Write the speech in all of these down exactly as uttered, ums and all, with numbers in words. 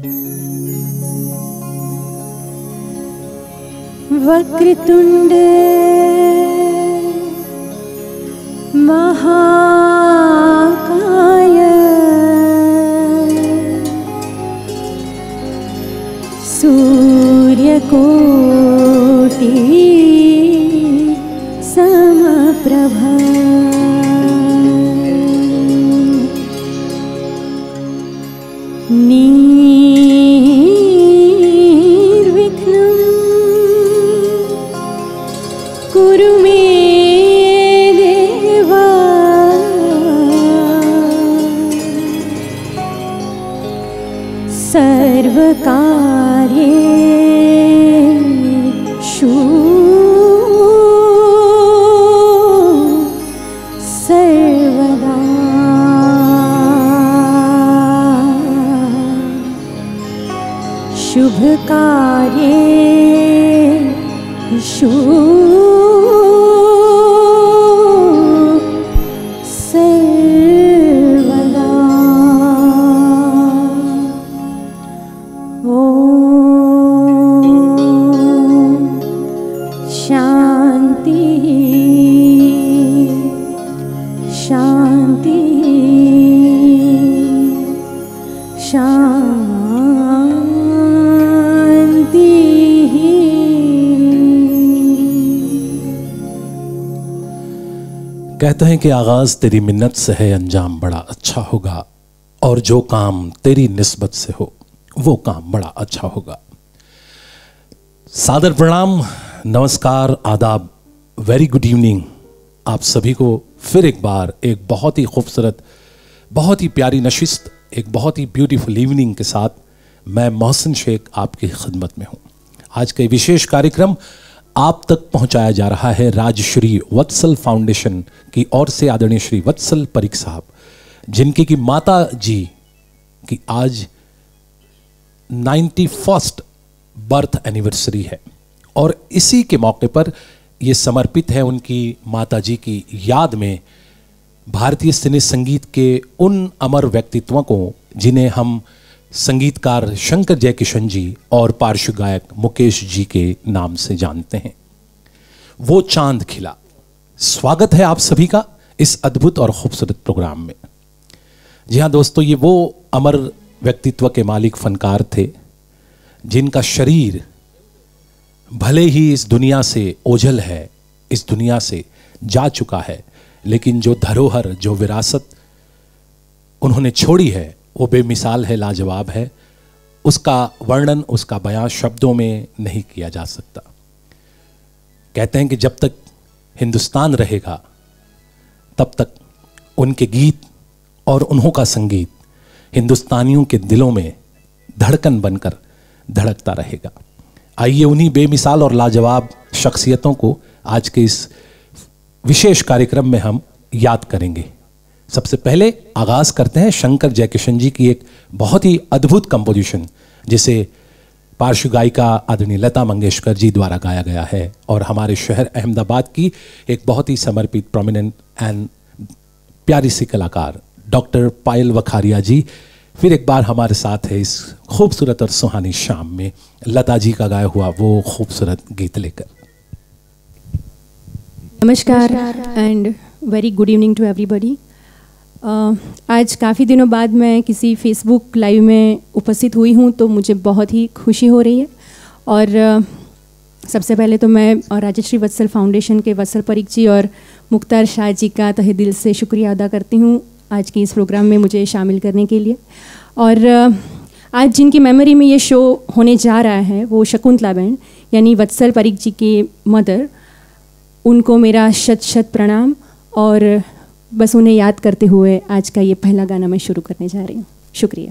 वक्रतुंड महाकाय सूर्यकोटि समप्रभा निर्विघ्नं कुरु मे देव सर्वकार्येषु सर्वदा शुभकार्येषु सर्वदा। ओम शांति शांति शांति। कहते हैं कि आगाज तेरी मिन्नत से है, अंजाम बड़ा अच्छा होगा, और जो काम तेरी निस्बत से हो वो काम बड़ा अच्छा होगा। सादर प्रणाम, नमस्कार, आदाब, वेरी गुड इवनिंग आप सभी को। फिर एक बार एक बहुत ही खूबसूरत, बहुत ही प्यारी नशिस्त, एक बहुत ही ब्यूटीफुल इवनिंग के साथ मैं मोहसिन शेख आपकी खिदमत में हूँ। आज का विशेष कार्यक्रम आप तक पहुंचाया जा रहा है राजश्री वत्सल फाउंडेशन की ओर से। आदरणीय श्री वत्सल परिक साहब, जिनकी की माता जी की आज नाइन्टी फर्स्ट बर्थ एनिवर्सरी है, और इसी के मौके पर यह समर्पित है उनकी माता जी की याद में भारतीय सिने संगीत के उन अमर व्यक्तित्वों को जिन्हें हम संगीतकार शंकर जयकिशन जी और पार्श्व गायक मुकेश जी के नाम से जानते हैं। वो चांद खिला। स्वागत है आप सभी का इस अद्भुत और खूबसूरत प्रोग्राम में। जी हाँ दोस्तों, ये वो अमर व्यक्तित्व के मालिक फनकार थे जिनका शरीर भले ही इस दुनिया से ओझल है, इस दुनिया से जा चुका है, लेकिन जो धरोहर, जो विरासत उन्होंने छोड़ी है वो बेमिसाल है, लाजवाब है। उसका वर्णन, उसका बयान शब्दों में नहीं किया जा सकता। कहते हैं कि जब तक हिंदुस्तान रहेगा तब तक उनके गीत और उन्हों का संगीत हिंदुस्तानियों के दिलों में धड़कन बनकर धड़कता रहेगा। आइए उन्हीं बेमिसाल और लाजवाब शख्सियतों को आज के इस विशेष कार्यक्रम में हम याद करेंगे। सबसे पहले आगाज करते हैं शंकर जयकिशन जी की एक बहुत ही अद्भुत कंपोजिशन, जिसे पार्श्व गायिका आदरणीय लता मंगेशकर जी द्वारा गाया गया है, और हमारे शहर अहमदाबाद की एक बहुत ही समर्पित, प्रोमिनेंट एंड प्यारी सी कलाकार डॉक्टर पायल वखारिया जी फिर एक बार हमारे साथ है इस खूबसूरत और सुहानी शाम में, लता जी का गाया हुआ वो खूबसूरत गीत लेकर। नमस्कार and very good evening to everybody. आज काफ़ी दिनों बाद मैं किसी फेसबुक लाइव में उपस्थित हुई हूँ, तो मुझे बहुत ही खुशी हो रही है। और uh, सबसे पहले तो मैं और राजश्री वत्सल फाउंडेशन के वत्सल परिक जी और मुख्तार शाह जी का तहे दिल से शुक्रिया अदा करती हूँ आज की इस प्रोग्राम में मुझे शामिल करने के लिए। और uh, आज जिनकी मेमोरी में ये शो होने जा रहा है वो शकुंतला बहन यानी वत्सल परिक जी की मदर, उनको मेरा शत शत प्रणाम। और बस उन्हें याद करते हुए आज का ये पहला गाना मैं शुरू करने जा रही हूँ। शुक्रिया।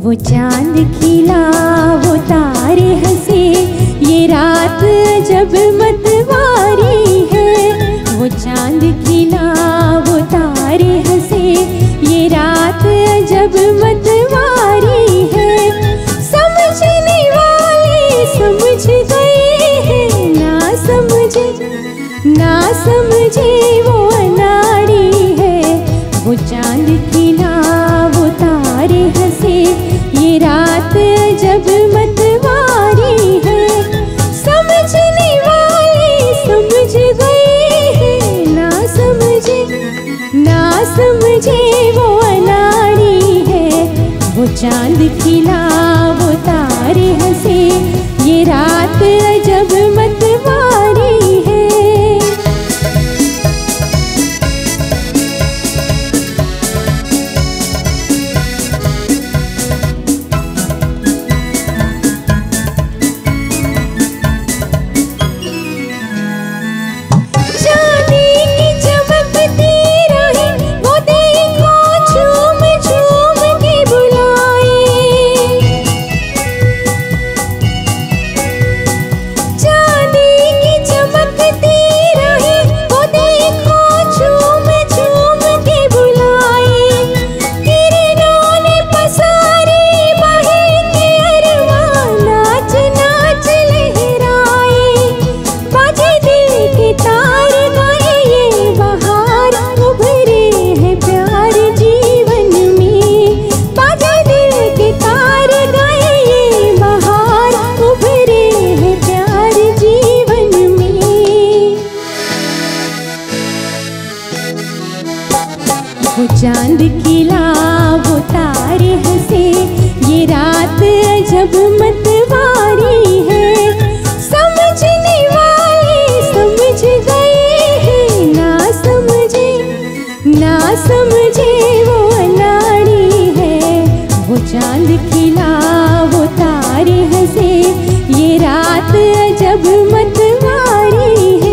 वो चांद खिला वो तारे हंसे, ये रात जब मतवारी है। वो चांद खिला वो तारे हंसे, ये रात जब मतवारी है। समझने वाले समझ गए हैं, ना समझे ना समझे वो अनाड़ी है। वो चांद खिला वो तारे हंसे, ये रात जब मतवारी है। समझने वाले समझ गए हैं, ना समझे ना समझे वो अनाड़ी है। वो चांद खिला वो तारे हंसे, ये रात जब मतवारी है। वो चांद खिला वो तारे हंसे, ये रात जब मतवारी है। समझने वाले समझ गए हैं, ना समझे ना समझे वो अनाड़ी है। वो चांद खिला वो तारे हंसे, ये रात जब मतवारी है।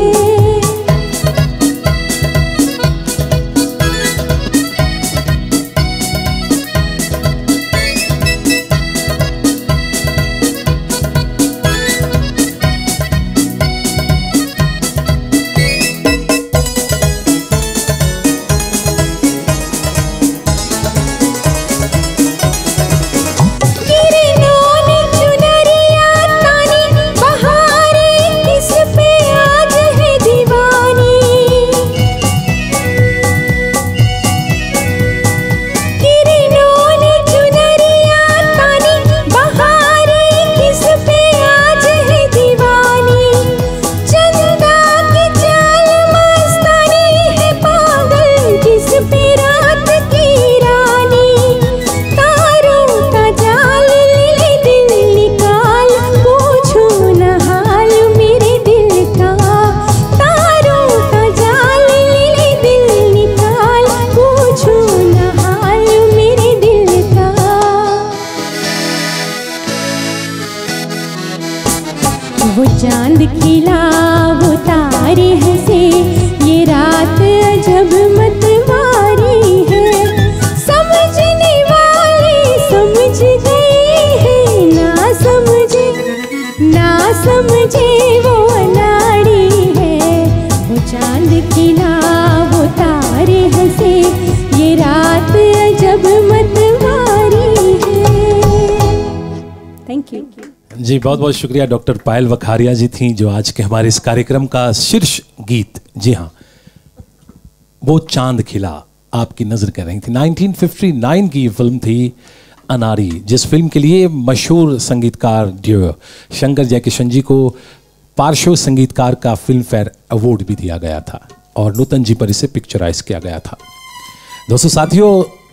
वो चांद खिला वो तारे हंसे, ये रात जब मतवारी है। समझने वाले समझ गए हैं, ना समझे ना समझे वो अनाड़ी है। वो चांद खिला वो तारे हंसे, ये रात जब मतवारी है। थैंक यू जी, बहुत बहुत शुक्रिया। डॉक्टर पायल वखारिया जी थी जो आज के हमारे इस कार्यक्रम का शीर्ष गीत, जी हाँ, वो चांद खिला, आपकी नज़र कर रही थी। नाइनटीन फिफ्टी नाइन की फिल्म थी अनारी, जिस फिल्म के लिए मशहूर संगीतकार ड्यू शंकर जयकिशन जी को पार्श्व संगीतकार का फिल्म फेयर अवार्ड भी दिया गया था और नूतन जी पर इसे पिक्चराइज किया गया था। दोस्तों साथियों,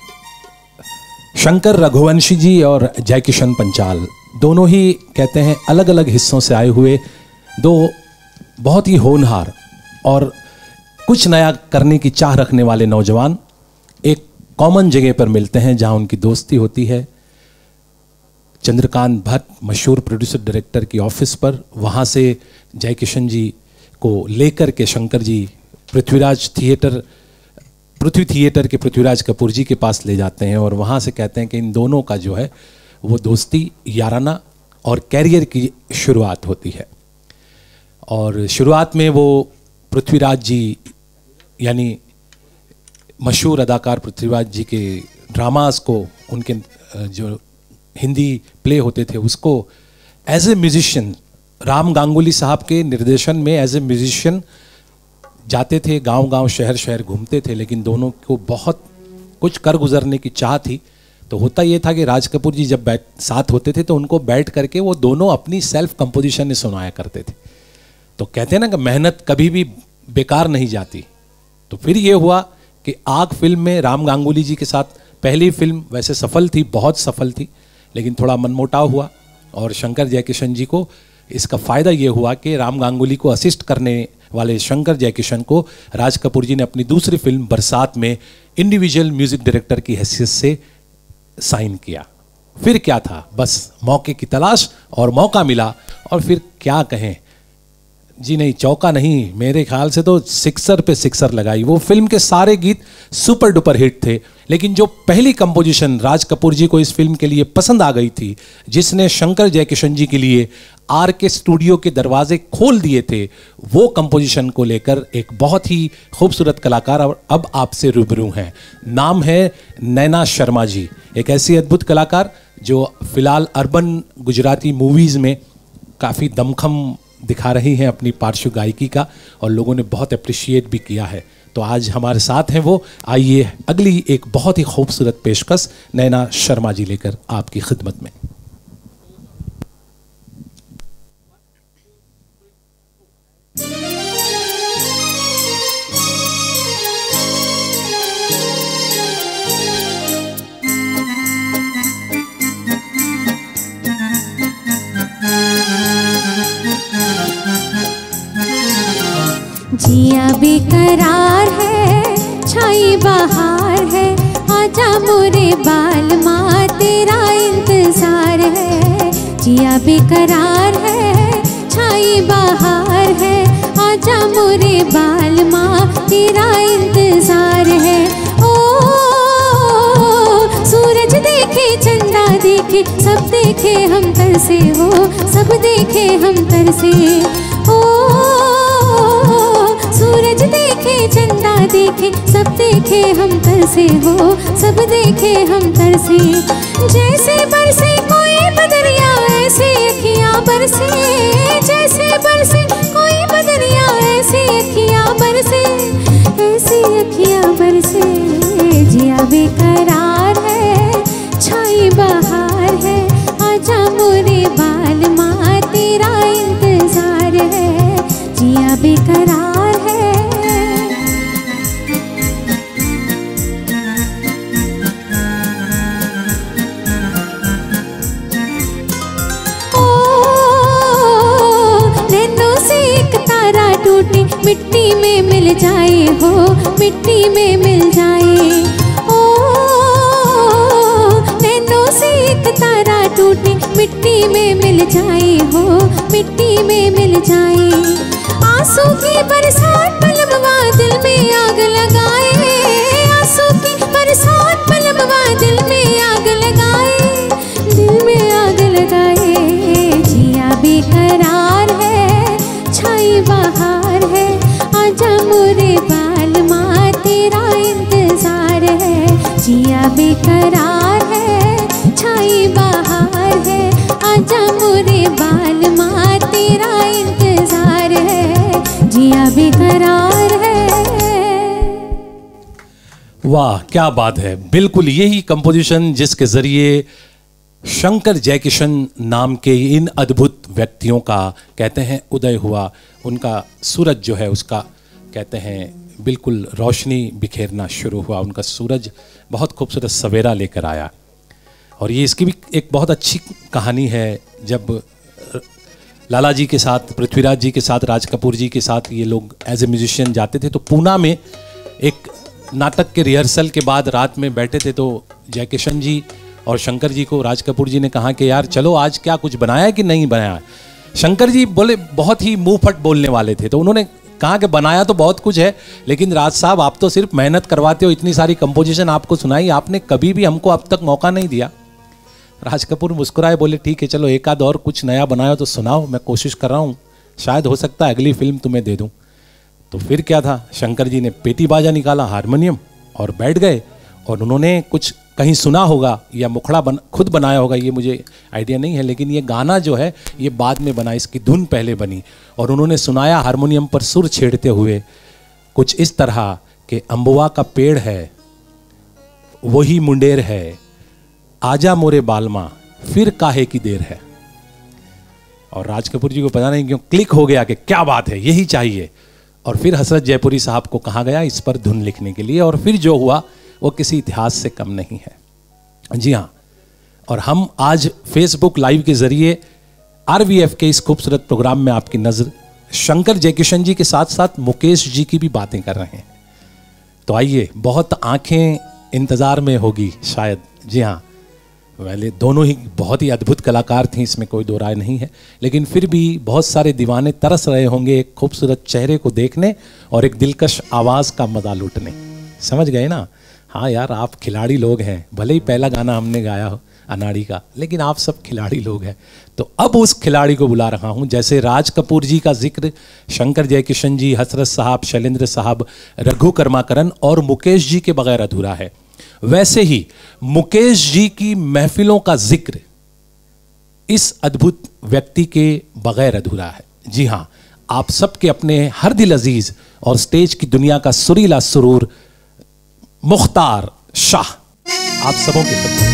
शंकर रघुवंशी जी और जयकिशन पंचाल दोनों ही कहते हैं अलग अलग हिस्सों से आए हुए दो बहुत ही होनहार और कुछ नया करने की चाह रखने वाले नौजवान एक कॉमन जगह पर मिलते हैं जहां उनकी दोस्ती होती है। चंद्रकांत भट्ट, मशहूर प्रोड्यूसर डायरेक्टर की ऑफिस पर, वहाँ से जयकिशन जी को लेकर के शंकर जी पृथ्वीराज थिएटर पृथ्वी थिएटर के पृथ्वीराज कपूर जी के पास ले जाते हैं और वहाँ से कहते हैं कि इन दोनों का जो है वो दोस्ती, याराना और कैरियर की शुरुआत होती है। और शुरुआत में वो पृथ्वीराज जी यानी मशहूर अदाकार पृथ्वीराज जी के ड्रामास को, उनके जो हिंदी प्ले होते थे उसको as a musician, Ram Ganguly साहब के निर्देशन में एज ए म्यूजिशियन जाते थे, गांव गांव शहर शहर घूमते थे। लेकिन दोनों को बहुत कुछ कर गुजरने की चाह थी। तो होता ये था कि राज कपूर जी जब बैठ साथ होते थे तो उनको बैठ करके वो दोनों अपनी सेल्फ कंपोजिशन में सुनाया करते थे। तो कहते हैं ना कि मेहनत कभी भी बेकार नहीं जाती। तो फिर ये हुआ कि आग फिल्म में राम गांगुली जी के साथ, पहली फिल्म वैसे सफल थी, बहुत सफल थी, लेकिन थोड़ा मनमुटाव हुआ और शंकर जयकिशन जी को इसका फ़ायदा ये हुआ कि राम गांगुली को असिस्ट करने वाले शंकर जयकिशन को राज कपूर जी ने अपनी दूसरी फिल्म बरसात में इंडिविजुअल म्यूजिक डायरेक्टर की हैसियत से साइन किया। फिर क्या था, बस मौके की तलाश और मौका मिला और फिर क्या कहें जी, नहीं चौका नहीं, मेरे ख्याल से तो सिक्सर पे सिक्सर लगाई। वो फिल्म के सारे गीत सुपर डुपर हिट थे, लेकिन जो पहली कंपोजिशन राज कपूर जी को इस फिल्म के लिए पसंद आ गई थी, जिसने शंकर जयकिशन जी के लिए आर के स्टूडियो के दरवाजे खोल दिए थे, वो कंपोजिशन को लेकर एक बहुत ही खूबसूरत कलाकार अब आपसे रूबरू हैं। नाम है नैना शर्मा जी, एक ऐसी अद्भुत कलाकार जो फिलहाल अर्बन गुजराती मूवीज़ में काफ़ी दमखम दिखा रही हैं अपनी पार्श्व गायकी का, और लोगों ने बहुत अप्रिशिएट भी किया है। तो आज हमारे साथ हैं वो। आइए अगली एक बहुत ही खूबसूरत पेशकश नैना शर्मा जी लेकर आपकी खिदमत में। जिया बेकरार है, छाई बहार है, आजा मोरे बाल माँ तेरा इंतजार है। जिया बेकरार है, छाई बहार है, आजा मोरे बाल माँ तेरा इंतजार है। ओ सूरज देखे, चंदा देखे, सब देखे हम तरसे हो, सब देखे हम तरसे। ओ सूरज देखे, चंदा देखे, सब देखे हम तरसे हो, सब देखे हम तरसे। जैसे बरसे कोई बदरिया ऐसे अखियाँ बरसे, जैसे बरसे कोई बदरिया ऐसे अखियाँ बरसे, ऐसी अखियाँ बरसे। जिया बेकरार है, छाई बहार है, आजा मोरे बाल माँ तेरा इंतजार है। जिया बेकरार मिट्टी में मिल जाए हो, मिट्टी में मिल जाए। ओ नैनों से एक तारा टूटे, मिट्टी में मिल जाए हो, मिट्टी में मिल जाए। आंसू की बरसात पलमवा दिल में आग लगाए, आंसू की बरसात पलमवा दिल में आग लगाए, दिल में आग लगाए। जिया बेकरार है, छाई बहार है, आजा मोरे बाल माँ तेरा इंतजार है। जिया बेकरार है, छाई बहार है, आजा मोरे बाल माँ तेरा इंतजार है। जिया बेकरार है। वाह क्या बात है, बिल्कुल यही कंपोजिशन जिसके जरिए शंकर जयकिशन नाम के इन अद्भुत व्यक्तियों का कहते हैं उदय हुआ। उनका सूरज जो है उसका कहते हैं बिल्कुल रोशनी बिखेरना शुरू हुआ। उनका सूरज बहुत खूबसूरत सवेरा लेकर आया। और ये इसकी भी एक बहुत अच्छी कहानी है। जब लाला जी के साथ, पृथ्वीराज जी के साथ, राज कपूर जी के साथ ये लोग एज ए म्यूजिशियन जाते थे, तो पूना में एक नाटक के रिहर्सल के बाद रात में बैठे थे, तो जयकिशन जी और शंकर जी को राज कपूर जी ने कहा कि यार चलो आज क्या कुछ बनाया कि नहीं बनाया। शंकर जी बोले, बहुत ही मुंह फट बोलने वाले थे, तो उन्होंने कहा कि बनाया तो बहुत कुछ है, लेकिन राज साहब आप तो सिर्फ मेहनत करवाते हो, इतनी सारी कंपोजिशन आपको सुनाई, आपने कभी भी हमको अब तक मौका नहीं दिया। राज कपूर मुस्कुराए, बोले ठीक है चलो एक आध और कुछ नया बनाओ तो सुनाओ, मैं कोशिश कर रहा हूँ, शायद हो सकता है अगली फिल्म तुम्हें दे दूँ। तो फिर क्या था, शंकर जी ने पेटी बाजा निकाला, हारमोनियम, और बैठ गए और उन्होंने कुछ कहीं सुना होगा या मुखड़ा बन खुद बनाया होगा, ये मुझे आइडिया नहीं है, लेकिन ये गाना जो है ये बाद में बना, इसकी धुन पहले बनी और उन्होंने सुनाया हारमोनियम पर सुर छेड़ते हुए कुछ इस तरह कि अम्बुआ का पेड़ है वही मुंडेर है, आजा मोरे बालमा फिर काहे की देर है। और राज कपूर जी को पता नहीं क्यों क्लिक हो गया कि क्या बात है, यही चाहिए। और फिर हसरत जयपुरी साहब को कहा गया इस पर धुन लिखने के लिए, और फिर जो हुआ वो किसी इतिहास से कम नहीं है। जी हाँ, और हम आज फेसबुक लाइव के जरिए आरवीएफ के इस खूबसूरत प्रोग्राम में आपकी नज़र शंकर जयकिशन जी के साथ साथ मुकेश जी की भी बातें कर रहे हैं। तो आइए, बहुत आंखें इंतज़ार में होगी शायद। जी हाँ, पहले दोनों ही बहुत ही अद्भुत कलाकार थी, इसमें कोई दो राय नहीं है, लेकिन फिर भी बहुत सारे दीवाने तरस रहे होंगे एक खूबसूरत चेहरे को देखने और एक दिलकश आवाज़ का मजा लूटने। समझ गए ना? हाँ यार, आप खिलाड़ी लोग हैं, भले ही पहला गाना हमने गाया हो अनाड़ी का, लेकिन आप सब खिलाड़ी लोग हैं। तो अब उस खिलाड़ी को बुला रहा हूँ। जैसे राज कपूर जी का जिक्र शंकर जयकिशन जी, हसरत साहब, शैलेंद्र साहब, रघु कर्माकरन और मुकेश जी के बगैर अधूरा है, वैसे ही मुकेश जी की महफिलों का जिक्र इस अद्भुत व्यक्ति के बगैर अधूरा है। जी हाँ, आप सबके अपने हर दिल अजीज और स्टेज की दुनिया का सुरीला सुरूर मुख्तार शाह, आप सबों के खिदमत।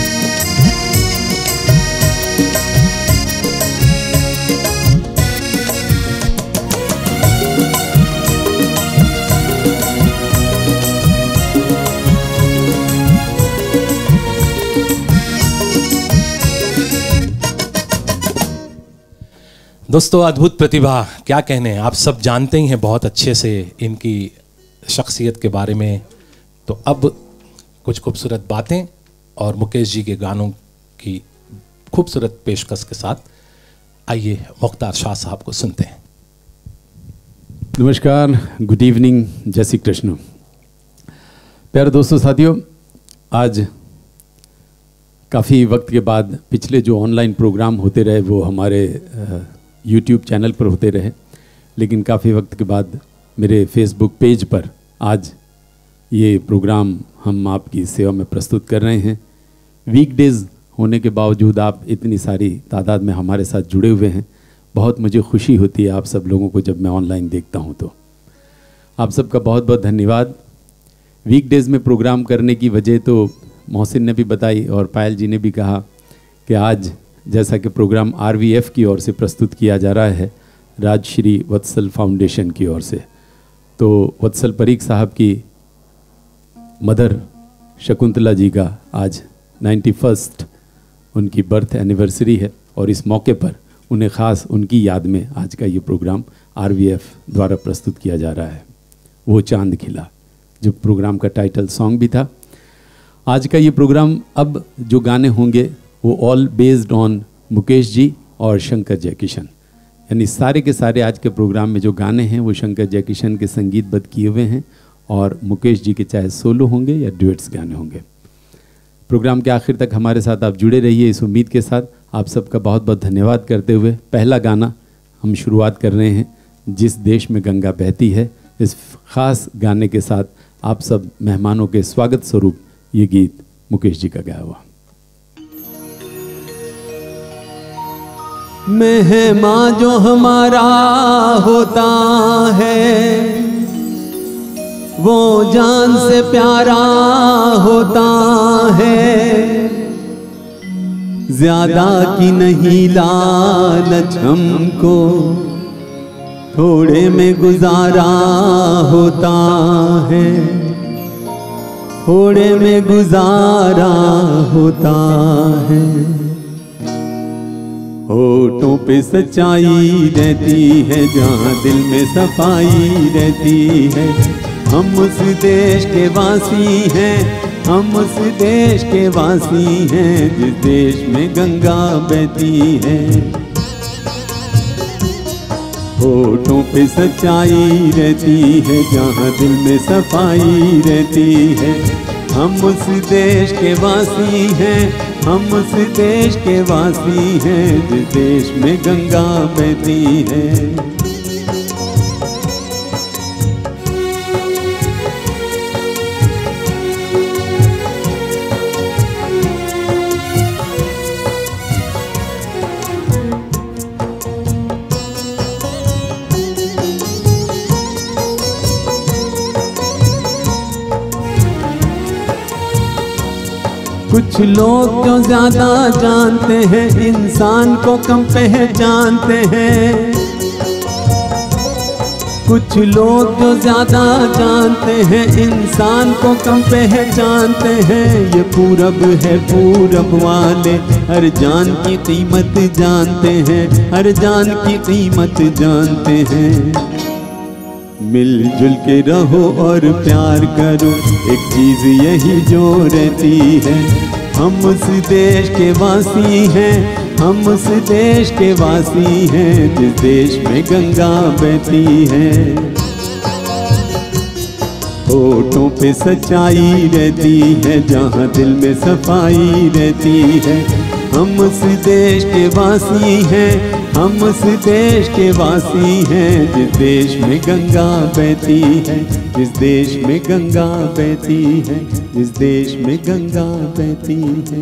दोस्तों, अद्भुत प्रतिभा, क्या कहने, आप सब जानते ही हैं बहुत अच्छे से इनकी शख्सियत के बारे में। तो अब कुछ खूबसूरत बातें और मुकेश जी के गानों की खूबसूरत पेशकश के साथ आइए मुख्तार शाह साहब को सुनते हैं। नमस्कार, गुड इवनिंग, जय श्री कृष्ण। प्यारे दोस्तों, साथियों, आज काफ़ी वक्त के बाद पिछले जो ऑनलाइन प्रोग्राम होते रहे वो हमारे यूट्यूब चैनल पर होते रहे, लेकिन काफ़ी वक्त के बाद मेरे फेसबुक पेज पर आज ये प्रोग्राम हम आपकी सेवा में प्रस्तुत कर रहे हैं। वीकडेज़ होने के बावजूद आप इतनी सारी तादाद में हमारे साथ जुड़े हुए हैं, बहुत मुझे खुशी होती है आप सब लोगों को जब मैं ऑनलाइन देखता हूँ। तो आप सबका बहुत बहुत धन्यवाद। वीकडेज़ में प्रोग्राम करने की वजह तो मोहसिन ने भी बताई और पायल जी ने भी कहा कि आज जैसा कि प्रोग्राम आरवीएफ की ओर से प्रस्तुत किया जा रहा है, राजश्री वत्सल फाउंडेशन की ओर से, तो वत्सल परीख साहब की मदर शकुंतला जी का आज नाइन्टी फर्स्ट उनकी बर्थ एनिवर्सरी है और इस मौके पर उन्हें ख़ास उनकी याद में आज का ये प्रोग्राम आरवीएफ द्वारा प्रस्तुत किया जा रहा है। वो चांद खिला, जो प्रोग्राम का टाइटल सॉन्ग भी था। आज का ये प्रोग्राम, अब जो गाने होंगे वो all based on Mukesh ji और शंकर जयकिशन, यानी सारे के सारे आज के प्रोग्राम में जो गाने हैं वो शंकर जयकिशन के संगीतबद्ध किए हुए हैं और मुकेश जी के चाहे सोलो होंगे या ड्यूएट्स गाने होंगे। प्रोग्राम के आखिर तक हमारे साथ आप जुड़े रहिए, इस उम्मीद के साथ आप सबका बहुत बहुत धन्यवाद करते हुए पहला गाना हम शुरुआत कर रहे हैं, जिस देश में गंगा बहती है। इस ख़ास गाने के साथ आप सब मेहमानों के स्वागत स्वरूप ये गीत मुकेश जी का गाया हुआ। मेहमान जो हमारा होता है वो जान से प्यारा होता है, ज्यादा की नहीं लालच हमको, थोड़े में गुजारा होता है, थोड़े में गुजारा होता है। होठों पे सच्चाई रहती है जहाँ दिल में सफाई रहती है। हम उस देश के वासी हैं, हम उस देश के वासी हैं जिस देश में गंगा बहती है। होठों पे सच्चाई रहती है जहाँ दिल में सफाई रहती है। हम उस देश के वासी हैं, हम उस देश के वासी हैं जिस देश में गंगा बहती है। कुछ लोग जो ज्यादा जानते हैं इंसान को कम पहचानते हैं। कुछ लोग जो ज्यादा जानते हैं इंसान को कम पहचानते हैं। ये पूरब है पूरब वाले हर जान की कीमत जानते हैं, हर जान की कीमत जानते हैं। मिलजुल के रहो और प्यार करो, एक चीज यही जो रहती है। हम उस देश के वासी हैं, हम उस देश के वासी हैं जिस देश में गंगा बहती है। होठों पे सच्चाई रहती है, जहाँ दिल में सफाई रहती है। हम उस देश के वासी हैं, हम उस देश के वासी हैं जिस देश में गंगा बहती है, जिस देश में गंगा बहती है, जिस देश में गंगा बहती है।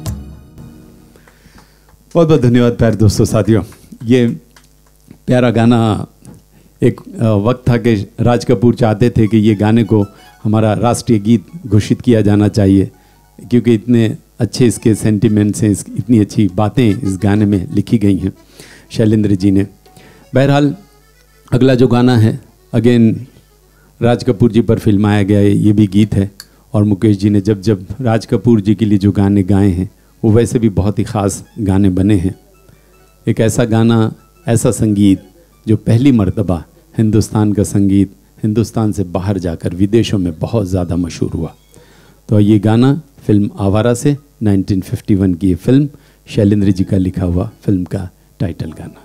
बहुत बहुत धन्यवाद प्यारे दोस्तों साथियों। ये प्यारा गाना एक वक्त था कि राज कपूर चाहते थे कि ये गाने को हमारा राष्ट्रीय गीत घोषित किया जाना चाहिए, क्योंकि इतने अच्छे इसके सेंटिमेंट्स हैं, इतनी अच्छी बातें इस गाने में लिखी गई हैं शैलेंद्र जी ने। बहरहाल अगला जो गाना है अगेन राज कपूर जी पर फिल्माया गया है, ये भी गीत है। और मुकेश जी ने जब जब राज कपूर जी के लिए जो गाने गाए हैं वो वैसे भी बहुत ही ख़ास गाने बने हैं। एक ऐसा गाना, ऐसा संगीत जो पहली मर्तबा हिंदुस्तान का संगीत हिंदुस्तान से बाहर जाकर विदेशों में बहुत ज़्यादा मशहूर हुआ। तो ये गाना फिल्म आवारा से नाइनटीन फिफ्टी वन की ये फिल्म, शैलेंद्र जी का लिखा हुआ फिल्म का टाइटल गाना।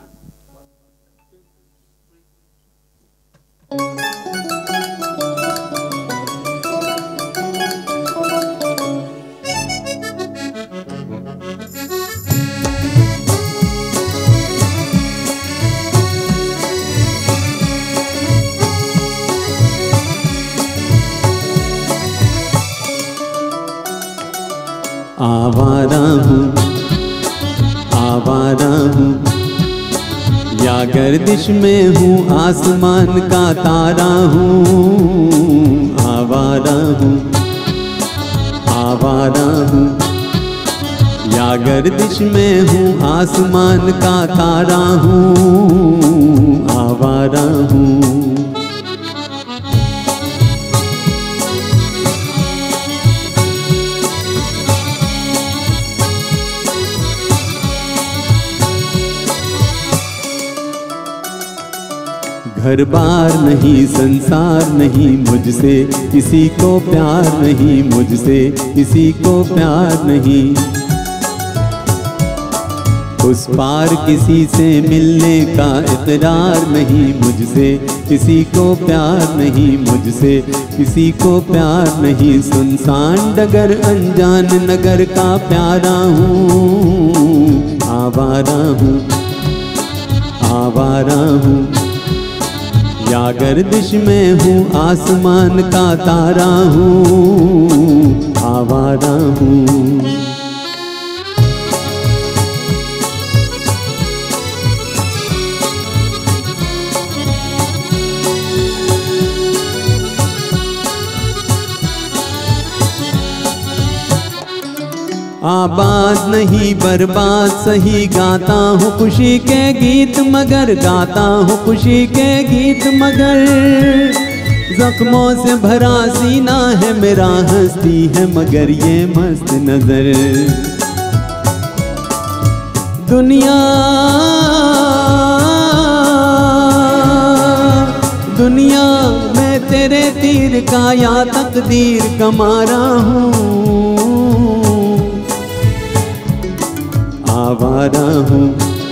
आवारा हूँ, आवारा हूँ, या गर्दिश में हूँ, आसमान का तारा हूँ। आवारा हूँ, आवारा हूँ, या गर्दिश में हूँ, आसमान का तारा हूँ। आवारा हूँ। घर बार नहीं, संसार नहीं, मुझसे किसी को प्यार नहीं, मुझसे किसी को प्यार नहीं। उस पार किसी से मिलने का इकरार नहीं, मुझसे किसी को प्यार नहीं, मुझसे किसी को प्यार नहीं। सुनसान डगर अनजान नगर का प्यारा हूँ। आवारा हूँ, आवारा हूँ, या गर्दिश में हूँ, आसमान का तारा हूँ। आवारा हूँ। आबाद नहीं बर्बाद सही, गाता हूँ खुशी के गीत मगर, गाता हूँ खुशी के गीत मगर। जख्मों से भरा सीना है मेरा, हंसती है मगर ये मस्त नजर। दुनिया दुनिया मैं तेरे तीर का या तकदीर का मारा हूँ। आवारा हूँ,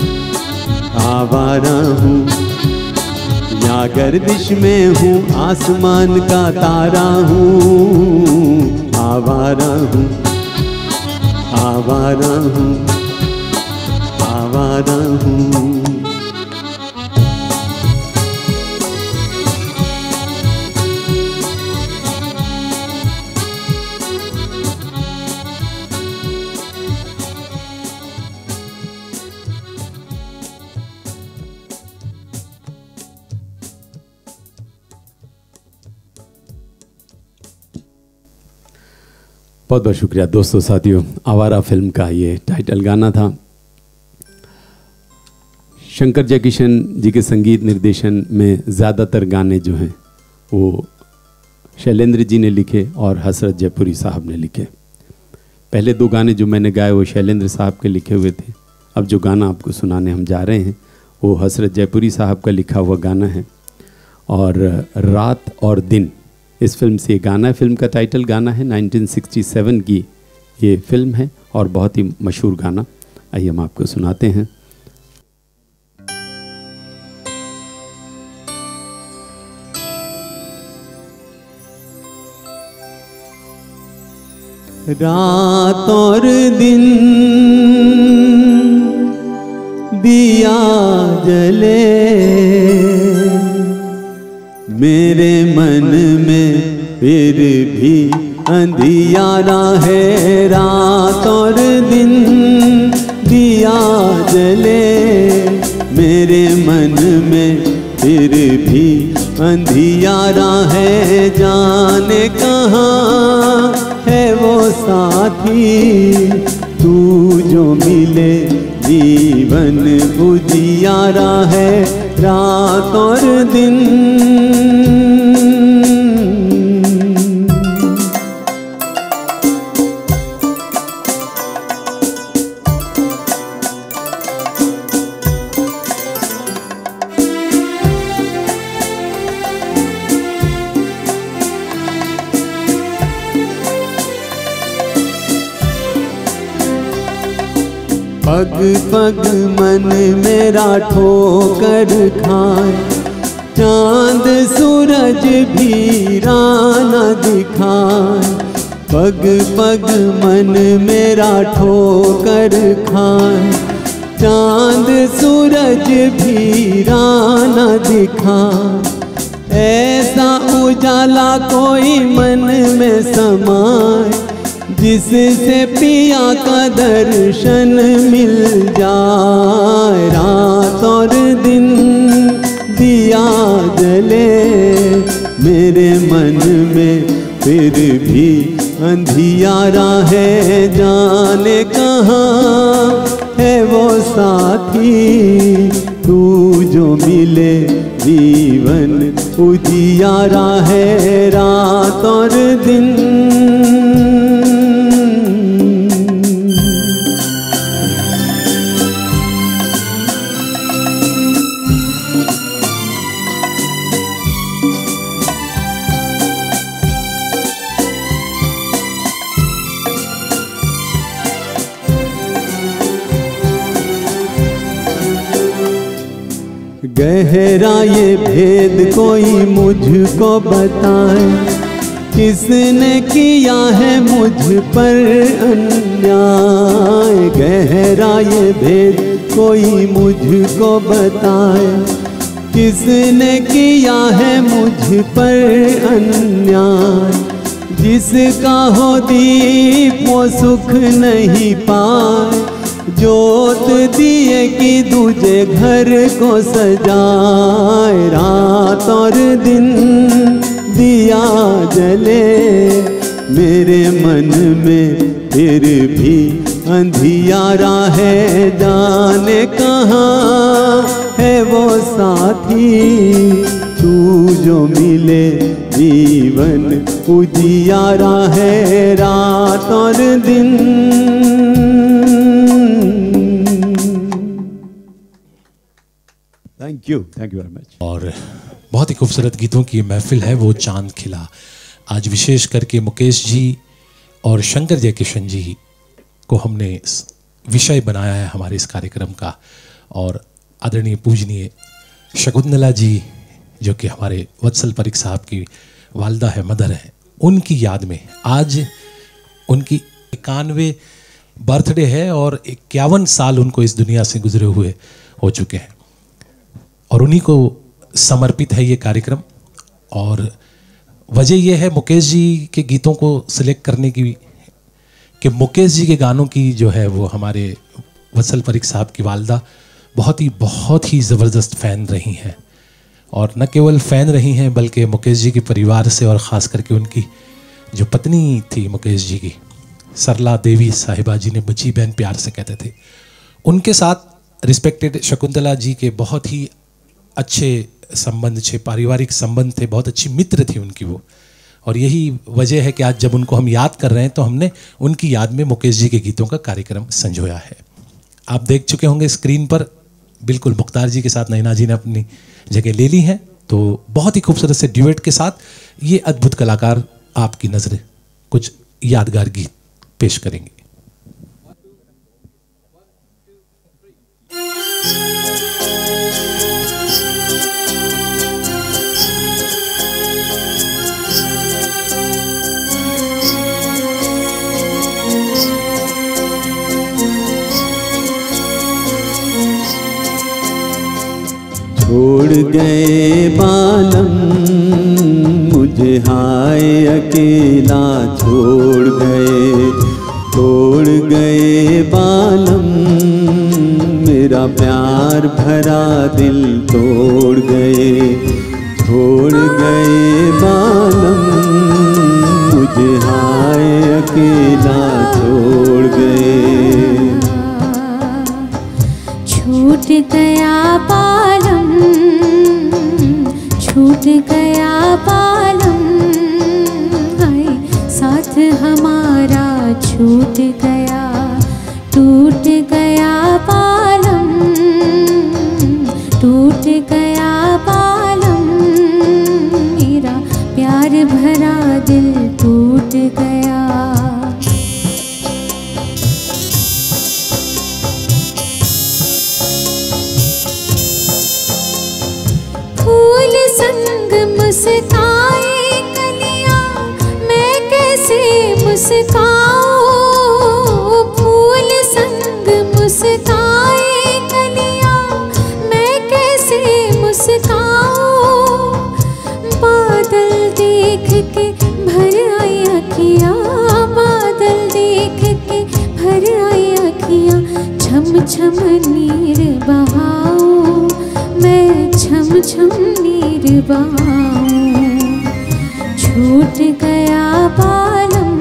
आवारा हूँ, या गर्दिश में हूँ, आसमान का तारा हूँ। आवारा हूँ, आवारा हूँ, आवारा हूँ। बहुत बहुत शुक्रिया दोस्तों साथियों। आवारा फिल्म का ये टाइटल गाना था। शंकर जयकिशन जी के संगीत निर्देशन में ज़्यादातर गाने जो हैं वो शैलेंद्र जी ने लिखे और हसरत जयपुरी साहब ने लिखे। पहले दो गाने जो मैंने गाए वो शैलेंद्र साहब के लिखे हुए थे। अब जो गाना आपको सुनाने हम जा रहे हैं वो हसरत जयपुरी साहब का लिखा हुआ गाना है। और रात और दिन इस फिल्म से गाना है। फिल्म का टाइटल गाना है। नाइनटीन सिक्सटी सेवन की ये फिल्म है और बहुत ही मशहूर गाना। आइए हम आपको सुनाते हैं। रात और दिन दिया जले मेरे मन में फिर भी अंधियारा है। रात और दिन दिया जले मेरे मन में फिर भी अंधियारा है। जाने कहाँ है वो साथी तू जो मिले जीवन उजियारा है। रात और दिन पग पग मन मेरा ठोकर खाए। चांद सूरज भी राना दिखाए। पग पग मन मेरा ठोकर खाए। चांद सूरज भी राना दिखाए। ऐसा उजाला कोई मन में समाए जिससे पिया का दर्शन मिल जाए। रात और दिन दिया जले मेरे मन में फिर भी अंधियारा है। जाने कहाँ है वो साथी तू जो मिले जीवन उजियारा है। रात और दिन गहरा ये भेद कोई मुझको बताए। किसने किया है मुझ पर अन्याय। गहरा ये भेद कोई मुझको बताए। किसने किया है मुझ पर अन्याय। जिसका हो दीप वो सुख नहीं पाए। जोत दिए कि दूजे घर को सजाए। रात और दिन दिया जले मेरे मन में फिर भी अंधियारा है। जाने कहाँ है वो साथी तू जो मिले जीवन उजियारा है। रात और दिन thank you thank you very much. और बहुत ही खूबसूरत गीतों की महफिल है वो चांद खिला। आज विशेष करके मुकेश जी और शंकर जयकिशन जी को हमने विषय बनाया है हमारे इस कार्यक्रम का। और आदरणीय पूजनीय शकुंतला जी जो कि हमारे वत्सल परिक साहब की वालदा है, मदर है, उनकी याद में आज उनकी इक्यानवे बर्थडे है और इक्यावन साल उनको इस दुनिया से गुजरे हुए हो चुके हैं और उन्हीं को समर्पित है ये कार्यक्रम। और वजह यह है मुकेश जी के गीतों को सिलेक्ट करने की कि मुकेश जी के गानों की जो है वो हमारे वत्सल परीख साहब की वालदा बहुत ही बहुत ही ज़बरदस्त फ़ैन रही हैं और न केवल फ़ैन रही हैं बल्कि मुकेश जी के परिवार से और ख़ास करके उनकी जो पत्नी थी मुकेश जी की सरला देवी साहिबा जी ने बची बहन प्यार से कहते थे, उनके साथ रिस्पेक्टेड शकुंतला जी के बहुत ही अच्छे संबंध थे, पारिवारिक संबंध थे, बहुत अच्छी मित्र थी उनकी वो। और यही वजह है कि आज जब उनको हम याद कर रहे हैं तो हमने उनकी याद में मुकेश जी के गीतों का कार्यक्रम संजोया है। आप देख चुके होंगे स्क्रीन पर, बिल्कुल मुख्तार जी के साथ नैना जी ने अपनी जगह ले ली है। तो बहुत ही खूबसूरत से ड्यूएट के साथ ये अद्भुत कलाकार आपकी नज़र कुछ यादगार गीत पेश करेंगे। छोड़ गए बालम मुझे हाय अकेला छोड़ गए, तोड़ गए बालम मेरा प्यार भरा दिल तोड़ गए। छोड़ गए बालम मुझे हाय अकेला छोड़ गए। छूट गया बालम, छूट गया बालम, हाय साथ हमारा छूट गया। टूट गया बालम, टूट गया बालम, मेरा प्यार भरा दिल टूट गया। फूल संग मुस्काए कलियां, मैं कैसे मुस्काऊं। फूल संग मुस्काए कलियां, मैं कैसे मुस्काऊं। बादल देख के भर आई अखियां, बादल देख के भर आई अखियां, छम छम नीर बहाऊं, मैं छम छम नीर बहाऊं। छूट गया बालम,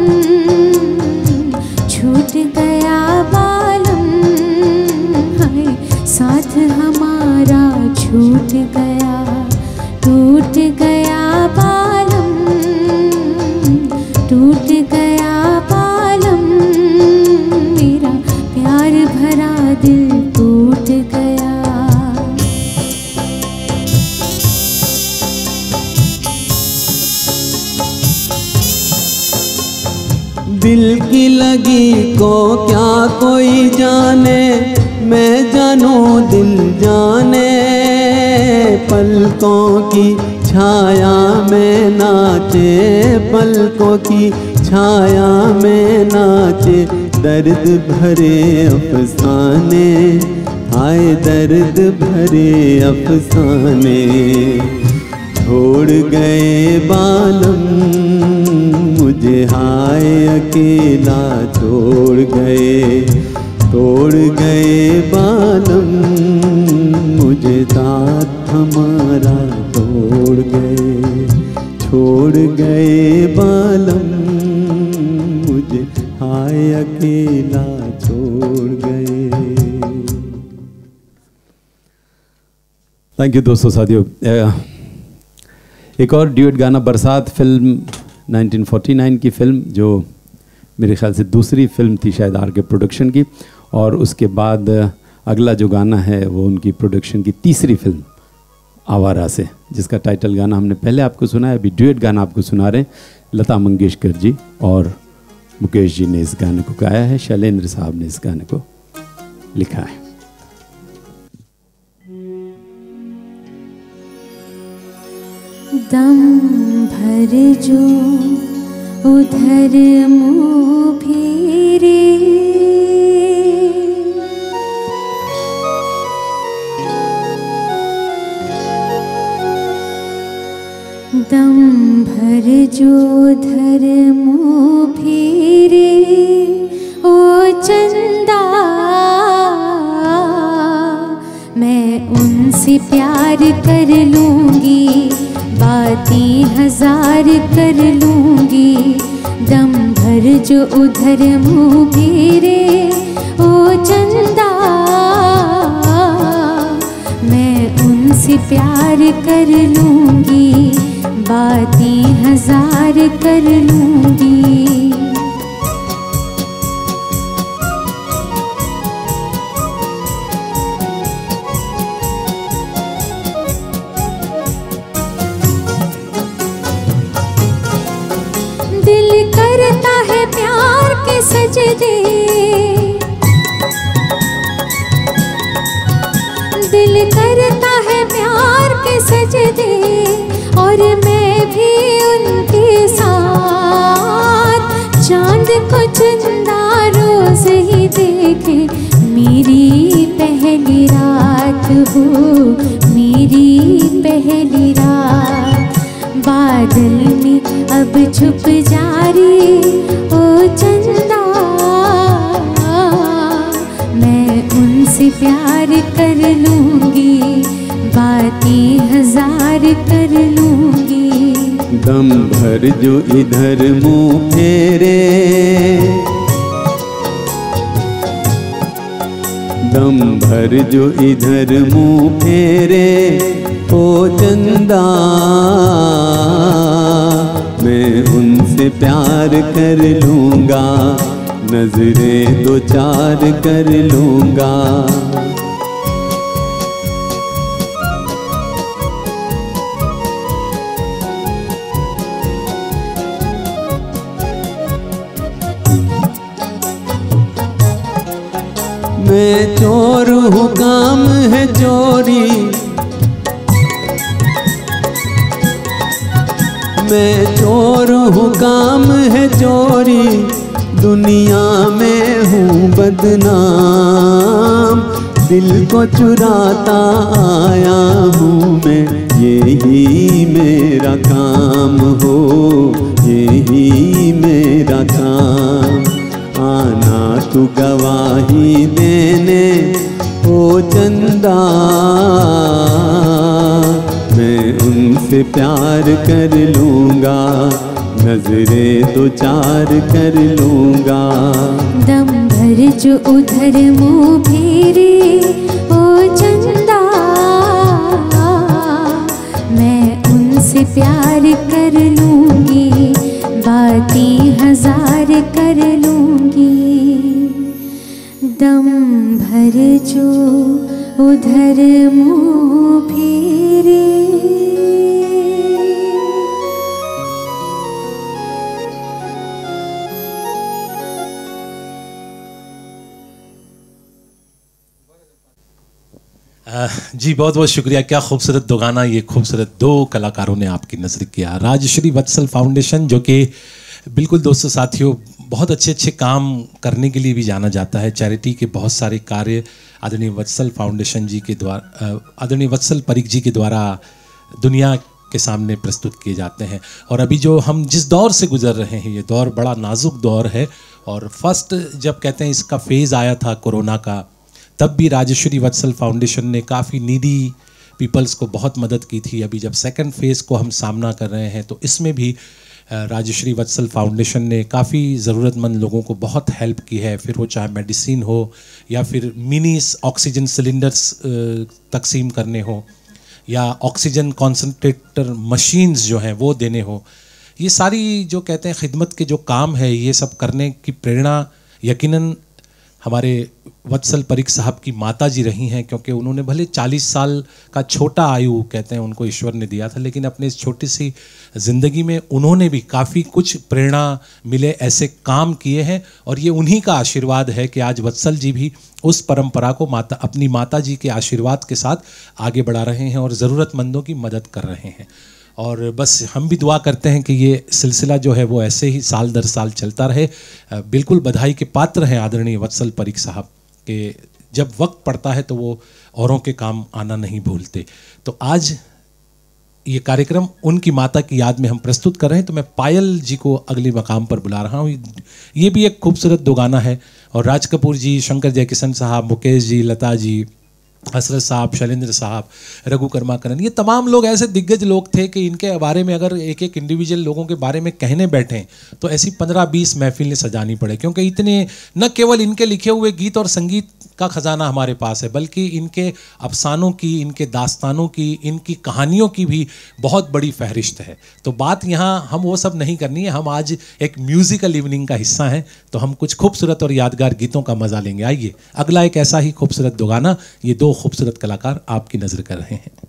छूट गया बालम, हाय साथ हमारा छूट गया। टूट गया बालम, टूट गया बालम, मेरा प्यार भरा दिल टूट गया। दिल की लगी को क्या कोई जाने, मैं जानूं दिल जाने। पलकों की छाया में नाचे, पलकों की छाया में नाचे, दर्द भरे अफसाने, हाय दर्द भरे अफसाने। छोड़ गए बालम मुझे हाय अकेला छोड़ गए। तोड़ गए बालम मुझे साथ हमारा तोड़ गए। छोड़ गए बालम मुझे हाय अकेला छोड़ गए। थैंक यू दोस्तों साथियों। एक और ड्यूएट गाना Barsaat film nineteen forty nine की फिल्म, जो मेरे ख्याल से दूसरी फिल्म थी शायद आर के प्रोडक्शन की, और उसके बाद अगला जो गाना है वो उनकी प्रोडक्शन की तीसरी फिल्म आवारा से, जिसका टाइटल गाना हमने पहले आपको सुना है। अभी ड्यूएट गाना आपको सुना रहे हैं लता मंगेशकर जी और मुकेश जी ने इस गाने को गाया है, शैलेंद्र साहब ने इस गाने को लिखा है। दम भर जो उधर मुँह फेरे, भर जो धर्मों फेरे ओ चंदा, मैं उनसे प्यार कर लूँगी, बातें हजार कर लूँगी। दम भर जो उधर मुँह फेरे ओ चंदा, मैं उनसे प्यार कर लूँगी, बातें हजार कर लूँगी। दिल करता है प्यार के सजदे, दिल करता है प्यार के सजदे, और मैं भी उनके साथ चांद को चंदा रोज ही देखे। मेरी पहली रात हो, मेरी पहली रात, बादल में अब छुप जा रे ओ चंदा, मैं उनसे प्यार कर लूँगी, बातें हजार कर लूँगी। दम भर जो इधर मुँह फेरे, दम भर जो इधर मुँह फेरे ओ चंदा, मैं उनसे प्यार कर लूँगा, नजरें दो चार कर लूँगा। मैं चोर हूँ, काम है चोरी, मैं चोर हूँ, काम है चोरी, दुनिया में हूँ बदनाम, दिल को चुराता आया हूँ मैं, यही मेरा काम हो, यही मेरा काम। आना तू गवाही देने ओ चंदा, मैं उनसे प्यार कर लूँगा, नजरें दो चार कर लूँगा। दम भर जो उधर मुँह फेरे ओ चंदा, मैं उनसे प्यार कर लूँगी, बातें हजार कर लूँगी। दम भर जो उधर मुँह फेरे। जी बहुत बहुत शुक्रिया। क्या खूबसूरत दो गाना, ये खूबसूरत दो कलाकारों ने आपकी नजर किया। राजश्री वत्सल फाउंडेशन, जो कि बिल्कुल दोस्तों साथियों बहुत अच्छे अच्छे काम करने के लिए भी जाना जाता है। चैरिटी के बहुत सारे कार्य आदरणीय वत्सल फाउंडेशन जी के द्वारा, आदरणीय वत्सल परीख जी के द्वारा दुनिया के सामने प्रस्तुत किए जाते हैं। और अभी जो हम जिस दौर से गुजर रहे हैं, ये दौर बड़ा नाजुक दौर है। और फर्स्ट जब कहते हैं इसका फेज़ आया था कोरोना का, तब भी राजश्री वत्सल फाउंडेशन ने काफ़ी नीडी पीपल्स को बहुत मदद की थी। अभी जब सेकंड फेज़ को हम सामना कर रहे हैं, तो इसमें भी राजश्री वत्सल फाउंडेशन ने काफ़ी ज़रूरतमंद लोगों को बहुत हेल्प की है। फिर वो चाहे मेडिसिन हो या फिर मिनी ऑक्सीजन सिलेंडर्स तकसीम करने हो, या ऑक्सीजन कॉन्सनट्रेटर मशीन्स जो हैं वो देने हो। ये सारी जो कहते हैं खिदमत के जो काम है, ये सब करने की प्रेरणा यकीनन हमारे वत्सल परीख साहब की माता जी रही हैं, क्योंकि उन्होंने भले चालीस साल का छोटा आयु कहते हैं उनको ईश्वर ने दिया था, लेकिन अपने इस छोटी सी ज़िंदगी में उन्होंने भी काफ़ी कुछ प्रेरणा मिले ऐसे काम किए हैं। और ये उन्हीं का आशीर्वाद है कि आज वत्सल जी भी उस परंपरा को माता अपनी माता जी के आशीर्वाद के साथ आगे बढ़ा रहे हैं और ज़रूरतमंदों की मदद कर रहे हैं। और बस हम भी दुआ करते हैं कि ये सिलसिला जो है वो ऐसे ही साल दर साल चलता रहे। बिल्कुल बधाई के पात्र हैं आदरणीय वत्सल परीख साहब कि जब वक्त पड़ता है तो वो औरों के काम आना नहीं भूलते। तो आज ये कार्यक्रम उनकी माता की याद में हम प्रस्तुत कर रहे हैं, तो मैं पायल जी को अगले मकाम पर बुला रहा हूँ। ये भी एक खूबसूरत दो गाना है और राज कपूर जी, शंकर जयकिशन साहब, मुकेश जी, लता जी, हसरत साहब, शैलेंद्र साहब, रघु कर्माकरन, ये तमाम लोग ऐसे दिग्गज लोग थे कि इनके बारे में अगर एक एक इंडिविजुअल लोगों के बारे में कहने बैठें तो ऐसी पंद्रह बीस महफिलें सजानी पड़े, क्योंकि इतने न केवल इनके लिखे हुए गीत और संगीत का खजाना हमारे पास है, बल्कि इनके अफसानों की, इनके दास्तानों की, इनकी कहानियों की भी बहुत बड़ी फहरिस्त है। तो बात यहाँ हम वो सब नहीं करनी है, हम आज एक म्यूजिकल इवनिंग का हिस्सा हैं, तो हम कुछ खूबसूरत और यादगार गीतों का मजा लेंगे। आइए अगला एक ऐसा ही खूबसूरत दो गाना, ये दो खूबसूरत कलाकार आपकी नजर कर रहे हैं।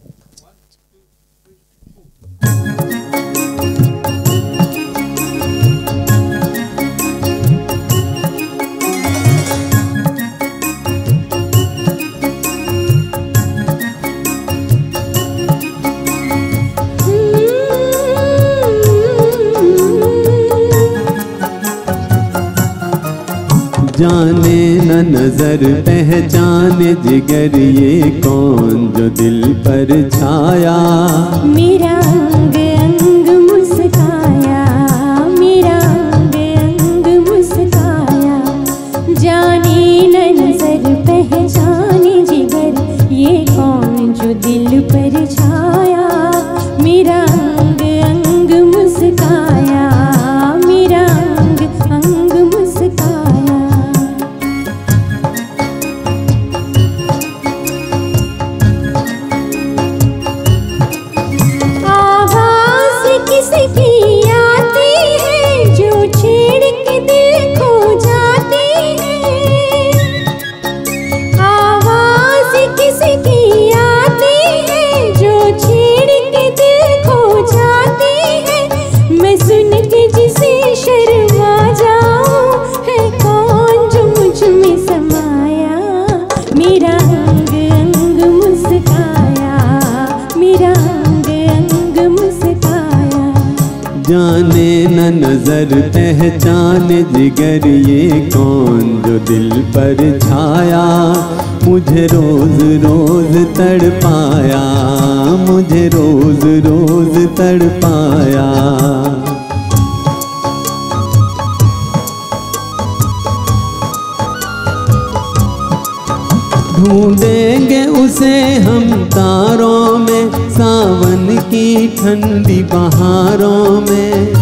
जाने न नजर पहचाने जिगर ये कौन जो दिल पर छाया, मेरा अंग अंग मुस्काया, मेरा अंग अंग मुस्काया। जाने न नजर पहचाने जिगर ये कौन जो दिल पर छाया, मेरा अंग अंग मुस्काया, मेरा अंग अंग मुस्काया। जाने न नजर पहचाने जिगर ये कौन जो दिल पर छाया, मुझे रोज रोज तड़पाया, मुझे रोज रोज तड़पाया। ढूंढेंगे उसे हम तारों में, सावन की ठंडी बहारों में।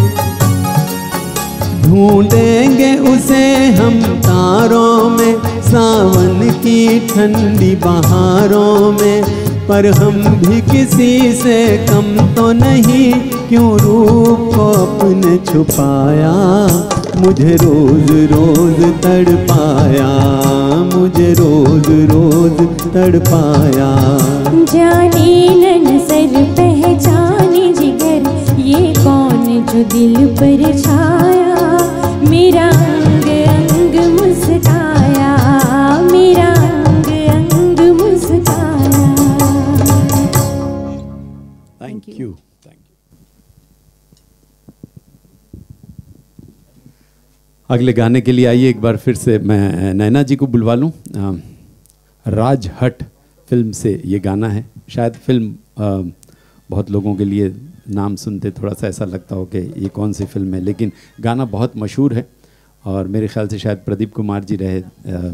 ढूंढेंगे उसे हम तारों में, सावन की ठंडी बहारों में। पर हम भी किसी से कम तो नहीं, क्यों रूप को अपने छुपाया, मुझे रोज रोज तड़पाया, मुझे रोज रोज तड़पाया। जाने न नजर पहचाने जिगर ये कौन जो दिल पर छाया, मेरा अंग अंग मुस्काया, मेरा अंग अंग मुस्काया। Thank you. अगले गाने के लिए आइए एक बार फिर से मैं नैना जी को बुलवा लूँ। राज हट फिल्म से ये गाना है। शायद फिल्म आ, बहुत लोगों के लिए नाम सुनते थोड़ा सा ऐसा लगता हो कि ये कौन सी फिल्म है, लेकिन गाना बहुत मशहूर है और मेरे ख्याल से शायद प्रदीप कुमार जी रहे।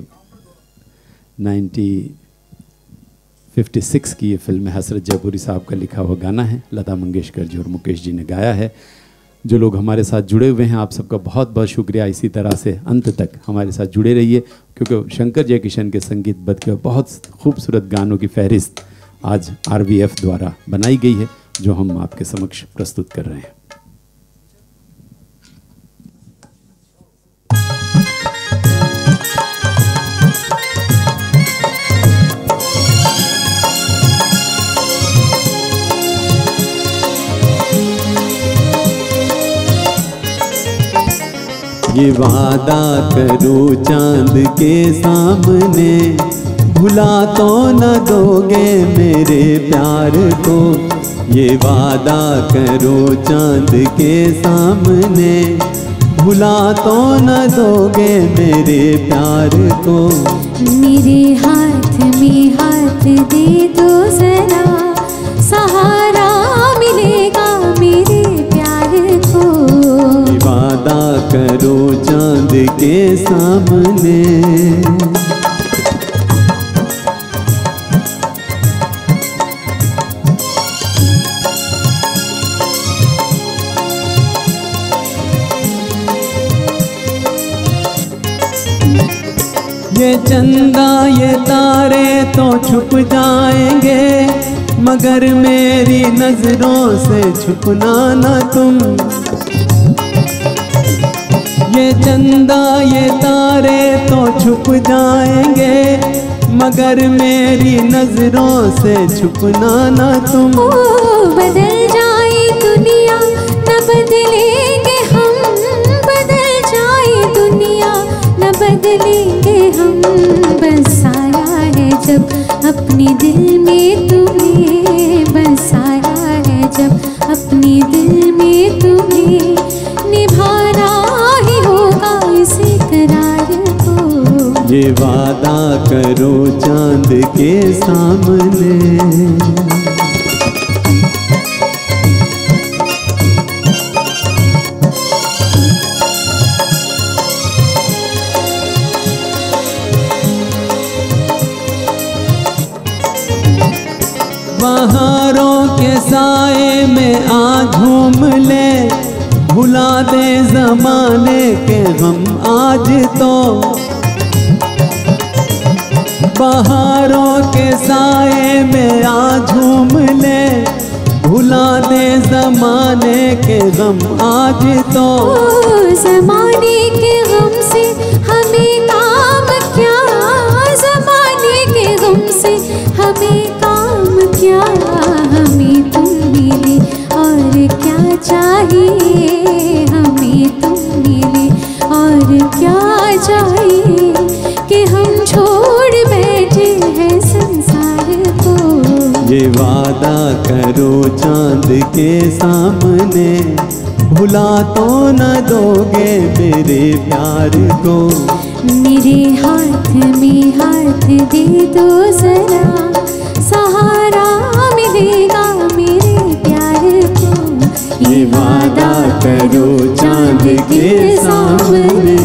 नाइन्टी फिफ्टी सिक्स की ये फिल्म है, हसरत जयपुरी साहब का लिखा हुआ गाना है, लता मंगेशकर जी और मुकेश जी ने गाया है। जो लोग हमारे साथ जुड़े हुए हैं आप सबका बहुत बहुत शुक्रिया। इसी तरह से अंत तक हमारे साथ जुड़े रहिए, क्योंकि शंकर जयकिशन के संगीतबद्ध के बहुत खूबसूरत गानों की फहरिस्त आज आर वी एफ द्वारा बनाई गई है, जो हम आपके समक्ष प्रस्तुत कर रहे हैं। ये वादा करो चांद के सामने, भुला तो न दोगे मेरे प्यार को। ये वादा करो चांद के सामने, भुला तो न दोगे मेरे प्यार को। मेरे हाथ में हाथ दे दो जरा, सहारा करो चांद के सामने। ये चंदा ये तारे तो छुप जाएंगे, मगर मेरी नजरों से छुपना ना तुम। ये चंदा ये तारे तो छुप जाएंगे, मगर मेरी नजरों से छुपना ना तुम। ओ बदल जाए दुनिया न बदलेंगे हम, बदल जाए दुनिया न बदलेंगे हम। बसाया है जब अपने दिल में तुम्हें, बसाया है जब अपने दिल में तुम्हें, निभाना ही होगा इस इकरार को। ये वादा करो चांद के सामने। बहारों के साए में आ झूम ले, भुला दे जमाने के गम आज तो। बहारों के साए में आ झूम ले, भुला दे जमाने के गम आज तो। ओ जमाने के गम से हमें काम क्या, जमाने के गम से हमें काम क्या। हमें तुम मिले और क्या चाहिए, हमें तुम मिले और क्या चाहिए, कि हम छोड़ बैठे हैं संसार को। ये वादा करो चांद के सामने, भुला तो न दोगे मेरे प्यार को। मेरे हाथ में हाथ दे दो जरा, सहारा मिलेगा मेरे प्यार को। ये वादा करो चांद के सामने।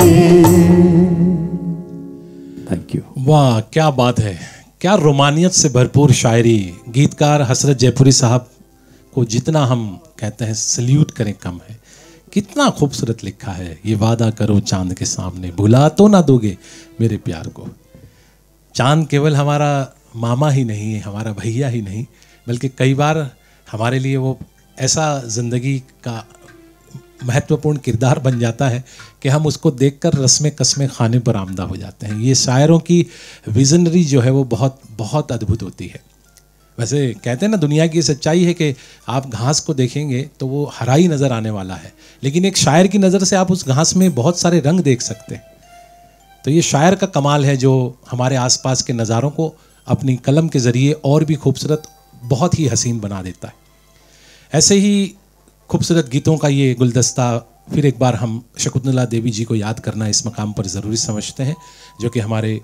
Thank you. वाह क्या बात है, क्या रोमानियत से भरपूर शायरी। गीतकार हसरत जयपुरी साहब को जितना हम कहते हैं सल्यूट करें कम है। कितना खूबसूरत लिखा है, ये वादा करो चांद के सामने, भुला तो ना दोगे मेरे प्यार को। चांद केवल हमारा मामा ही नहीं है, हमारा भैया ही नहीं, बल्कि कई बार हमारे लिए वो ऐसा ज़िंदगी का महत्वपूर्ण किरदार बन जाता है कि हम उसको देखकर रस्में कस्में खाने पर आमदा हो जाते हैं। ये शायरों की विजनरी जो है वो बहुत बहुत अद्भुत होती है। वैसे कहते हैं ना, दुनिया की सच्चाई है कि आप घास को देखेंगे तो वो हरा ही नज़र आने वाला है, लेकिन एक शायर की नज़र से आप उस घास में बहुत सारे रंग देख सकते हैं। तो ये शायर का कमाल है जो हमारे आसपास के नज़ारों को अपनी कलम के ज़रिए और भी खूबसूरत, बहुत ही हसीन बना देता है। ऐसे ही खूबसूरत गीतों का ये गुलदस्ता फिर एक बार हम शकुंतला देवी जी को याद करना इस मकाम पर ज़रूरी समझते हैं, जो कि हमारे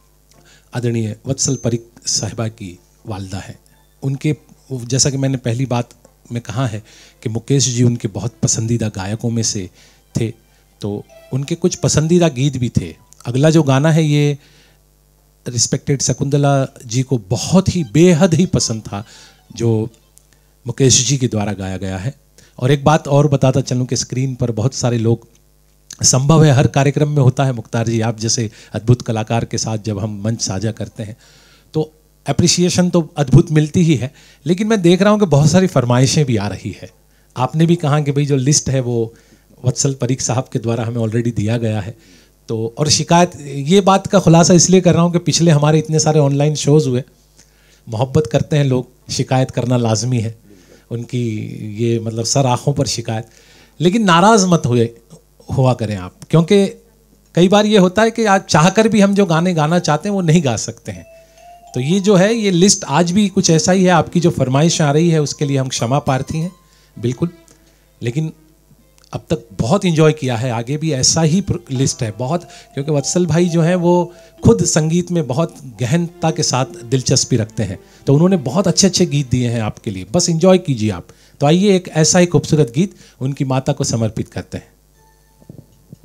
आदरणीय वत्सल परिक साहिबा की वालदा है। उनके, जैसा कि मैंने पहली बात में कहा है कि मुकेश जी उनके बहुत पसंदीदा गायकों में से थे, तो उनके कुछ पसंदीदा गीत भी थे। अगला जो गाना है ये रिस्पेक्टेड शकुंतला जी को बहुत ही बेहद ही पसंद था, जो मुकेश जी के द्वारा गाया गया है। और एक बात और बताता चलूँ कि स्क्रीन पर बहुत सारे लोग, संभव है हर कार्यक्रम में होता है मुख्तार जी, आप जैसे अद्भुत कलाकार के साथ जब हम मंच साझा करते हैं तो अप्रिसिएशन तो अद्भुत मिलती ही है, लेकिन मैं देख रहा हूँ कि बहुत सारी फरमाइशें भी आ रही है। आपने भी कहा कि भाई जो लिस्ट है वो वत्सल परिक साहब के द्वारा हमें ऑलरेडी दिया गया है, तो और शिकायत, ये बात का खुलासा इसलिए कर रहा हूँ कि पिछले हमारे इतने सारे ऑनलाइन शोज़ हुए, मोहब्बत करते हैं लोग, शिकायत करना लाजमी है उनकी, ये मतलब सर आँखों पर शिकायत, लेकिन नाराज़ मत हुए हुआ करें आप, क्योंकि कई बार ये होता है कि आज चाहकर भी हम जो गाने गाना चाहते हैं वो नहीं गा सकते हैं। तो ये जो है ये लिस्ट आज भी कुछ ऐसा ही है, आपकी जो फरमाइश आ रही है उसके लिए हम क्षमा प्रार्थी हैं बिल्कुल, लेकिन अब तक बहुत इंजॉय किया है, आगे भी ऐसा ही लिस्ट है बहुत, क्योंकि वत्सल भाई जो हैं वो खुद संगीत में बहुत गहनता के साथ दिलचस्पी रखते हैं, तो उन्होंने बहुत अच्छे अच्छे गीत दिए हैं आपके लिए, बस इंजॉय कीजिए आप। तो आइए एक ऐसा ही खूबसूरत गीत उनकी माता को समर्पित करते हैं।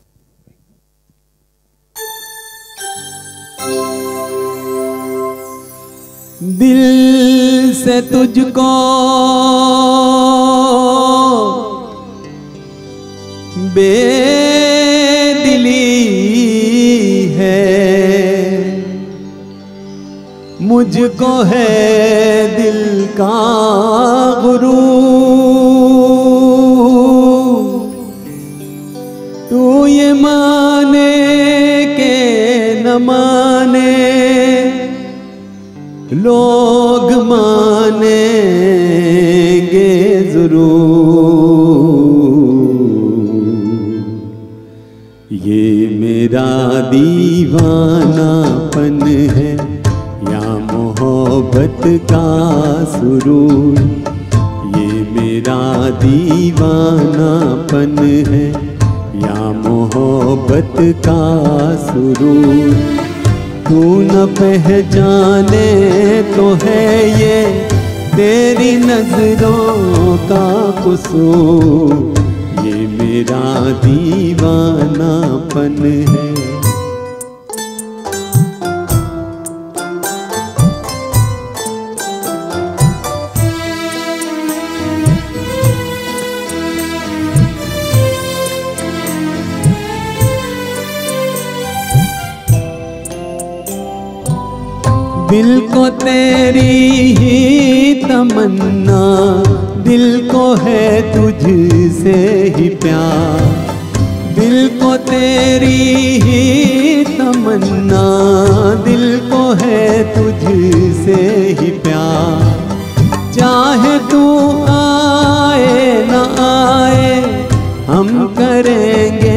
दिल से तुझको बेदिली है, मुझको है दिल का गुरूर। तू ये माने के न माने, लोग मानेंगे जरूर। ये मेरा दीवानापन है या मोहब्बत का सुरूर। ये मेरा दीवानापन है या मोहब्बत का सुरूर। तू न पहचाने तो है ये तेरी नजरों का कसूर। ये मेरा दीवानापन है। दिल को तेरी ही तमन्ना, दिल को है तुझसे ही प्यार। दिल को तेरी ही तमन्ना, दिल को है तुझसे ही प्यार। चाहे तू आए न आए, हम करेंगे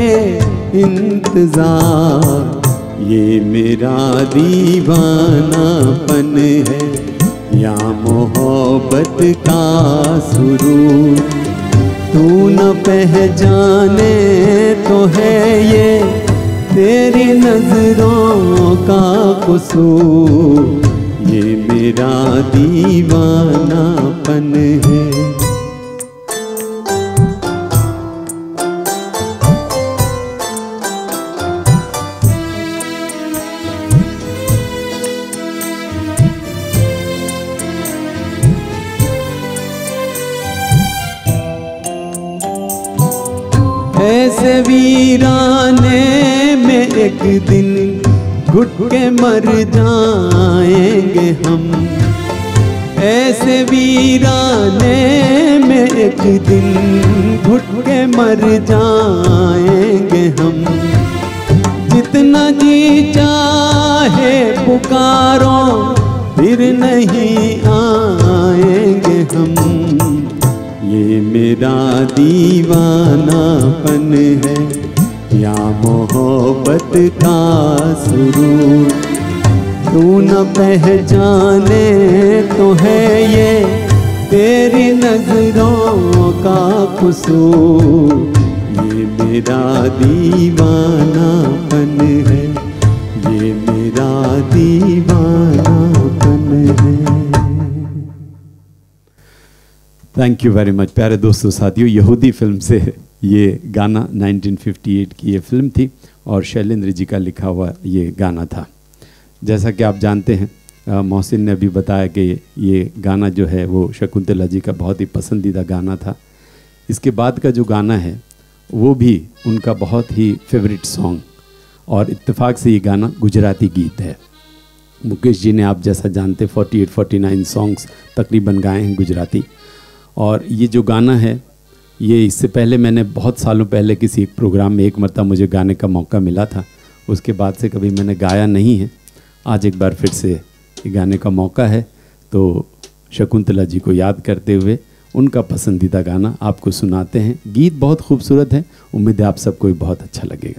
इंतजार। ये मेरा दीवानापन है या मोहब्बत का सुरूर। तू न पहचाने तो है ये तेरी नजरों का कसूर। ये मेरा दीवानापन है। ऐसे वीराने में एक दिन घुट के मर जाएंगे हम। ऐसे वीराने में एक दिन घुट के मर जाएंगे हम। जितना जी चाहे पुकारो फिर नहीं आएंगे हम। ये मेरा दीवानापन है या मोहब्बत का सुरूर। तू न पहचाने तो है ये तेरी नजरों का कसूर। ये मेरा दीवानापन है, ये मेरा दीवानापन है। Thank you very much. प्यारे दोस्तों साथियों, यहूदी फिल्म से ये गाना नाइनटीन फिफ्टी एट की ये फिल्म थी और शैलेंद्र जी का लिखा हुआ ये गाना था। जैसा कि आप जानते हैं, मोहसिन ने अभी बताया कि ये गाना जो है वो शकुंतला जी का बहुत ही पसंदीदा गाना था। इसके बाद का जो गाना है वो भी उनका बहुत ही फेवरेट सॉन्ग, और इत्तेफाक से ये गाना गुजराती गीत है। मुकेश जी ने, आप जैसा जानते, forty eight forty nine songs तकरीबन गाए हैं गुजराती। और ये जो गाना है ये इससे पहले मैंने बहुत सालों पहले किसी एक प्रोग्राम में एक मरतबा मुझे गाने का मौका मिला था। उसके बाद से कभी मैंने गाया नहीं है। आज एक बार फिर से ये गाने का मौका है, तो शकुंतला जी को याद करते हुए उनका पसंदीदा गाना आपको सुनाते हैं। गीत बहुत खूबसूरत है, उम्मीद है आप सबको बहुत अच्छा लगेगा।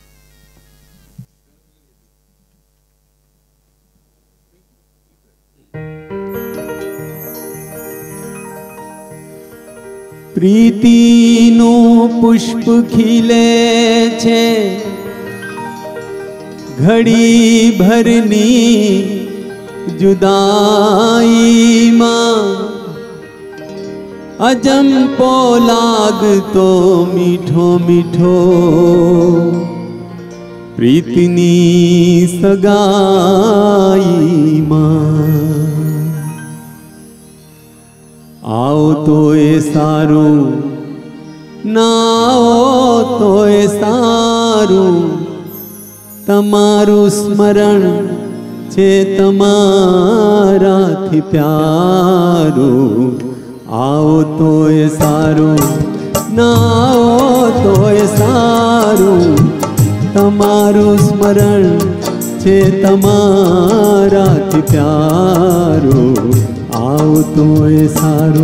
प्रीतिનું પુષ્પ ખીલે છે ઘડી ભરની જુદાઈમાં અજંપો લાગતો મીઠો મીઠો પ્રીતિની સગાઈમાં। आओ तो ए सारू ना आओ तो ए सारू तमारू स्मरण छे तमाराथी प्यारू। आओ तो ए सारू ना आओ तो ए सारू तमारू स्मरण छे तमाराथी प्यारू। आओ तो ए सारू।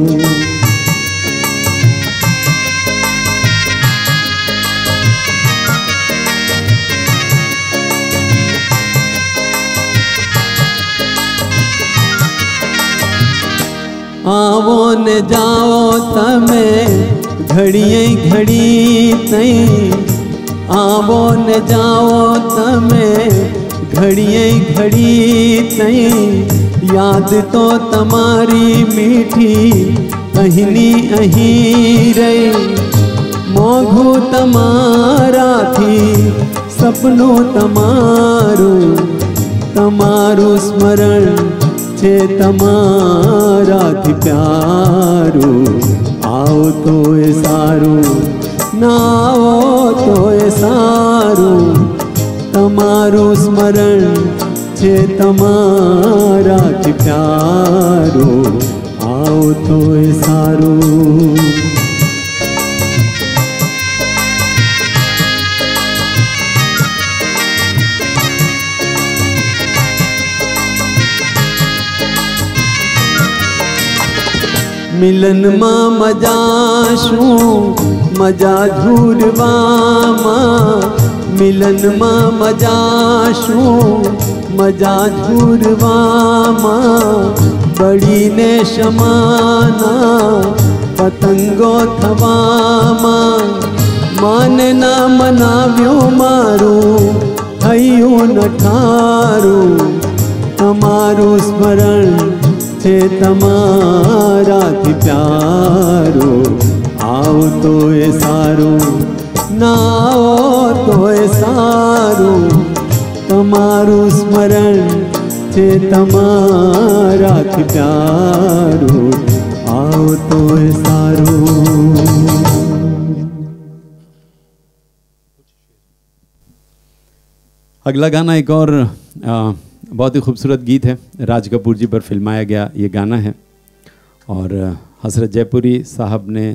आवो ने जाओ तमे घड़िए घड़ी तई। आवो ने जाओ तमे घड़िए घड़ी तई। याद तो तमारी मीठी अहिनी अही रही। मोघू तमारा थी सपनो तमारू तमारू स्मरण छे तमाराथी प्यारू। आओ तो ए सारू ना आओ तो ए सारू तमारू स्मरण छे तमाराथी प्यारू। आओ तो ए सारू। मिलन मा मजा शू मजा झूरवा मा। मिलन मा मजा शू मजा झूरवा मा। बड़ी ने शमाना पतंगो थवा मा। मान ना मनाव्यो मारू हयो न ठारू तमारू स्मरण छे तमाराथी प्यारू। आओ तो ए सारू ना आओ तो ए सारू तमारू स्मरण छे तमाराथी प्यारू। आओ तो ए सारू। अगला गाना एक और आ, बहुत ही खूबसूरत गीत है। राज कपूर जी पर फिल्माया गया ये गाना है और हसरत जयपुरी साहब ने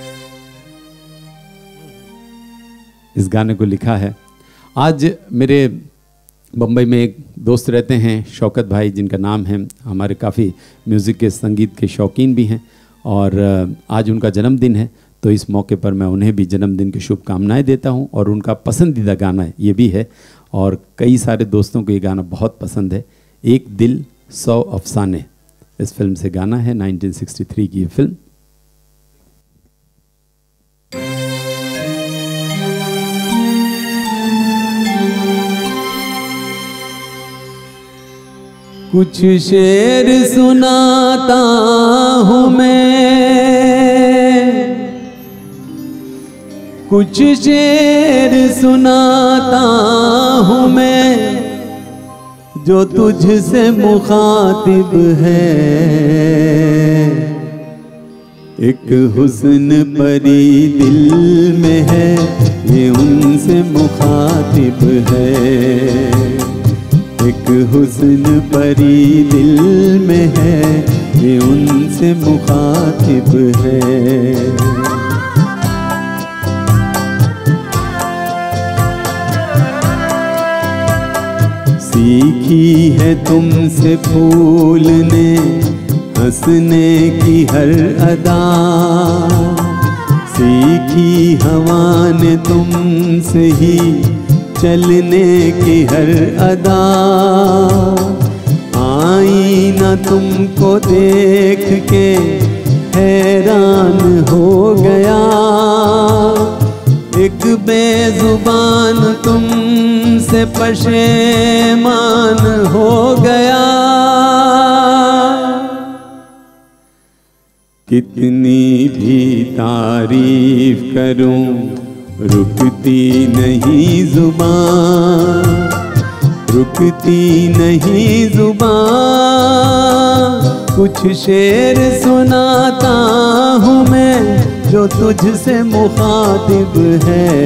इस गाने को लिखा है। आज मेरे बम्बई में एक दोस्त रहते हैं शौकत भाई, जिनका नाम है, हमारे काफ़ी म्यूज़िक के संगीत के शौकीन भी हैं और आज उनका जन्मदिन है। तो इस मौके पर मैं उन्हें भी जन्मदिन की शुभकामनाएं देता हूं और उनका पसंदीदा गाना ये भी है और कई सारे दोस्तों को ये गाना बहुत पसंद है। एक दिल सौ अफसाने इस फिल्म से गाना है, नाइनटीन सिक्सटी थ्री की ये फिल्म। कुछ शेर सुनाता हूँ मैं, कुछ शेर सुनाता हूँ मैं, जो तुझसे मुखातिब है। एक हुस्न परी दिल में है, ये उनसे मुखातिब है। एक हुस्न परी दिल में है, ये उनसे मुखातिब है। सीखी है तुमसे फूलने हंसने की हर अदा, सीखी हवा ने तुमसे ही चलने की हर अदा। आई ना तुमको देख के हैरान हो गया, एक बेजुबान तुमसे पशेमान हो गया। कितनी भी तारीफ करूं रुकती नहीं जुबान, रुकती नहीं जुबान। कुछ शेर सुनाता हूँ मैं जो तुझसे मुखातिब है।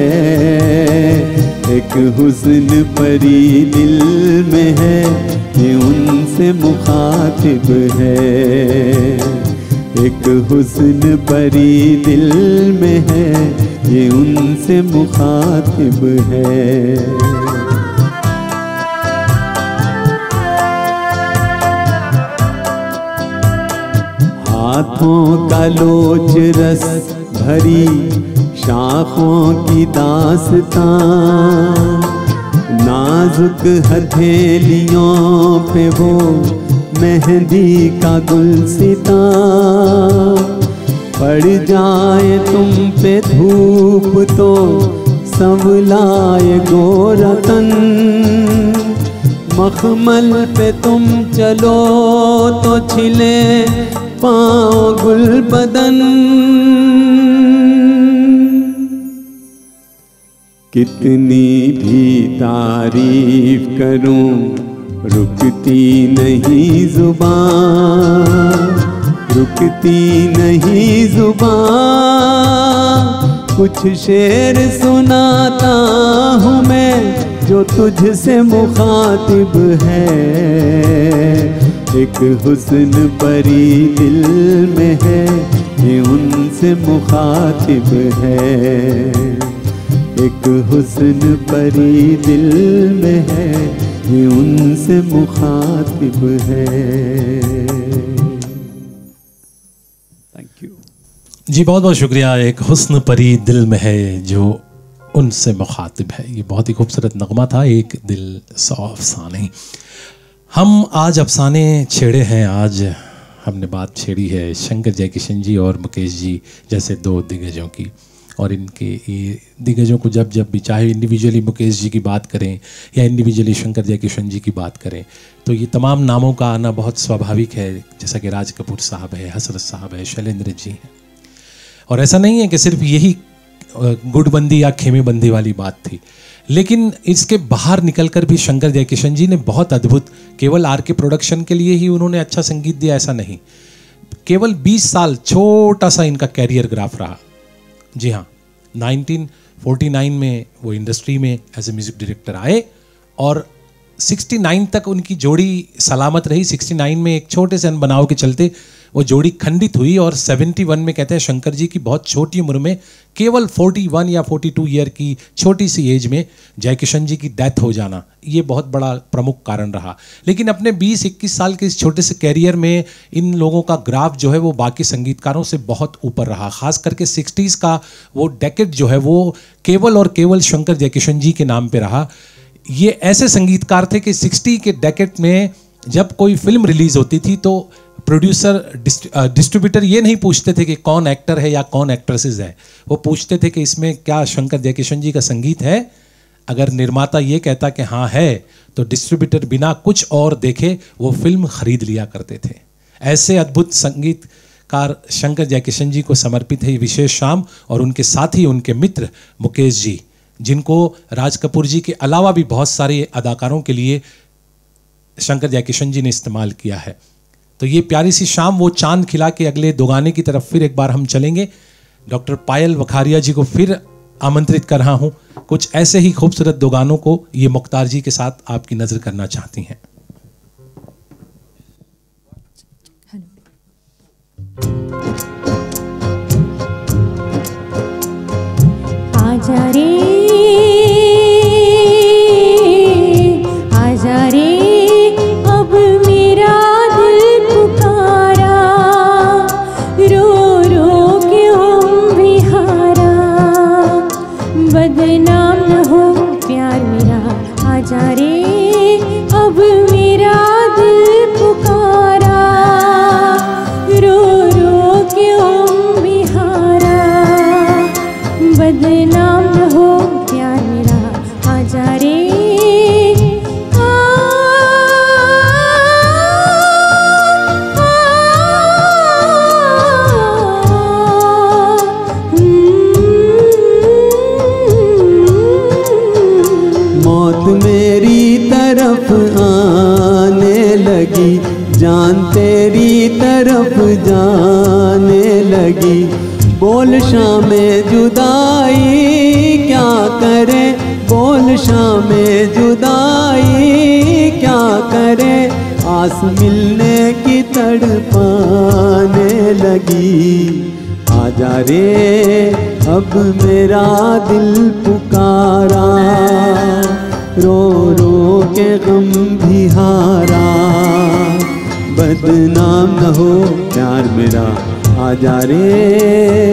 एक हुस्न परी दिल में है ये उनसे मुखातिब है। एक हुस्न परी दिल में है ये उनसे मुखातिब है। हाथों का लोच रस भरी शाखों की दास्तां, नाजुक हथेलियों पे वो मेहंदी का गुलसितां। पड़ जाए तुम पे धूप तो संवलाए गोरा तन, मखमल पे तुम चलो तो छिले पाँव गुल बदन। कितनी भी तारीफ करूं रुकती नहीं जुबान, रुकती नहीं जुबान। कुछ शेर सुनाता हूँ मैं जो तुझसे मुखातिब है। एक हुस्न परी दिल में है ये उनसे मुखातिब है। एक हुस्न परी दिल में है ये उनसे मुखातिब है। थैंक यू जी, बहुत बहुत शुक्रिया। एक हुस्न परी दिल में है जो उनसे मुखातिब है, ये बहुत ही खूबसूरत नगमा था। एक दिल सौ अफसाने। हम आज अफसाने छेड़े हैं, आज हमने बात छेड़ी है शंकर जयकिशन जी और मुकेश जी जैसे दो दिग्गजों की। और इनके ये दिग्गजों को जब जब भी चाहे इंडिविजुअली मुकेश जी की बात करें या इंडिविजुअली शंकर जयकिशन जी की बात करें तो ये तमाम नामों का आना बहुत स्वाभाविक है। जैसा कि राज कपूर साहब है, हसरत साहब है, शैलेंद्र जी हैं। और ऐसा नहीं है कि सिर्फ यही गुटबंदी या खेमेबंदी वाली बात थी, लेकिन इसके बाहर निकलकर भी शंकर जयकिशन जी ने बहुत अद्भुत, केवल आर के प्रोडक्शन के लिए ही उन्होंने अच्छा संगीत दिया ऐसा नहीं, केवल बीस साल छोटा सा इनका कैरियर ग्राफ रहा। जी हाँ, नाइनटीन फोर्टी नाइन में वो इंडस्ट्री में एज ए म्यूजिक डायरेक्टर आए और सिक्सटी नाइन तक उनकी जोड़ी सलामत रही। सिक्सटी नाइन में एक छोटे से अनबनाव के चलते वो जोड़ी खंडित हुई और सेवेंटी वन में कहते हैं शंकर जी की बहुत छोटी उम्र में, केवल फोर्टी वन या फोर्टी टू ईयर की छोटी सी एज में जयकिशन जी की डेथ हो जाना, ये बहुत बड़ा प्रमुख कारण रहा। लेकिन अपने बीस इक्कीस साल के इस छोटे से कैरियर में इन लोगों का ग्राफ जो है वो बाकी संगीतकारों से बहुत ऊपर रहा। खास करके सिक्सटीज़ का वो डेकेड जो है वो केवल और केवल शंकर जयकिशन जी के नाम पे रहा। ये ऐसे संगीतकार थे कि सिक्सटी के डेकेड में जब कोई फिल्म रिलीज होती थी तो प्रोड्यूसर डिस्ट्रीब्यूटर ये नहीं पूछते थे कि कौन एक्टर है या कौन एक्ट्रेसेस है, वो पूछते थे कि इसमें क्या शंकर जयकिशन जी का संगीत है। अगर निर्माता ये कहता कि हाँ है तो डिस्ट्रीब्यूटर बिना कुछ और देखे वो फिल्म खरीद लिया करते थे। ऐसे अद्भुत संगीतकार शंकर जयकिशन जी को समर्पित है ये विशेष शाम। और उनके साथ ही उनके मित्र मुकेश जी, जिनको राज कपूर जी के अलावा भी बहुत सारे अदाकारों के लिए शंकर जयकिशन जी ने इस्तेमाल किया है। तो ये प्यारी सी शाम वो चांद खिला के अगले दो गाने की तरफ फिर एक बार हम चलेंगे। डॉक्टर पायल वखारिया जी को फिर आमंत्रित कर रहा हूँ, कुछ ऐसे ही खूबसूरत दो गानों को ये मुख्तार जी के साथ आपकी नज़र करना चाहती हैं। आजा रे आजा रे अब मेरा दिल पुकारा, रो रो के हम भी हारा, बदनाम न हो प्यार मेरा। आजा रे अब मेरा दिल पुकारा, रो रो के हम भी हारा, बदनाम न हो प्यार मेरा। आजा रे आ, आ, मौत मेरी तरफ आने लगी, जान तेरी तरफ जाने लगी। बोल शामे जुदाई क्या करे, बोल शामे जुदाई क्या करे, आस मिलने की तड़पाने लगी। आजा रे अब मेरा दिल पुकारा, रो रो के गम भी हारा, बदनाम न हो प्यार मेरा, आजा रे।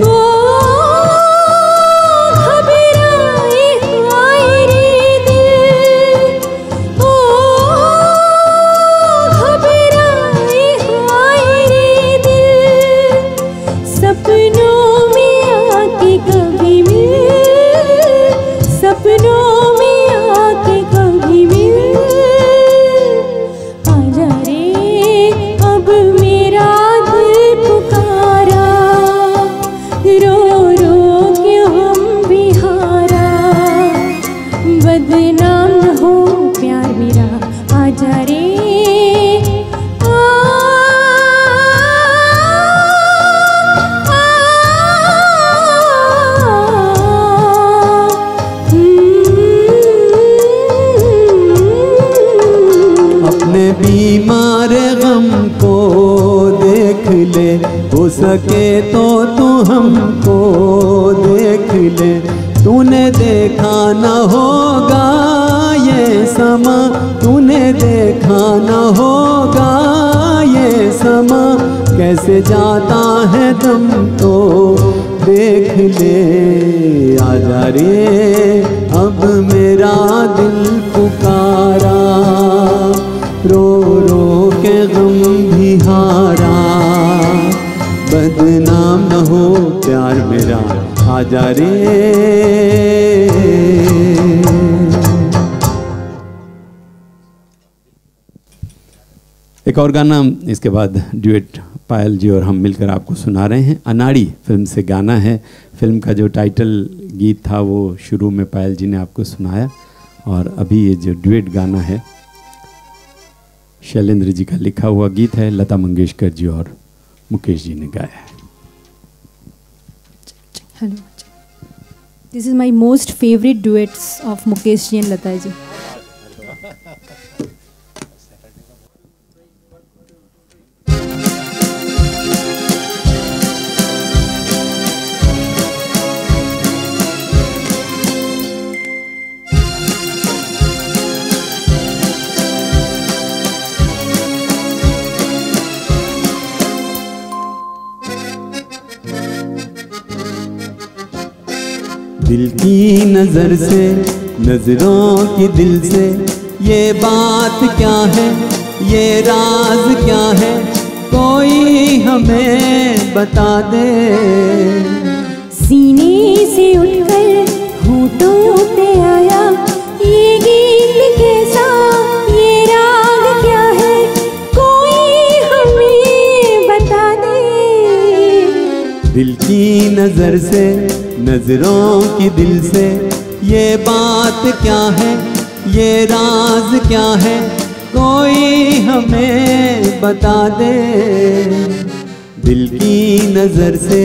बीमार गम को देख ले, हो सके तो तू हमको देख ले। तूने देखा न होगा ये समा, तूने देखा न होगा ये समा, कैसे जाता है दम तो देख ले। आजा रे अब मेरा दिल पुकारा, रो रो के गम भी हारा, बदनाम न हो प्यार मेरा, आजा रे। एक और गाना इसके बाद ड्यूएट पायल जी और हम मिलकर आपको सुना रहे हैं। अनाड़ी फिल्म से गाना है। फिल्म का जो टाइटल गीत था वो शुरू में पायल जी ने आपको सुनाया, और अभी ये जो ड्यूएट गाना है शैलेंद्र जी का लिखा हुआ गीत है, लता मंगेशकर जी और मुकेश जी ने गाया है। Hello, this is my most favourite duets of Mukesh ji and Lata ji. दिल की नजर से, नजरों की दिल से, ये बात क्या है, ये राज क्या है, कोई हमें बता दे। सीने से उठकर होठों पे आया ये गीत कैसा, ये राग क्या है, कोई हमें बता दे। दिल की नजर से, नजरों की दिल से, ये बात क्या है, ये राज क्या है, कोई हमें बता दे। दिल की नजर से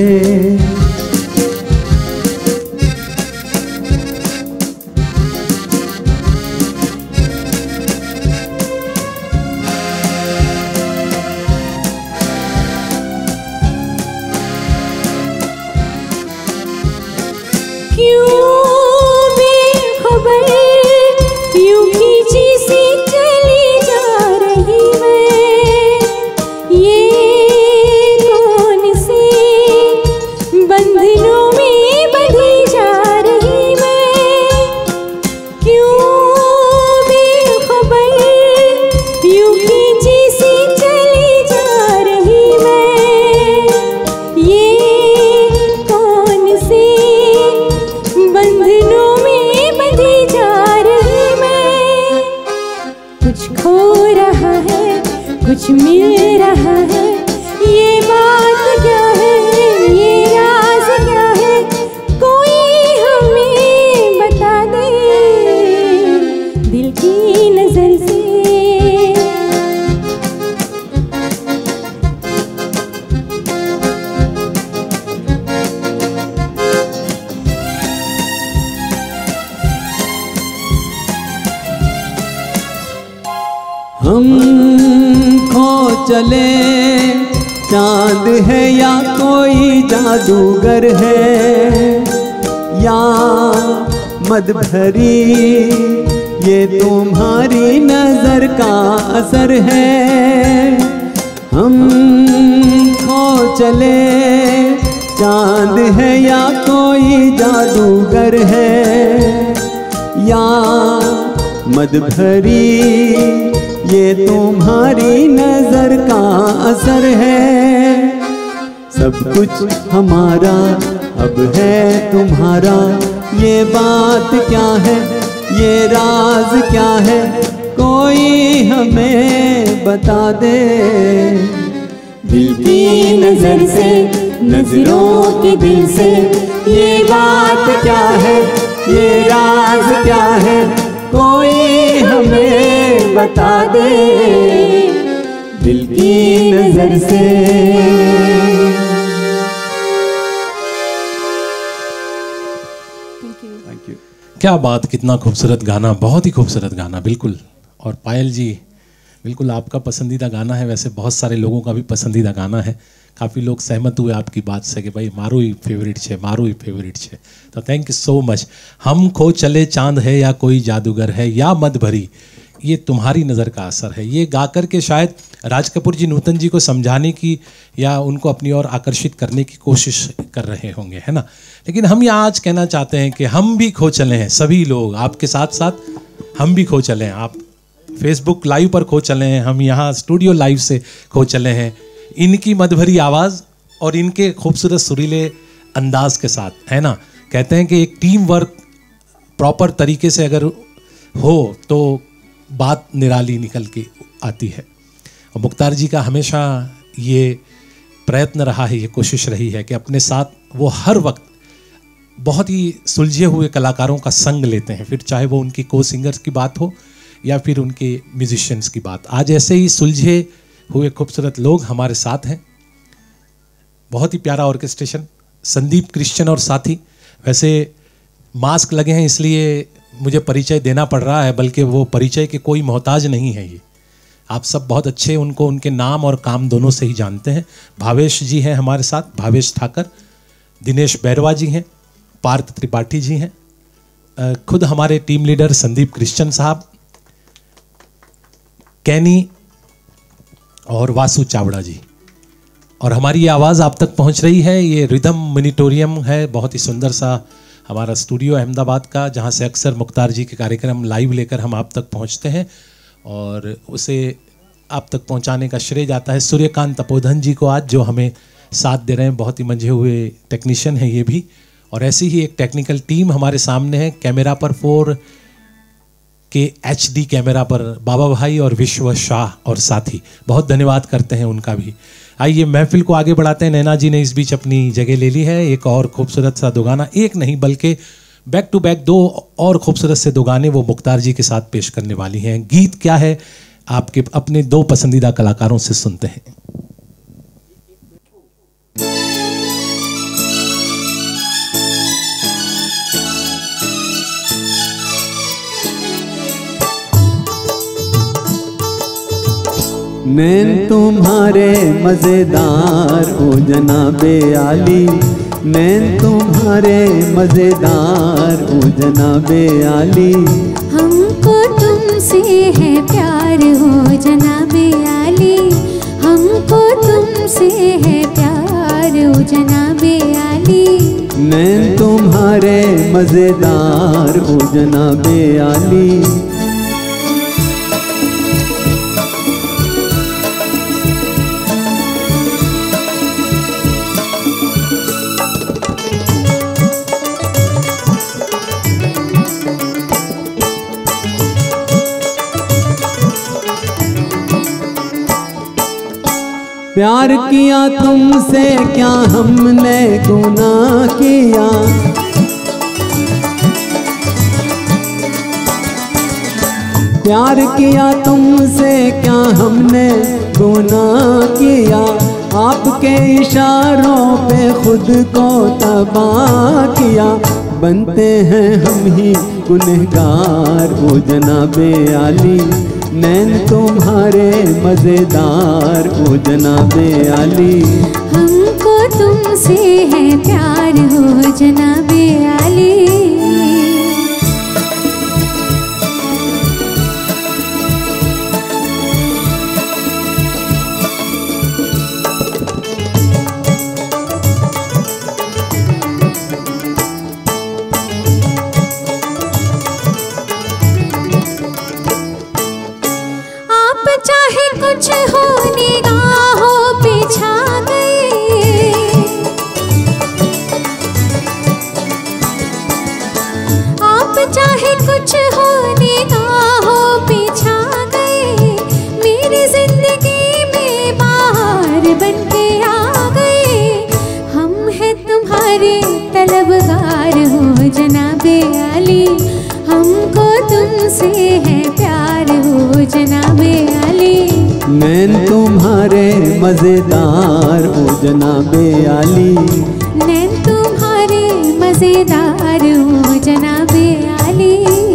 चले चांद है या कोई जादूगर है, या मद भरी ये तुम्हारी नजर का असर है। हम खो चले चांद है या कोई जादूगर है, या मद भरी ये तुम्हारी नजर का असर है। सब कुछ हमारा अब है तुम्हारा, ये बात क्या है, ये राज क्या है, कोई हमें बता दे। दिल की नजर से, नजरों के दिल से, ये बात क्या है, ये राज क्या है, कोई हमें बता दे। दिल की नजर से। Thank you. क्या बात, कितना खूबसूरत गाना, बहुत ही खूबसूरत गाना, बिल्कुल। और पायल जी, बिल्कुल आपका पसंदीदा गाना है, वैसे बहुत सारे लोगों का भी पसंदीदा गाना है। काफ़ी लोग सहमत हुए आपकी बात से कि भाई मारो ही फेवरेट है, मारो ही फेवरेट है। तो थैंक यू सो मच। हम खो चले चांद है या कोई जादूगर है, या मद भरी ये तुम्हारी नज़र का असर है, ये गाकर के शायद राज कपूर जी नूतन जी को समझाने की या उनको अपनी ओर आकर्षित करने की कोशिश कर रहे होंगे, है ना। लेकिन हम यहाँ आज कहना चाहते हैं कि हम भी खो चले हैं, सभी लोग आपके साथ साथ हम भी खो चले हैं। आप फेसबुक लाइव पर खो चले हैं, हम यहाँ स्टूडियो लाइव से खो चले हैं इनकी मधुभरी आवाज़ और इनके खूबसूरत सुरीले अंदाज के साथ, है ना। कहते हैं कि एक टीम वर्क प्रॉपर तरीके से अगर हो तो बात निराली निकल के आती है। और मुख्तार जी का हमेशा ये प्रयत्न रहा है, ये कोशिश रही है कि अपने साथ वो हर वक्त बहुत ही सुलझे हुए कलाकारों का संग लेते हैं, फिर चाहे वो उनकी को सिंगर्स की बात हो या फिर उनके म्यूजिशियंस की बात। आज ऐसे ही सुलझे हुए खूबसूरत लोग हमारे साथ हैं। बहुत ही प्यारा ऑर्केस्ट्रेशन, संदीप क्रिश्चियन और साथी। वैसे मास्क लगे हैं इसलिए मुझे परिचय देना पड़ रहा है, बल्कि वो परिचय के कोई मोहताज नहीं है। ये आप सब बहुत अच्छे उनको उनके नाम और काम दोनों से ही जानते हैं। भावेश जी हैं हमारे साथ, भावेश ठाकर, दिनेश बैरवा जी हैं, पार्थ त्रिपाठी जी हैं, खुद हमारे टीम लीडर संदीप क्रिश्चियन साहब, कैनी और वासु चावड़ा जी। और हमारी ये आवाज़ आप तक पहुंच रही है। ये रिदम मॉनिटोरियम है, बहुत ही सुंदर सा हमारा स्टूडियो अहमदाबाद का, जहां से अक्सर मुख्तार जी के कार्यक्रम लाइव लेकर हम आप तक पहुंचते हैं। और उसे आप तक पहुंचाने का श्रेय जाता है सूर्यकांत तपोधन जी को आज, जो हमें साथ दे रहे हैं। बहुत ही मंझे हुए टेक्नीशियन हैं ये भी। और ऐसी ही एक टेक्निकल टीम हमारे सामने है। कैमरा पर फोर के एच डी कैमरा पर बाबा भाई और विश्व शाह और साथी, बहुत धन्यवाद करते हैं उनका भी। आइए महफिल को आगे बढ़ाते हैं। नैना जी ने इस बीच अपनी जगह ले ली है। एक और खूबसूरत सा दो गाना, एक नहीं बल्कि बैक टू बैक दो और खूबसूरत से दो गाने वो मुख्तार जी के साथ पेश करने वाली हैं। गीत क्या है आपके अपने दो पसंदीदा कलाकारों से सुनते हैं। नैन तुम्हारे मज़ेदार ओ जनाबे आली, नैन तुम्हारे मज़ेदार ओ जनाबे आली। हमको तुमसे है प्यार हो जनाबे आली, हमको तुमसे है प्यार हो जनाबे आली। नैन तुम्हारे मज़ेदार ओ जनाबे आली। प्यार किया तुमसे क्या हमने गुनाह किया, प्यार किया तुमसे क्या हमने गुनाह किया। आपके इशारों पे खुद को तबाह किया। बनते हैं हम ही गुनहगार ओ जनाबे आली, नैन तुम्हारे मजेदार ओ जनाबे आली। हमको तुमसे है प्यार हो जनाबे आली। कुछ हो निगाहों पे छा गए, आप चाहे कुछ हो निगाहों पे छा गए, मेरी जिंदगी में बाहर बन के आ गए। हम हैं तुम्हारे तलबगार हो जनाबे आली। हमको तुमसे है प्यार हो जनाबे आली। नैन तुम्हारे मजेदार ओ जनाबे आली। नैन तुम्हारे मजेदार हो जनाबे आली।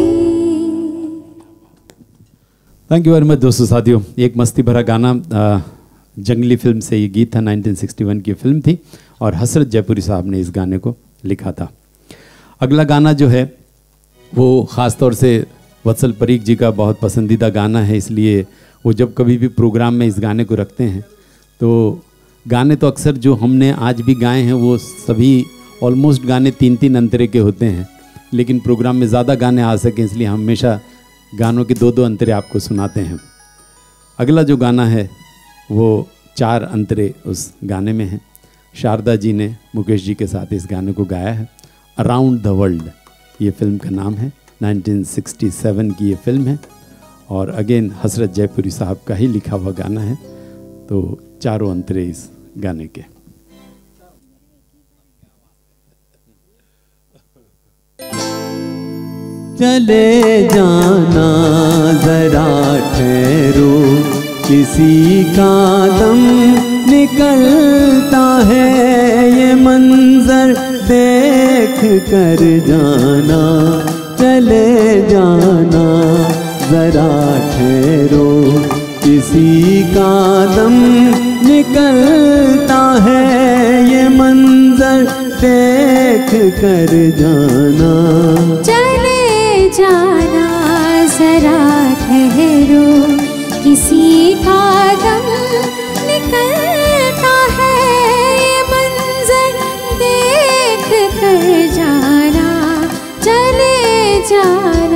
थैंक यू वेरी मच दोस्तों साथियों। एक मस्ती भरा गाना, आ, जंगली फिल्म से ये गीत था, नाइनटीन सिक्सटी वन की फिल्म थी और हसरत जयपुरी साहब ने इस गाने को लिखा था। अगला गाना जो है वो ख़ास तौर से वत्सल परीख जी का बहुत पसंदीदा गाना है, इसलिए वो जब कभी भी प्रोग्राम में इस गाने को रखते हैं तो गाने तो अक्सर जो हमने आज भी गाए हैं वो सभी ऑलमोस्ट गाने तीन तीन अंतरे के होते हैं, लेकिन प्रोग्राम में ज़्यादा गाने आ सकें इसलिए हमेशा गानों के दो दो अंतरे आपको सुनाते हैं। अगला जो गाना है वो चार अंतरे उस गाने में हैं। शारदा जी ने मुकेश जी के साथ इस गाने को गाया है। अराउंड द वर्ल्ड ये फिल्म का नाम है, नाइनटीन सिक्सटी सेवन की ये फिल्म है और अगेन हसरत जयपुरी साहब का ही लिखा हुआ गाना है। तो चारों अंतरे इस गाने के। चले जाना जरा ठहरो, किसी का दम निकलता है, ये मंजर देख कर जाना। चले जाना जरा ठहरो, किसी का दम निकलता है, ये मंजर देख कर जाना। चले जाना जरा ठहरो, किसी का दम निकलता है, ये मंजर देख कर जाना। चले जाना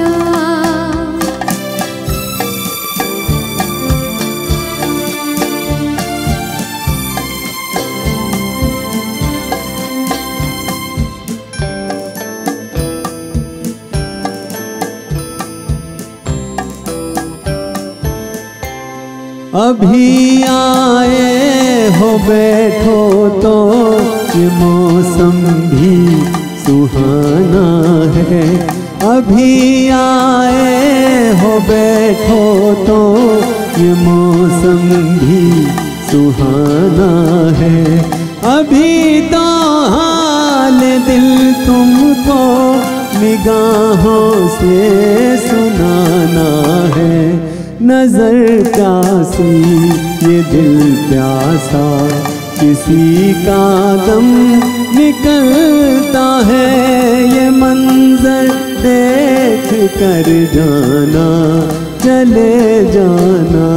अभी आए हो बैठो तो ये मौसम भी सुहाना है। अभी आए हो बैठो तो ये मौसम भी सुहाना है। अभी तो हाल दिल तुमको निगाहों से सुनाना है। नजर प्यासी ये दिल प्यासा, किसी का दम निकलता है, ये मंजर देख कर जाना। चले जाना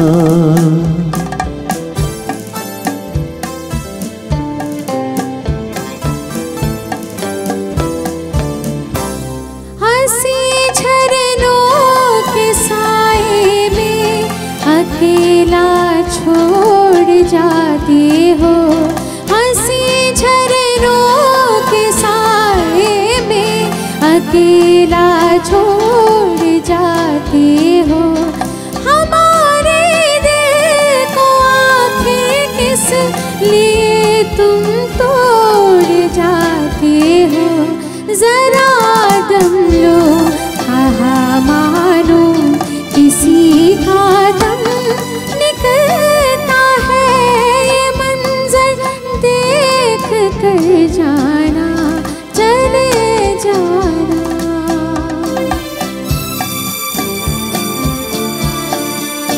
अकेला छोड़ जाते हो, हंसी झरनों के साए में अकेला छोड़ जाते हो। हमारे दिल को आखिर किस लिए तुम तोड़ जाते हो। जरा दम लो, हा मानो, किसी का दम निकलता है, ये मंजर देख कर जाना। चले जाना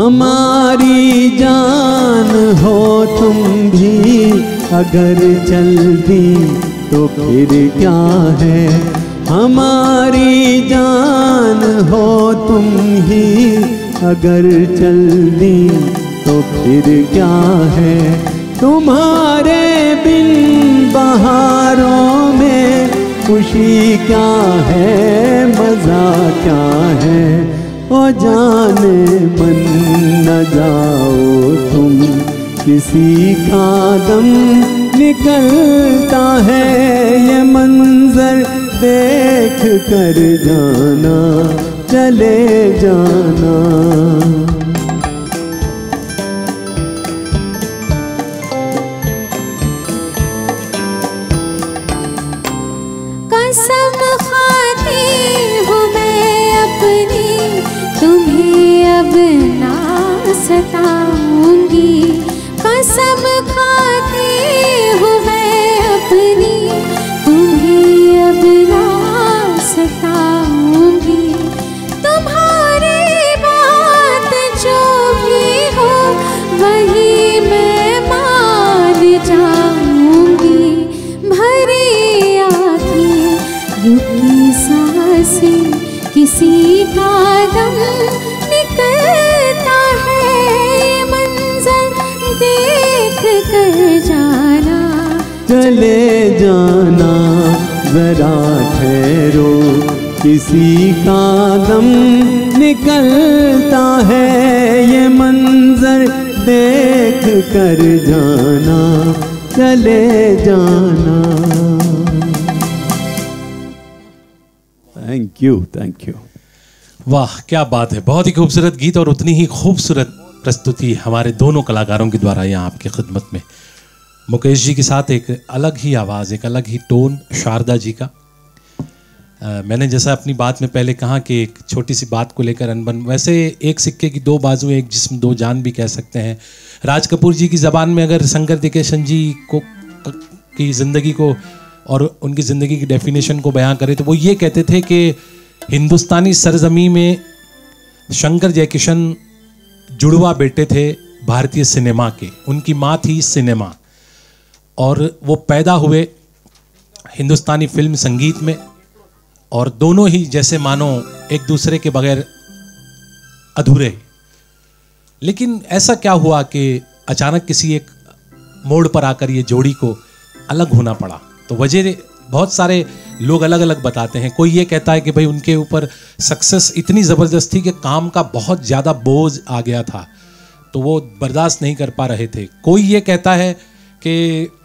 हमारी जान हो तुम भी अगर चल दी तो फिर क्या है। हमारी जान हो तुम ही अगर चल दी तो फिर क्या है। तुम्हारे बिन बहारों में खुशी क्या है, मज़ा क्या है। ओ जाने मन न जाओ तुम, किसी का दम निकलता है। ये मंजर देख कर जाना, चले जाना। कसम खाती हूँ मैं अपनी, तुम्हें अब ना सताऊंगी। कसम खाती हूँ मैं अपनी, तुम्हें अब ना सताऊंगी। तुम्हारी बात जो भी हो वही मैं मान जाऊंगी। भरी आँखें रुकी सांसें, किसी का दम निकलता है। ये मंजर देख कर जाना, चले जाना। जरा ठहरो, किसी का दम निकलता है। ये मंजर देख कर जाना, चले जाना। Thank you, thank you. वाह क्या बात है, बहुत ही खूबसूरत गीत और उतनी ही खूबसूरत प्रस्तुति हमारे दोनों कलाकारों के द्वारा यहाँ आपकी खिदमत में। मुकेश जी के साथ एक अलग ही आवाज़, एक अलग ही टोन शारदा जी का। आ, मैंने जैसा अपनी बात में पहले कहा कि एक छोटी सी बात को लेकर अनबन, वैसे एक सिक्के की दो बाजू, एक जिस्म दो जान भी कह सकते हैं। राज कपूर जी की ज़बान में अगर शंकर दिकेशन जी को की ज़िंदगी को और उनकी ज़िंदगी की डेफिनेशन को बयां करें तो वो ये कहते थे कि हिंदुस्तानी सरजमी में शंकर जयकिशन जुड़वा बेटे थे भारतीय सिनेमा के। उनकी माँ थी सिनेमा और वो पैदा हुए हिंदुस्तानी फिल्म संगीत में, और दोनों ही जैसे मानो एक दूसरे के बगैर अधूरे। लेकिन ऐसा क्या हुआ कि अचानक किसी एक मोड़ पर आकर ये जोड़ी को अलग होना पड़ा। तो वजह बहुत सारे लोग अलग अलग बताते हैं। कोई ये कहता है कि भाई उनके ऊपर सक्सेस इतनी ज़बरदस्त थी कि काम का बहुत ज़्यादा बोझ आ गया था, तो वो बर्दाश्त नहीं कर पा रहे थे। कोई ये कहता है कि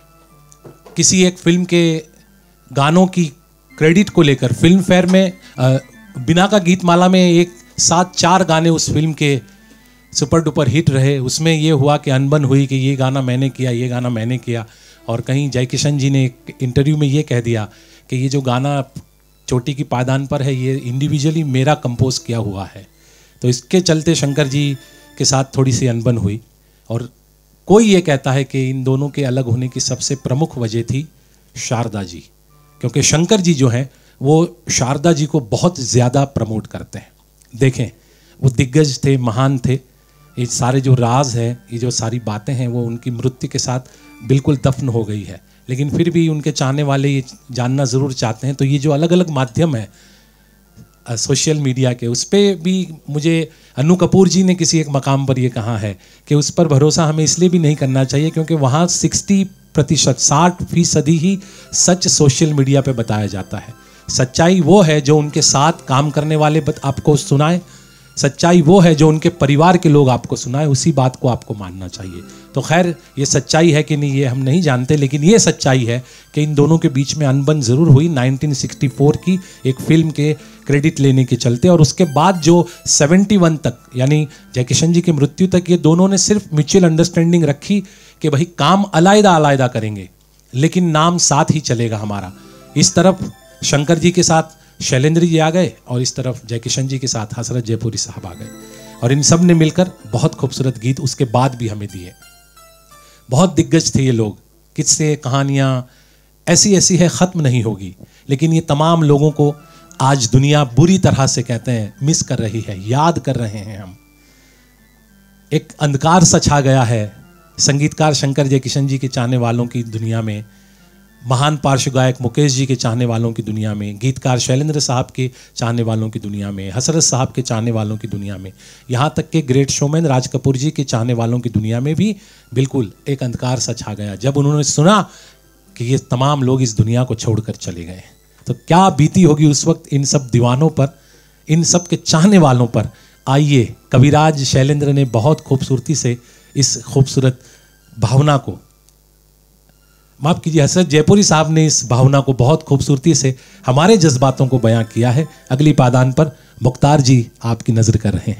किसी एक फिल्म के गानों की क्रेडिट को लेकर फिल्म फेयर में आ, बिना का गीतमाला में एक साथ चार गाने उस फिल्म के सुपर डुपर हिट रहे। उसमें ये हुआ कि अनबन हुई कि ये गाना मैंने किया, ये गाना मैंने किया। और कहीं जयकिशन जी ने एक इंटरव्यू में ये कह दिया कि ये जो गाना चोटी की पायदान पर है ये इंडिविजुअली मेरा कंपोज किया हुआ है। तो इसके चलते शंकर जी के साथ थोड़ी सी अनबन हुई। और कोई ये कहता है कि इन दोनों के अलग होने की सबसे प्रमुख वजह थी शारदा जी, क्योंकि शंकर जी जो हैं वो शारदा जी को बहुत ज़्यादा प्रमोट करते हैं। देखें वो दिग्गज थे, महान थे। ये सारे जो राज हैं, ये जो सारी बातें हैं वो उनकी मृत्यु के साथ बिल्कुल दफन हो गई है, लेकिन फिर भी उनके चाहने वाले ये जानना ज़रूर चाहते हैं। तो ये जो अलग अलग माध्यम है सोशल मीडिया के, उस पर भी मुझे अनु कपूर जी ने किसी एक मकाम पर ये कहा है कि उस पर भरोसा हमें इसलिए भी नहीं करना चाहिए क्योंकि वहाँ सिक्सटी प्रतिशत साठ फीसदी ही सच सोशल मीडिया पे बताया जाता है। सच्चाई वो है जो उनके साथ काम करने वाले आपको सुनाए, सच्चाई वो है जो उनके परिवार के लोग आपको सुनाए, उसी बात को आपको मानना चाहिए। तो खैर ये सच्चाई है कि नहीं ये हम नहीं जानते, लेकिन ये सच्चाई है कि इन दोनों के बीच में अनबन ज़रूर हुई नाइनटीन सिक्सटी फोर की एक फिल्म के क्रेडिट लेने के चलते। और उसके बाद जो इकहत्तर तक यानी जयकिशन जी की मृत्यु तक ये दोनों ने सिर्फ म्यूचुअल अंडरस्टैंडिंग रखी कि भाई काम अलग अलग करेंगे लेकिन नाम साथ ही चलेगा हमारा। इस तरफ शंकर जी के साथ शैलेंद्र जी आ गए और इस तरफ जयकिशन जी के साथ हसरत जयपुरी साहब आ गए, और इन सब ने मिलकर बहुत खूबसूरत गीत उसके बाद भी हमें दिए। बहुत दिग्गज थे ये लोग, किस्से कहानियाँ ऐसी ऐसी है ख़त्म नहीं होगी, लेकिन ये तमाम लोगों को आज दुनिया बुरी तरह से कहते हैं मिस कर रही है, याद कर रहे हैं हम। एक अंधकार सा छा गया है संगीतकार शंकर जयकिशन जी के चाहने वालों की दुनिया में, महान पार्श्व गायक मुकेश जी के चाहने वालों की दुनिया में, गीतकार शैलेंद्र साहब के चाहने वालों की दुनिया में, हसरत साहब के चाहने वालों की दुनिया में, यहाँ तक के ग्रेट शोमैन राज कपूर जी के चाहने वालों की दुनिया में भी बिल्कुल एक अंधकार सा छा गया जब उन्होंने सुना कि ये तमाम लोग इस दुनिया को छोड़कर चले गए। तो क्या बीती होगी उस वक्त इन सब दीवानों पर, इन सब के चाहने वालों पर। आइए, कविराज शैलेंद्र ने बहुत खूबसूरती से इस खूबसूरत भावना को, माफ़ कीजिए हसरत जयपुरी साहब ने इस भावना को बहुत खूबसूरती से हमारे जज्बातों को बयां किया है। अगली पादान पर मुख्तार जी आपकी नजर कर रहे हैं।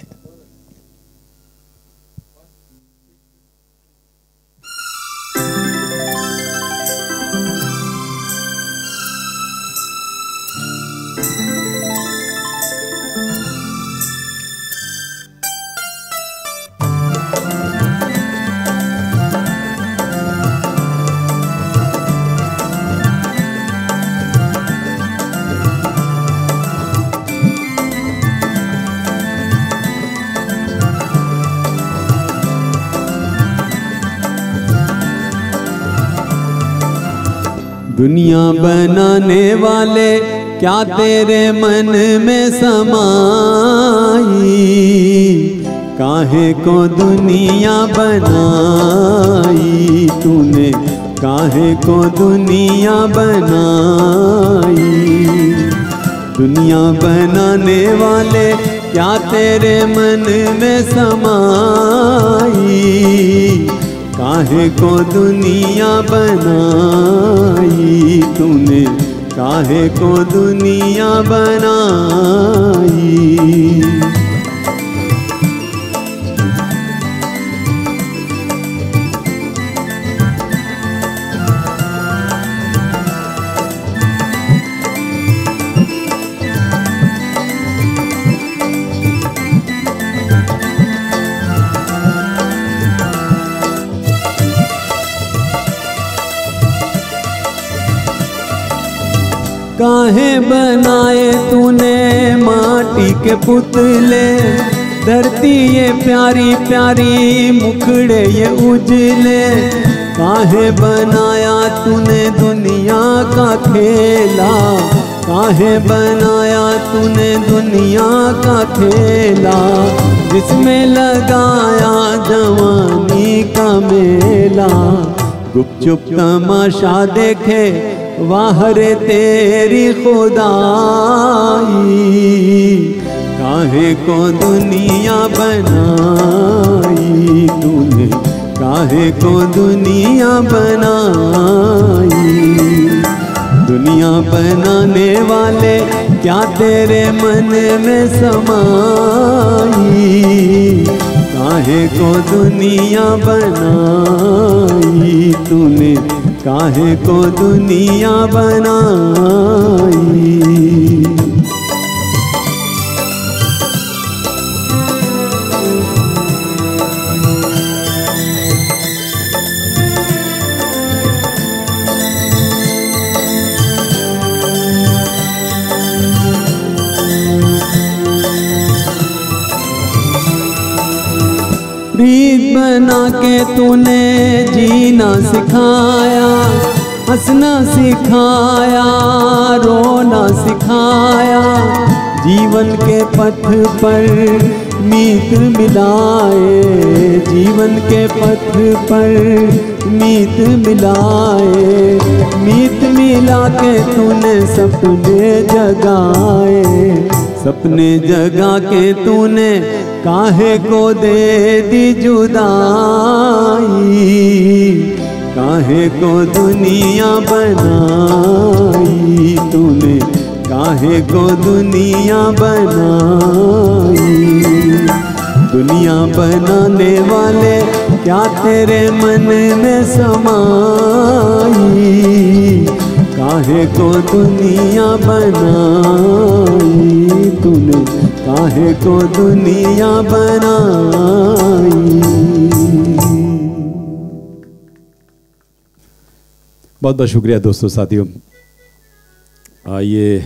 दुनिया बनाने वाले क्या तेरे मन में समाई, काहे को दुनिया बनाई तूने, काहे को दुनिया बनाई। दुनिया बनाने वाले क्या तेरे मन में समाई, काहे को दुनिया बनाई तूने, काहे को दुनिया बनाई। काहे बनाए तूने माटी के पुतले, धरती ये प्यारी प्यारी मुखड़े ये उजले। काहे बनाया तूने दुनिया का खेला, काहे बनाया तूने दुनिया का खेला, जिसमें लगाया जवानी का मेला। गुपचुप तमाशा देखे वाह रे तेरी खुदाई, काहे को दुनिया बनाई तूने, काहे को दुनिया बनाई। दुनिया बनाने वाले क्या तेरे मन में समाई, काहे को दुनिया बनाई तूने, काहे को दुनिया बनाई। प्रीत बना के तूने जीना सिखाया, हंसना सिखाया, रोना सिखाया। जीवन के पथ पर मीत मिलाए, जीवन के पथ पर मीत मिलाए। मीत मिला के तूने सपने जगाए, सपने जगा के तूने काहे को दे दी जुदाई, काहे को दुनिया बनाई तूने, काहे को दुनिया बनाई। दुनिया बनाने वाले क्या तेरे मन में समाई, काहे को दुनिया बनाई तूने, काहे को दुनिया बनाई। बहुत बहुत शुक्रिया दोस्तों साथियों। ये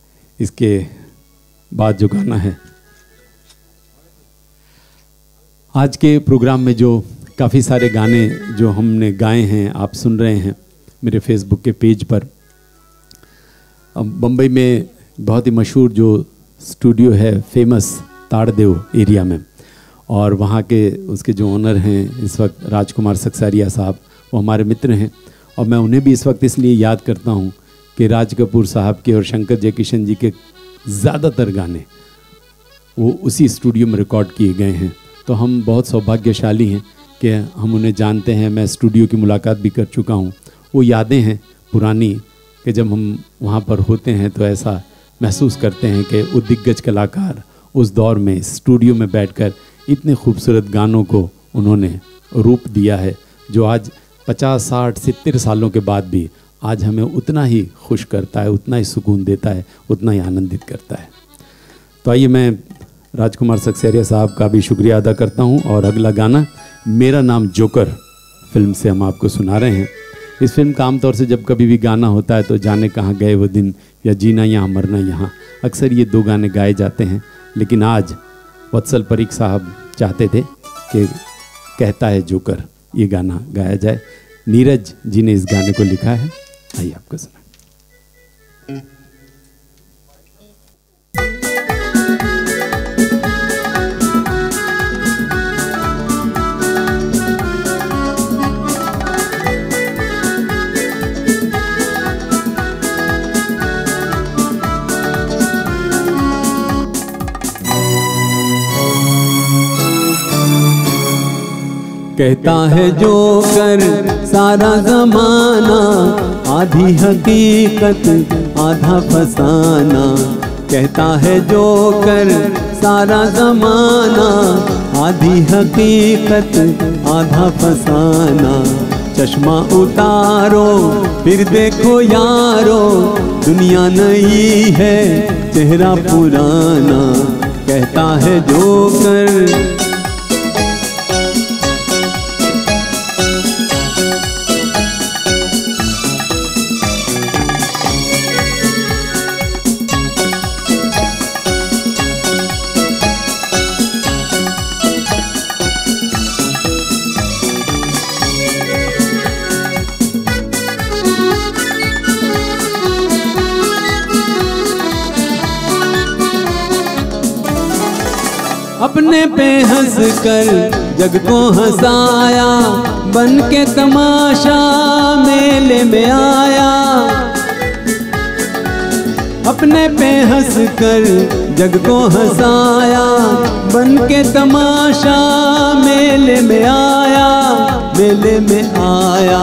इसके बाद जो गाना है, आज के प्रोग्राम में जो काफ़ी सारे गाने जो हमने गाए हैं आप सुन रहे हैं मेरे फेसबुक के पेज पर। बम्बई में बहुत ही मशहूर जो स्टूडियो है फेमस ताड़देव एरिया में, और वहाँ के उसके जो ओनर हैं इस वक्त राजकुमार सक्सेरिया साहब, वो हमारे मित्र हैं। और मैं उन्हें भी इस वक्त इसलिए याद करता हूँ कि राज कपूर साहब के और शंकर जयकिशन जी के ज़्यादातर गाने वो उसी स्टूडियो में रिकॉर्ड किए गए हैं। तो हम बहुत सौभाग्यशाली हैं कि हम उन्हें जानते हैं। मैं स्टूडियो की मुलाकात भी कर चुका हूँ। वो यादें हैं पुरानी कि जब हम वहाँ पर होते हैं तो ऐसा महसूस करते हैं कि वो दिग्गज कलाकार उस दौर में स्टूडियो में बैठकर इतने खूबसूरत गानों को उन्होंने रूप दिया है, जो आज पचास साठ सत्तर सालों के बाद भी आज हमें उतना ही खुश करता है, उतना ही सुकून देता है, उतना ही आनंदित करता है। तो आइए मैं राजकुमार सक्सेरिया साहब का भी शुक्रिया अदा करता हूं, और अगला गाना मेरा नाम जोकर फिल्म से हम आपको सुना रहे हैं। इस फिल्म का आमतौर से जब कभी भी गाना होता है तो जाने कहाँ गए वो दिन या जीना यहाँ मरना यहाँ, अक्सर ये दो गाने गाए जाते हैं। लेकिन आज वत्सल परीख साहब चाहते थे कि कहता है जोकर ये गाना गाया जाए। नीरज जी ने इस गाने को लिखा है, आइए आपको सुना। कहता है जोकर सारा जमाना, आधी हकीकत आधा फसाना। कहता है जोकर सारा जमाना, आधी हकीकत आधा फसाना। चश्मा उतारो फिर देखो यारो, दुनिया नई है चेहरा पुराना। कहता है जोकर अपने पे हंस कर जग को हंसाया, बन के तमाशा मेले में आया। अपने पे हंस कर जग को हंसाया, बन के तमाशा मेले में आया, मेले में आया।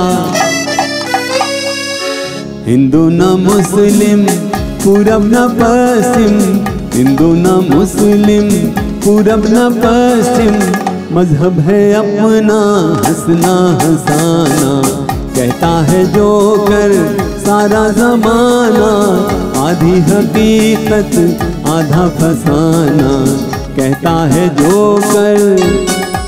हिंदू न मुस्लिम पूरब न पश्चिम, हिंदू न मुस्लिम पूरब न पश्चिम, मजहब है अपना हंसना हंसाना। कहता है जोकर सारा जमाना, आधी हकीकत आधा फसाना। कहता है जोकर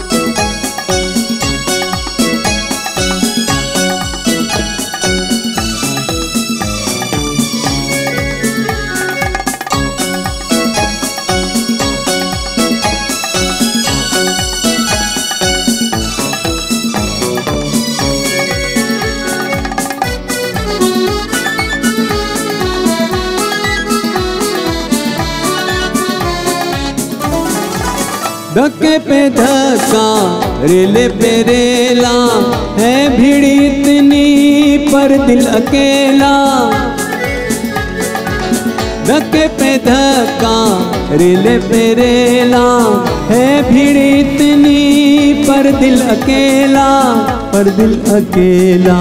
धक्के पे धक्का रेले पे रेला, है भीड़ इतनी पर दिल अकेला। धक्के पे धक्का रेले पे रेला, है भीड़ इतनी पर दिल अकेला, पर दिल अकेला।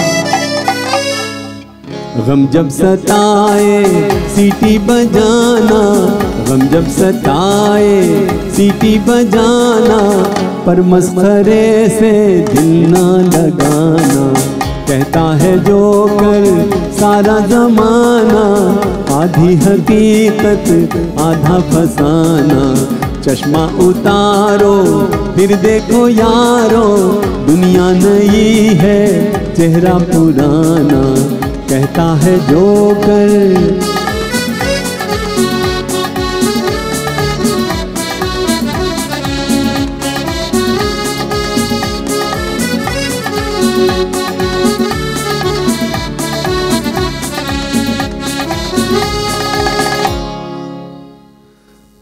गम जब सताए सीटी बजाना, गम जब सताए सीटी बजाना, पर मस्खरे से दिल ना लगाना। कहता है जोकर सारा जमाना, आधी हकीकत आधा फसाना। चश्मा उतारो फिर देखो यारो, दुनिया नई है चेहरा पुराना। कहता है जोकर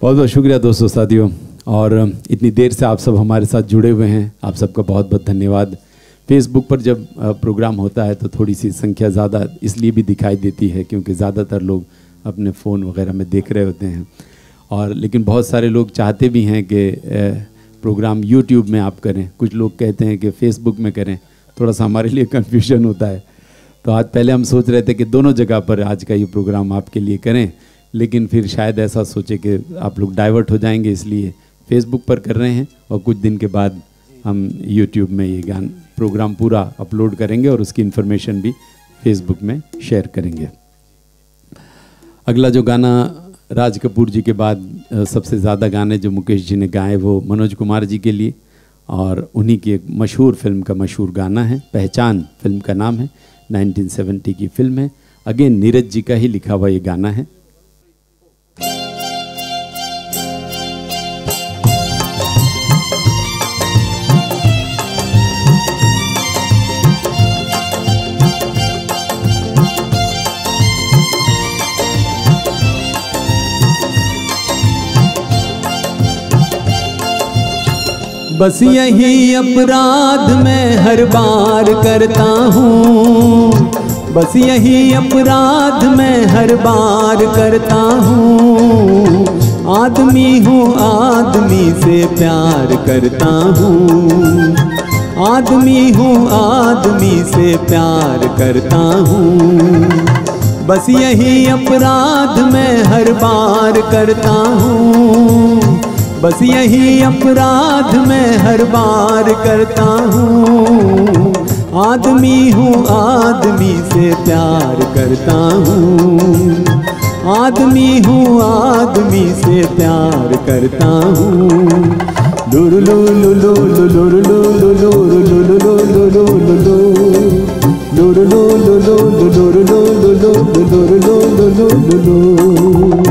बहुत बहुत शुक्रिया दोस्तों साथियों, और इतनी देर से आप सब हमारे साथ जुड़े हुए हैं, आप सबका बहुत बहुत धन्यवाद। फेसबुक पर जब प्रोग्राम होता है तो थोड़ी सी संख्या ज़्यादा इसलिए भी दिखाई देती है क्योंकि ज़्यादातर लोग अपने फ़ोन वगैरह में देख रहे होते हैं, और लेकिन बहुत सारे लोग चाहते भी हैं कि प्रोग्राम यूट्यूब में आप करें, कुछ लोग कहते हैं कि फेसबुक में करें, थोड़ा सा हमारे लिए कन्फ्यूजन होता है। तो आज पहले हम सोच रहे थे कि दोनों जगह पर आज का ये प्रोग्राम आपके लिए करें, लेकिन फिर शायद ऐसा सोचे कि आप लोग डाइवर्ट हो जाएंगे, इसलिए फेसबुक पर कर रहे हैं और कुछ दिन के बाद हम यूट्यूब में ये गान प्रोग्राम पूरा अपलोड करेंगे और उसकी इन्फॉर्मेशन भी फेसबुक में शेयर करेंगे। अगला जो गाना राज कपूर जी के बाद सबसे ज़्यादा गाने जो मुकेश जी ने गाए वो मनोज कुमार जी के लिए, और उन्हीं की एक मशहूर फिल्म का मशहूर गाना है, पहचान फिल्म का नाम है, नाइनटीन सेवेंटी की फिल्म है, अगेन नीरज जी का ही लिखा हुआ ये गाना है। बस यही अपराध मैं हर बार करता हूँ, बस यही अपराध मैं हर बार करता हूँ। आदमी हूँ आदमी से प्यार करता हूँ, आदमी हूँ आदमी से प्यार करता हूँ। बस यही अपराध मैं हर बार करता हूँ, बस यही अपराध मैं हर बार करता हूँ। आदमी हूँ आदमी से प्यार करता हूँ, आदमी हूँ आदमी से प्यार करता हूँ। लुरु लुरु लुरु लुरु लुरु लुरु लुरु लुरु लुरु लुरु लुरु लुरु।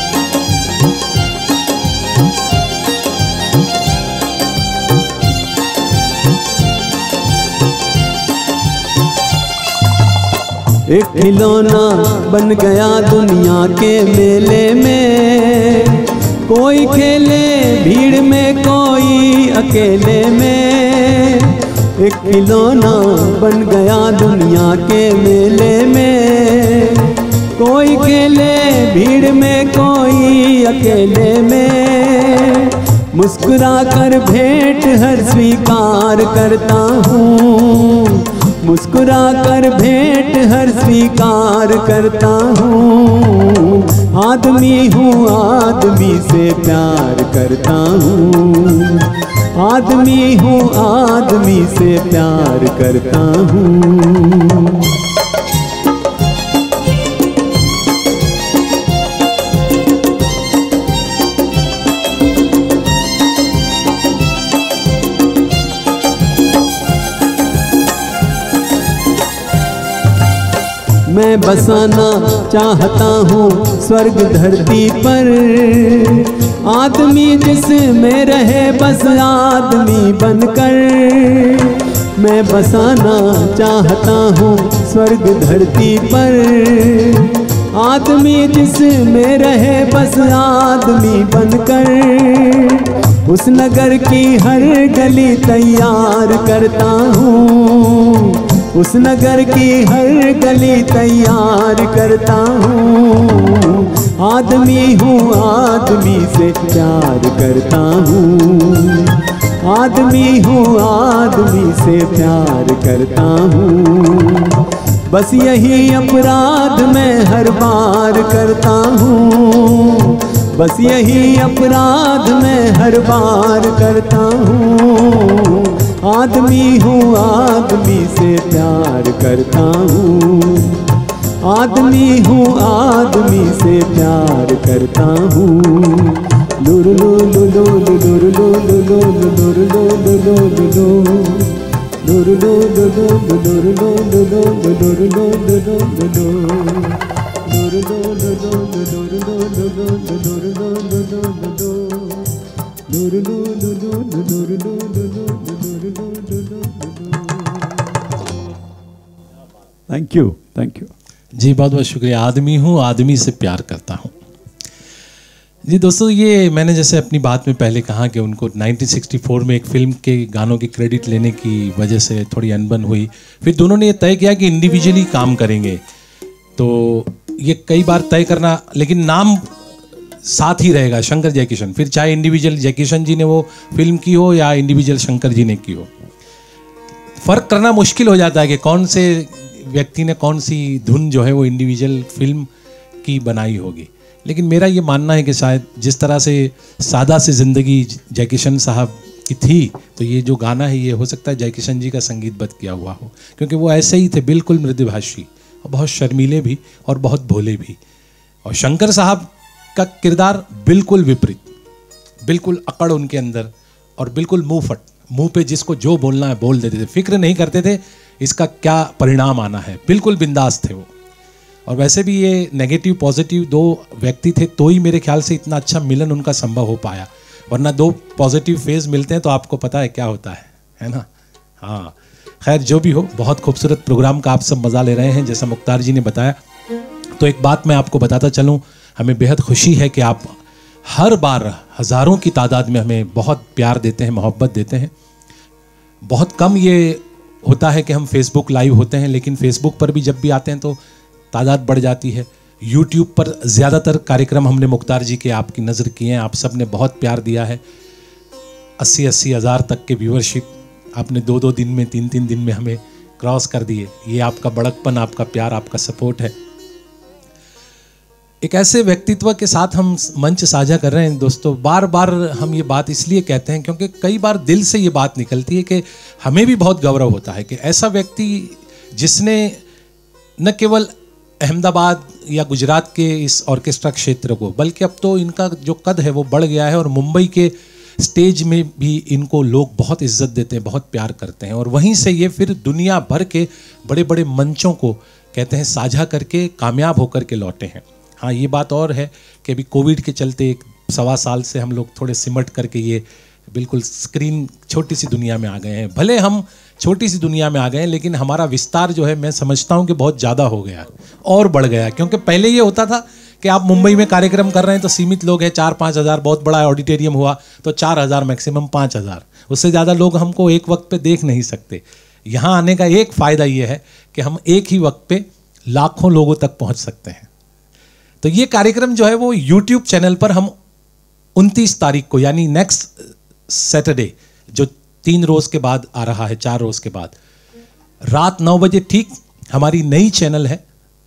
एक खिलौना बन गया दुनिया के मेले में, कोई खेले भीड़ में कोई अकेले में। एक खिलौना बन गया दुनिया के मेले में, कोई खेले भीड़ में कोई अकेले में। मुस्कुरा कर भेंट हर स्वीकार करता हूँ, मुस्कुरा कर भेंट हर स्वीकार करता हूँ। आदमी हूँ आदमी से प्यार करता हूँ, आदमी हूँ आदमी से प्यार करता हूँ। मैं बसाना चाहता हूँ स्वर्ग धरती पर, आदमी जिसमें रहे बस आदमी बनकर। मैं बसाना चाहता हूँ स्वर्ग धरती पर, आदमी जिसमें रहे बस आदमी बनकर। उस नगर की हर गली तैयार करता हूँ, उस नगर की हर गली तैयार करता हूँ। आदमी हूँ आदमी से प्यार करता हूँ, आदमी हूँ आदमी से प्यार करता हूँ। बस यही अपराध मैं हर बार करता हूँ, बस यही अपराध मैं हर बार करता हूँ। आदमी हूँ आदमी से प्यार करता हूँ, आदमी हूँ आदमी से प्यार करता हूँ। लुरु लुरु लुरु लुरु लुरु लुरु लुरु लुरु लुरु लुरु thank you, thank you ji, बहुत बहुत शुक्रिया। आदमी हूँ आदमी से प्यार करता हूँ जी दोस्तों, ये मैंने जैसे अपनी बात में पहले कहा कि उनको नाइनटीन सिक्सटी फोर में एक फिल्म के गानों की क्रेडिट लेने की वजह से थोड़ी अनबन हुई। फिर दोनों ने ये तय किया कि इंडिविजुअली काम करेंगे। तो ये कई बार तय करना, लेकिन नाम साथ ही रहेगा, शंकर जयकिशन। फिर चाहे इंडिविजुअल जयकिशन जी ने वो फिल्म की हो या इंडिविजुअल शंकर जी ने की हो, फ़र्क करना मुश्किल हो जाता है कि कौन से व्यक्ति ने कौन सी धुन जो है वो इंडिविजुअल फिल्म की बनाई होगी। लेकिन मेरा ये मानना है कि शायद जिस तरह से सादा सी ज़िंदगी जयकिशन साहब की थी, तो ये जो गाना है ये हो सकता है जयकिशन जी का संगीतबद्ध किया हुआ हो, क्योंकि वो ऐसे ही थे, बिल्कुल मृदुभाषी और बहुत शर्मीले भी और बहुत भोले भी। और शंकर साहब का किरदार बिल्कुल विपरीत, बिल्कुल अकड़ उनके अंदर और बिल्कुल मुंह फट, मुंह पे जिसको जो बोलना है बोल देते थे, फिक्र नहीं करते थे इसका क्या परिणाम आना है, बिल्कुल बिंदास थे वो। और वैसे भी ये नेगेटिव पॉजिटिव दो व्यक्ति थे, तो ही मेरे ख्याल से इतना अच्छा मिलन उनका संभव हो पाया, वरना दो पॉजिटिव फेज मिलते हैं तो आपको पता है क्या होता है, है ना। हाँ, खैर जो भी हो, बहुत खूबसूरत प्रोग्राम का आप सब मज़ा ले रहे हैं जैसा मुख्तार जी ने बताया। तो एक बात मैं आपको बताता चलूँ, हमें बेहद खुशी है कि आप हर बार हज़ारों की तादाद में हमें बहुत प्यार देते हैं, मोहब्बत देते हैं। बहुत कम ये होता है कि हम फेसबुक लाइव होते हैं, लेकिन फेसबुक पर भी जब भी आते हैं तो तादाद बढ़ जाती है। यूट्यूब पर ज़्यादातर कार्यक्रम हमने मुख्तार जी के आपकी नज़र किए हैं, आप सब ने बहुत प्यार दिया है। अस्सी अस्सी हज़ार तक के व्यूअरशिप आपने दो दो दिन में, तीन तीन दिन में हमें क्रॉस कर दिए। ये आपका बड़कपन, आपका प्यार, आपका सपोर्ट है। एक ऐसे व्यक्तित्व के साथ हम मंच साझा कर रहे हैं दोस्तों। बार बार हम ये बात इसलिए कहते हैं क्योंकि कई बार दिल से ये बात निकलती है कि हमें भी बहुत गौरव होता है कि ऐसा व्यक्ति जिसने न केवल अहमदाबाद या गुजरात के इस ऑर्केस्ट्रा क्षेत्र को, बल्कि अब तो इनका जो कद है वो बढ़ गया है और मुंबई के स्टेज में भी इनको लोग बहुत इज्जत देते हैं, बहुत प्यार करते हैं। और वहीं से ये फिर दुनिया भर के बड़े बड़े मंचों को कहते हैं साझा करके कामयाब होकर के लौटे हैं। हाँ, ये बात और है कि अभी कोविड के चलते एक सवा साल से हम लोग थोड़े सिमट करके ये बिल्कुल स्क्रीन छोटी सी दुनिया में आ गए हैं। भले हम छोटी सी दुनिया में आ गए हैं, लेकिन हमारा विस्तार जो है मैं समझता हूँ कि बहुत ज़्यादा हो गया और बढ़ गया। क्योंकि पहले ये होता था कि आप मुंबई में कार्यक्रम कर रहे हैं तो सीमित लोग हैं, चार पाँच हज़ार, बहुत बड़ा ऑडिटोरियम हुआ तो चार हज़ार मैक्सिमम पाँच हज़ार, उससे ज़्यादा लोग हमको एक वक्त पे देख नहीं सकते। यहाँ आने का एक फ़ायदा ये है कि हम एक ही वक्त पे लाखों लोगों तक पहुँच सकते हैं। तो ये कार्यक्रम जो है वो यूट्यूब चैनल पर हम उनतीस तारीख को, यानी नेक्स्ट सैटरडे जो तीन रोज के बाद आ रहा है, चार रोज के बाद, रात नौ बजे ठीक हमारी नई चैनल है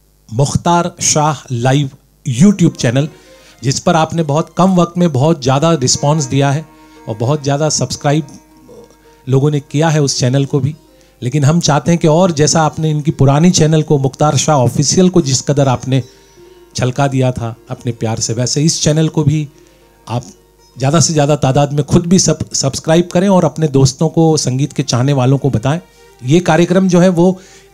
Mukhtar Shah live YouTube channel, जिस पर आपने बहुत कम वक्त में बहुत ज़्यादा रिस्पांस दिया है और बहुत ज़्यादा सब्सक्राइब लोगों ने किया है उस चैनल को भी। लेकिन हम चाहते हैं कि और जैसा आपने इनकी पुरानी चैनल को मुख्तार शाह ऑफिशियल को जिस कदर आपने छलका दिया था अपने प्यार से, वैसे इस चैनल को भी आप ज़्यादा से ज़्यादा तादाद में खुद भी सब सब्सक्राइब करें और अपने दोस्तों को, संगीत के चाहने वालों को बताएं। ये कार्यक्रम जो है वो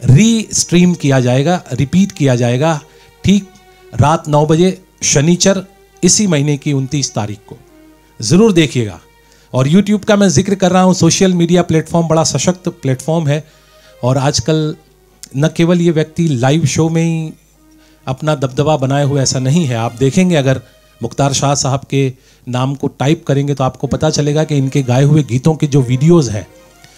री स्ट्रीम किया जाएगा, रिपीट किया जाएगा ठीक रात नौ बजे शनिचर इसी महीने की उनतीस तारीख को। ज़रूर देखिएगा। और यूट्यूब का मैं जिक्र कर रहा हूँ, सोशल मीडिया प्लेटफॉर्म बड़ा सशक्त प्लेटफॉर्म है और आजकल न केवल ये व्यक्ति लाइव शो में ही अपना दबदबा बनाए हुए ऐसा नहीं है। आप देखेंगे, अगर मुख्तार शाह साहब के नाम को टाइप करेंगे तो आपको पता चलेगा कि इनके गाए हुए गीतों के जो वीडियोस हैं,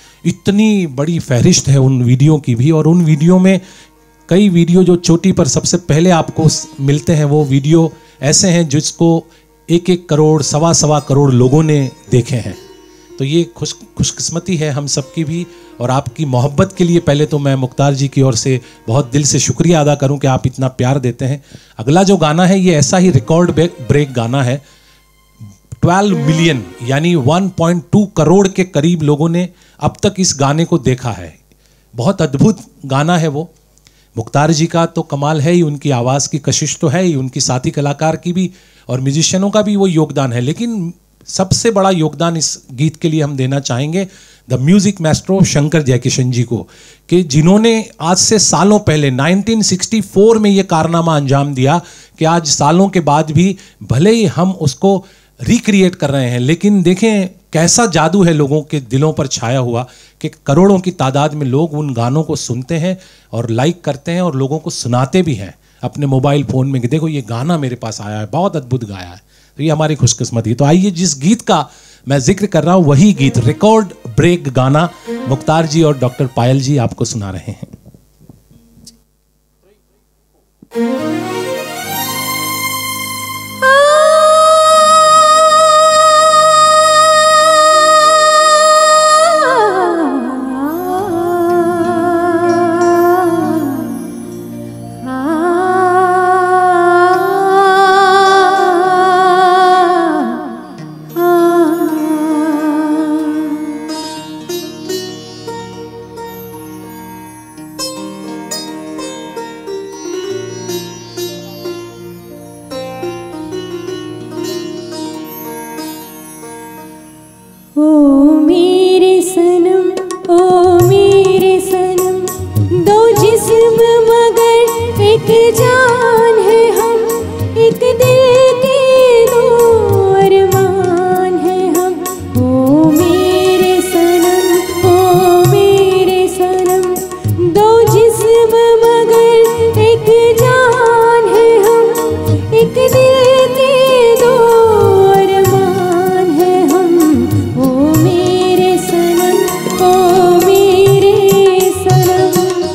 इतनी बड़ी फहरिस्त है उन वीडियो की भी। और उन वीडियो में कई वीडियो जो चोटी पर सबसे पहले आपको मिलते हैं, वो वीडियो ऐसे हैं जिसको एक एक करोड़, सवा सवा करोड़ लोगों ने देखे हैं। तो ये खुश खुशकिस्मती है हम सबकी भी। और आपकी मोहब्बत के लिए पहले तो मैं मुख्तार जी की ओर से बहुत दिल से शुक्रिया अदा करूं कि आप इतना प्यार देते हैं। अगला जो गाना है ये ऐसा ही रिकॉर्ड ब्रेक गाना है। बारह मिलियन यानी एक पॉइंट दो करोड़ के करीब लोगों ने अब तक इस गाने को देखा है। बहुत अद्भुत गाना है वो। मुख्तार जी का तो कमाल है ही, उनकी आवाज़ की कशिश तो है ही, उनकी साथी कलाकार की भी और म्यूजिशियनों का भी वो योगदान है। लेकिन सबसे बड़ा योगदान इस गीत के लिए हम देना चाहेंगे the music maestro Shankar Jaikishan ji को, कि जिन्होंने आज से सालों पहले उन्नीस सौ चौंसठ में ये कारनामा अंजाम दिया कि आज सालों के बाद भी भले ही हम उसको रिक्रिएट कर रहे हैं, लेकिन देखें कैसा जादू है लोगों के दिलों पर छाया हुआ कि करोड़ों की तादाद में लोग उन गानों को सुनते हैं और लाइक करते हैं और लोगों को सुनाते भी हैं अपने मोबाइल फ़ोन में कि देखो ये गाना मेरे पास आया है, बहुत अद्भुत गाया है। तो ये हमारी खुशकिस्मती। तो आइए, जिस गीत का मैं जिक्र कर रहा हूं वही गीत, रिकॉर्ड ब्रेक गाना मुख्तार जी और डॉक्टर पायल जी आपको सुना रहे हैं। ओ मेरे सनम, ओ मेरे सनम, दो जिस्म मगर एक जान है हम, एक दिल के दो अरमान है हम। ओ मेरे सनम, ओ मेरे सनम, दो जिस्म मगर एक जान है हम, एक दिल के दो अरमान है हम। ओ मेरे सनम, ओ मेरे सनम।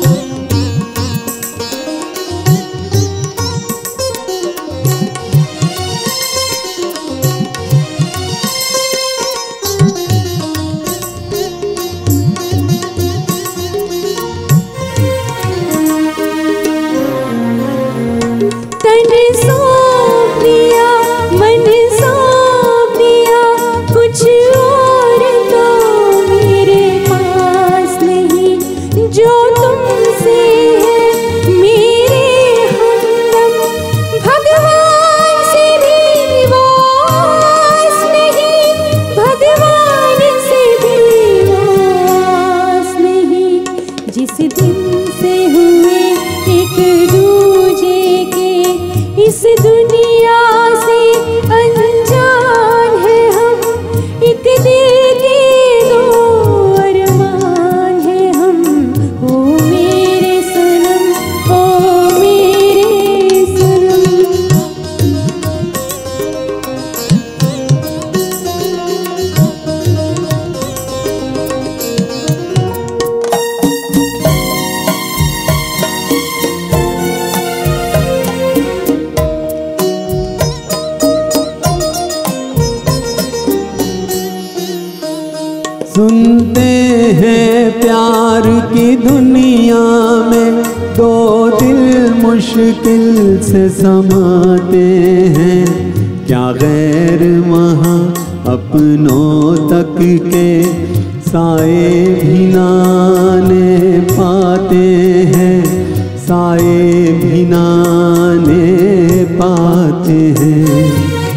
तन सौंप दिया, मन सौंप दिया, कुछ और तो मेरे पास नहीं, जो तुमसे है मेरे हमदम, भगवान से भी वो आस नहीं, भगवान से भी वो आस नहीं। जिस दिन से हुए एक दूजे के, इस दुनिया से अनजान है हम, एक दिल के दो अरमान है हम। ओ मेरे सनम, ओ मेरे सनम। सुनते हैं प्यार की दुनिया में, दो दिल मुश्किल से समाते हैं, क्या गैर वहाँ अपनों तक के साए भी नाने पाते हैं, साए भी नाने पाते हैं।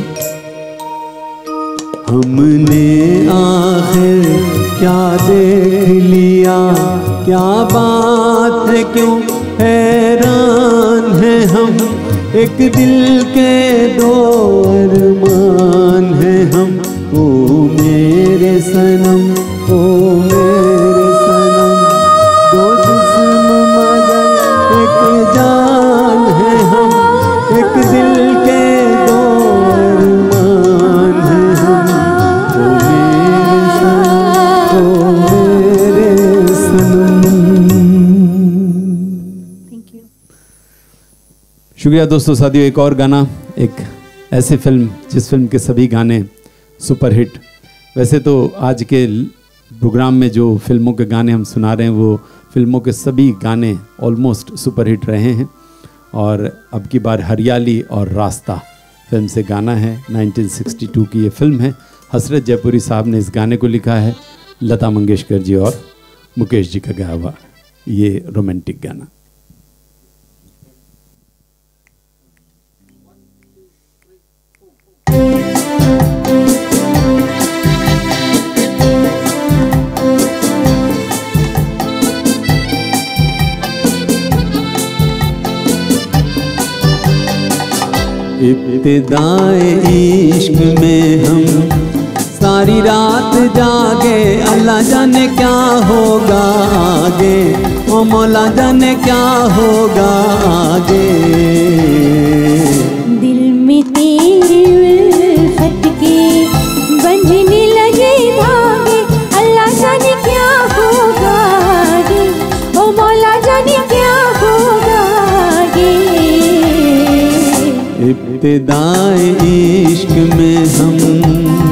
हमने आखिर क्या देख लिया, क्या बात है, क्यों हैरान है हम, एक दिल के दो अरमान है हम। ओ मेरे सनम, ओ मेरे सनम, दो जिस्म मगर एक जान है हम, एक दिल के दो अरमान है हम। ओ मेरे सनम, ओ मेरे सनम। Thank you. शुक्रिया दोस्तों साथियों। एक और गाना, एक ऐसी फिल्म जिस फिल्म के सभी गाने सुपरहिट। वैसे तो आज के प्रोग्राम में जो फिल्मों के गाने हम सुना रहे हैं वो फिल्मों के सभी गाने ऑलमोस्ट सुपरहिट रहे हैं, और अब की बार हरियाली और रास्ता फिल्म से गाना है। नाइनटीन सिक्सटी टू की ये फिल्म है। हसरत जयपुरी साहब ने इस गाने को लिखा है, लता मंगेशकर जी और मुकेश जी का गाया हुआ ये रोमांटिक गाना। इब्तिदाए इश्क में हम सारी रात जागे, अल्लाह जाने क्या होगा आगे, ओ मौला जाने क्या होगा आगे। दिल में तेरे इब्तिदाए इश्क में हम।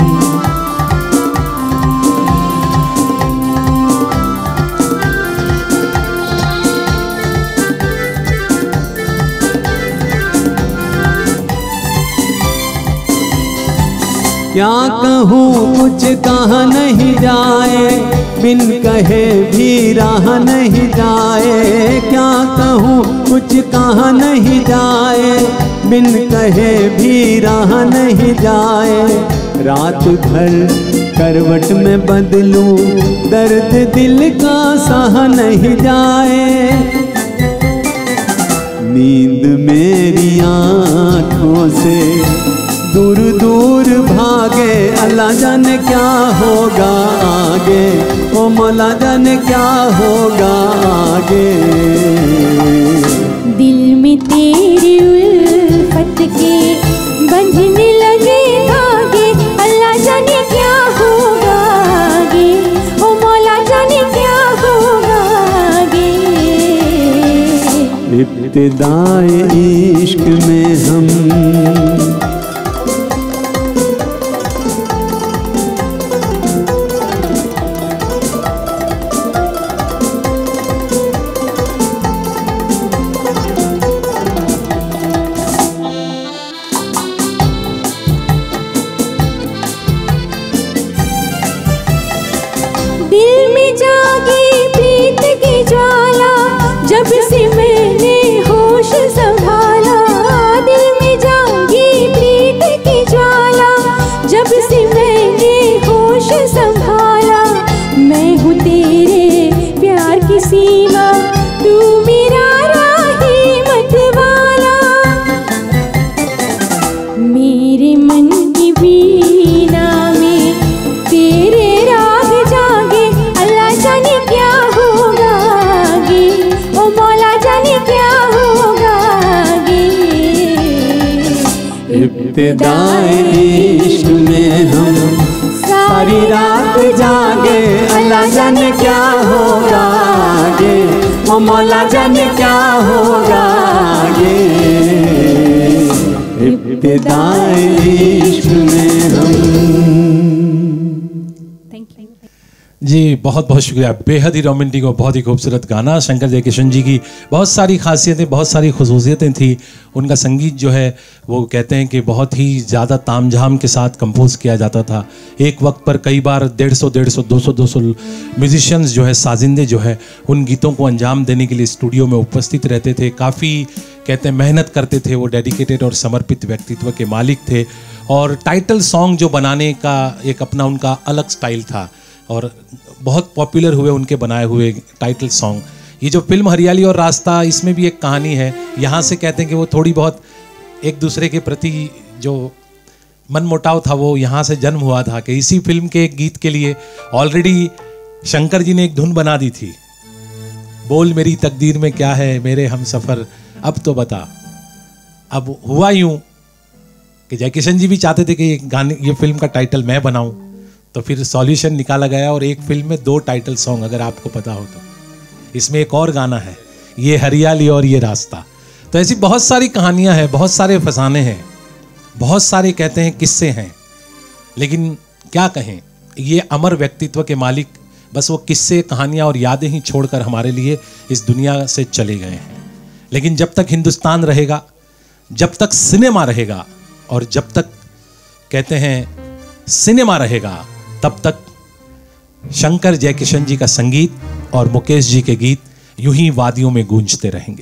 क्या कहूँ कुछ कहा नहीं जाए, बिन कहे भी रहा नहीं जाए। क्या कहूँ कुछ कहा नहीं जाए, बिन कहे भी रहा नहीं जाए। रात भर करवट में बदलूं, दर्द दिल का सहा नहीं जाए। नींद मेरी आँखों से दूर दूर भागे, अल्लाह जाने क्या होगा आगे, ओ मौला जाने क्या होगा आगे। दिल में तेरी उल्फत के बंधने लगे धागे, अल्लाह जाने क्या होगा आगे, ओ मौला जाने क्या होगा आगे। इब्तिदाए इश्क में हम। दिल में जागी प्रीत की ज्वाला, जब से मैंने होश संभाला। दिल में जागी प्रीत की ज्वाला, जब से मैंने होश संभाला। मैं हूँ तेरे प्यार की सीमा, तू मेरा राही मतवाला। मेरे मन की वीणा में तेरे राग जागे, अल्लाह जाने क्या होगा आगे, ओ मौला जाने क्या होगा आगे। इब्तिदाए इश्क में हम सारी रात जागे, अल्लाह जाने क्या होगा आगे, ओ मौला जाने क्या होगा आगे। इब्तिदाए इश्क में हम। जी बहुत बहुत शुक्रिया। बेहद ही रोमांटिक और बहुत ही खूबसूरत गाना। शंकर जयकिशन जी की बहुत सारी खासियतें, बहुत सारी खसूसियतें थी। उनका संगीत जो है वो कहते हैं कि बहुत ही ज़्यादा तामझाम के साथ कंपोज किया जाता था। एक वक्त पर कई बार डेढ़ सौ डेढ़ सौ दो सौ दो सौ म्यूजिशियंस जो है, साजिंदे जो है, उन गीतों को अंजाम देने के लिए स्टूडियो में उपस्थित रहते थे। काफ़ी कहते हैं मेहनत करते थे। वो डेडिकेटेड और समर्पित व्यक्तित्व के मालिक थे। और टाइटल सॉन्ग जो बनाने का एक अपना उनका अलग स्टाइल था और बहुत पॉपुलर हुए उनके बनाए हुए टाइटल सॉन्ग। ये जो फिल्म हरियाली और रास्ता, इसमें भी एक कहानी है। यहाँ से कहते हैं कि वो थोड़ी बहुत एक दूसरे के प्रति जो मनमुटाव था वो यहाँ से जन्म हुआ था कि इसी फिल्म के एक गीत के लिए ऑलरेडी शंकर जी ने एक धुन बना दी थी। बोल मेरी तकदीर में क्या है मेरे हम सफ़र अब तो बता। अब हुआ यूं कि जयकिशन जी भी चाहते थे कि ये गाने ये फिल्म का टाइटल मैं बनाऊं, तो फिर सॉल्यूशन निकाला गया और एक फिल्म में दो टाइटल सॉन्ग, अगर आपको पता हो तो। इसमें एक और गाना है, ये हरियाली और ये रास्ता। तो ऐसी बहुत सारी कहानियां हैं, बहुत सारे फसाने हैं, बहुत सारे कहते हैं किस्से हैं। लेकिन क्या कहें, ये अमर व्यक्तित्व के मालिक बस वो किस्से, कहानियां और यादें ही छोड़कर हमारे लिए इस दुनिया से चले गए हैं। लेकिन जब तक हिंदुस्तान रहेगा, जब तक सिनेमा रहेगा और जब तक कहते हैं सिनेमा रहेगा, तब तक शंकर जयकिशन जी का संगीत और मुकेश जी के गीत यूं ही वादियों में गूंजते रहेंगे।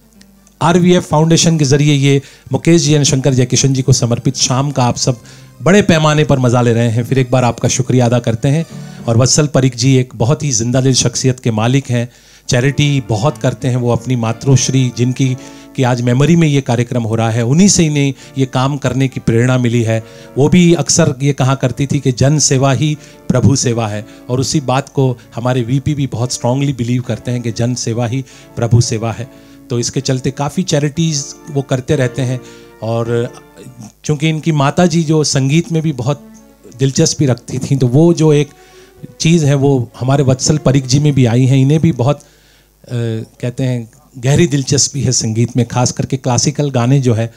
आरवीएफ फाउंडेशन के जरिए ये मुकेश जी और शंकर जयकिशन जी को समर्पित शाम का आप सब बड़े पैमाने पर मजा ले रहे हैं। फिर एक बार आपका शुक्रिया अदा करते हैं। और वत्सल परिक जी एक बहुत ही जिंदा दिल शख्सियत के मालिक हैं। चैरिटी बहुत करते हैं वो अपनी मातृश्री, जिनकी कि आज मेमोरी में ये कार्यक्रम हो रहा है, उन्हीं से इन्हें ये काम करने की प्रेरणा मिली है। वो भी अक्सर ये कहा करती थी कि जन सेवा ही प्रभु सेवा है। और उसी बात को हमारे वीपी भी बहुत स्ट्रांगली बिलीव करते हैं कि जन सेवा ही प्रभु सेवा है। तो इसके चलते काफ़ी चैरिटीज़ वो करते रहते हैं। और चूँकि इनकी माता जी जो संगीत में भी बहुत दिलचस्पी रखती थी, तो वो जो एक चीज़ है वो हमारे वत्सल परिक जी में भी आई है। इन्हें भी बहुत आ, कहते हैं गहरी दिलचस्पी है संगीत में, खास करके क्लासिकल गाने जो है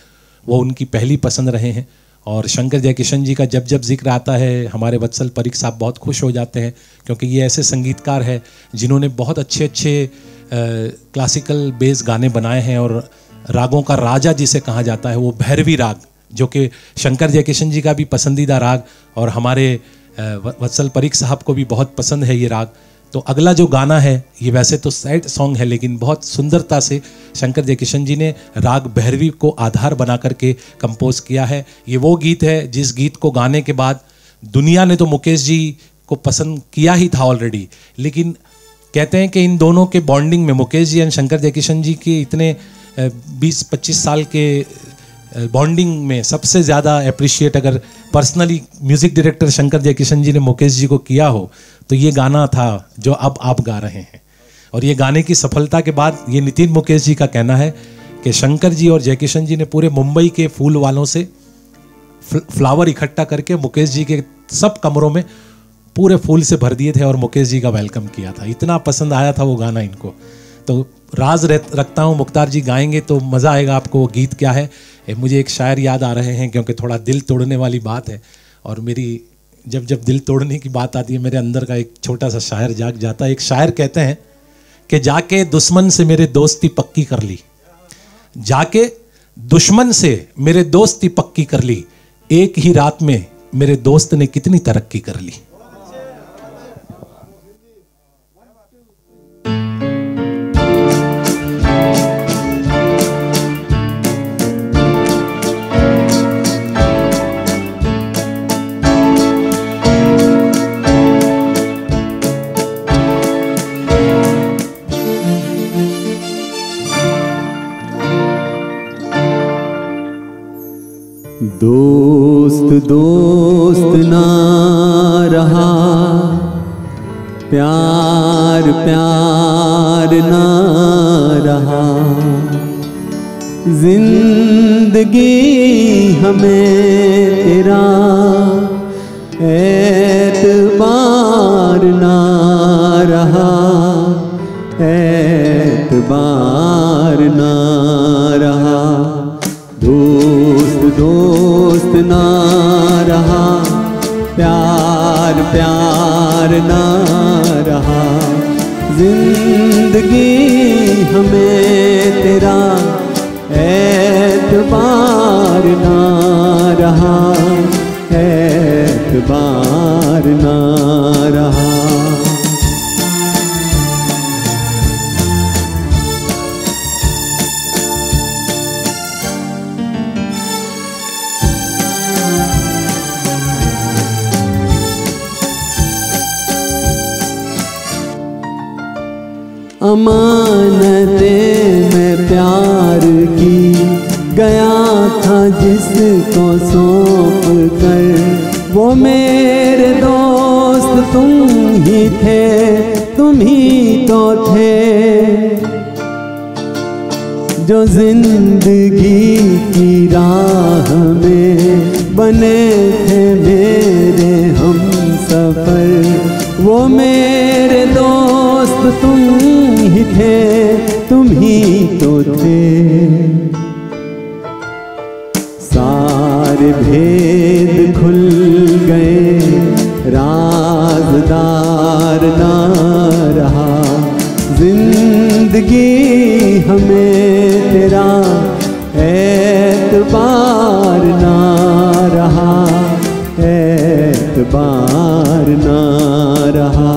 वो उनकी पहली पसंद रहे हैं। और शंकर जयकिशन जी का जब जब जिक्र आता है हमारे वत्सल परीख साहब बहुत खुश हो जाते हैं, क्योंकि ये ऐसे संगीतकार हैं जिन्होंने बहुत अच्छे अच्छे क्लासिकल बेस गाने बनाए हैं। और रागों का राजा जिसे कहा जाता है वो भैरवी राग, जो कि शंकर जयकिशन जी का भी पसंदीदा राग और हमारे वत्सल परीख साहब को भी बहुत पसंद है ये राग। तो अगला जो गाना है ये वैसे तो सैड सॉन्ग है, लेकिन बहुत सुंदरता से शंकर जयकिशन जी ने राग भैरवी को आधार बना करके कंपोज किया है। ये वो गीत है जिस गीत को गाने के बाद दुनिया ने तो मुकेश जी को पसंद किया ही था ऑलरेडी, लेकिन कहते हैं कि इन दोनों के बॉन्डिंग में, मुकेश जी एंड शंकर जयकिशन जी के इतने बीस पच्चीस साल के बॉन्डिंग में सबसे ज़्यादा अप्रिशिएट अगर personally music director Shankar Jaikishan ji ने मुकेश जी को किया हो तो ये गाना था जो अब आप गा रहे हैं। और ये गाने की सफलता के बाद ये नितिन मुकेश जी का कहना है कि शंकर जी और जयकिशन जी ने पूरे मुंबई के फूल वालों से फ्लावर इकट्ठा करके मुकेश जी के सब कमरों में पूरे फूल से भर दिए थे और मुकेश जी का वेलकम किया था। इतना पसंद आया था वो गाना इनको। तो राज रखता हूँ मुख्तार जी गाएंगे तो मज़ा आएगा आपको। वो गीत क्या है, ए, मुझे एक शायर याद आ रहे हैं क्योंकि थोड़ा दिल तोड़ने वाली बात है, और मेरी जब जब दिल तोड़ने की बात आती है मेरे अंदर का एक छोटा सा शायर जाग जाता है। एक शायर कहते हैं कि जाके दुश्मन से मेरे दोस्ती पक्की कर ली, जाके दुश्मन से मेरे दोस्ती पक्की कर ली, एक ही रात में मेरे दोस्त ने कितनी तरक्की कर ली। दोस्त दोस्त ना रहा, प्यार प्यार ना रहा, जिंदगी हमें तेरा एतबार ना रहा, एतबार ना रहा। दोस्त दोस्त ना रहा, प्यार प्यार ना रहा, जिंदगी हमें तेरा एतबार ना रहा, एतबार ना रहा। अमानतें मैं प्यार की गया था जिसको सौंप कर, वो मेरे दोस्त तुम ही थे, तुम ही तो थे, जो जिंदगी की राह में बने थे मेरे हम सफर, वो मेरे दोस्त तुम ही थे, तुम ही तो थे। सारे भेद खुल गए, राज़दार ना रहा, जिंदगी हमें तेरा एतबार ना रहा, एतबार ना रहा।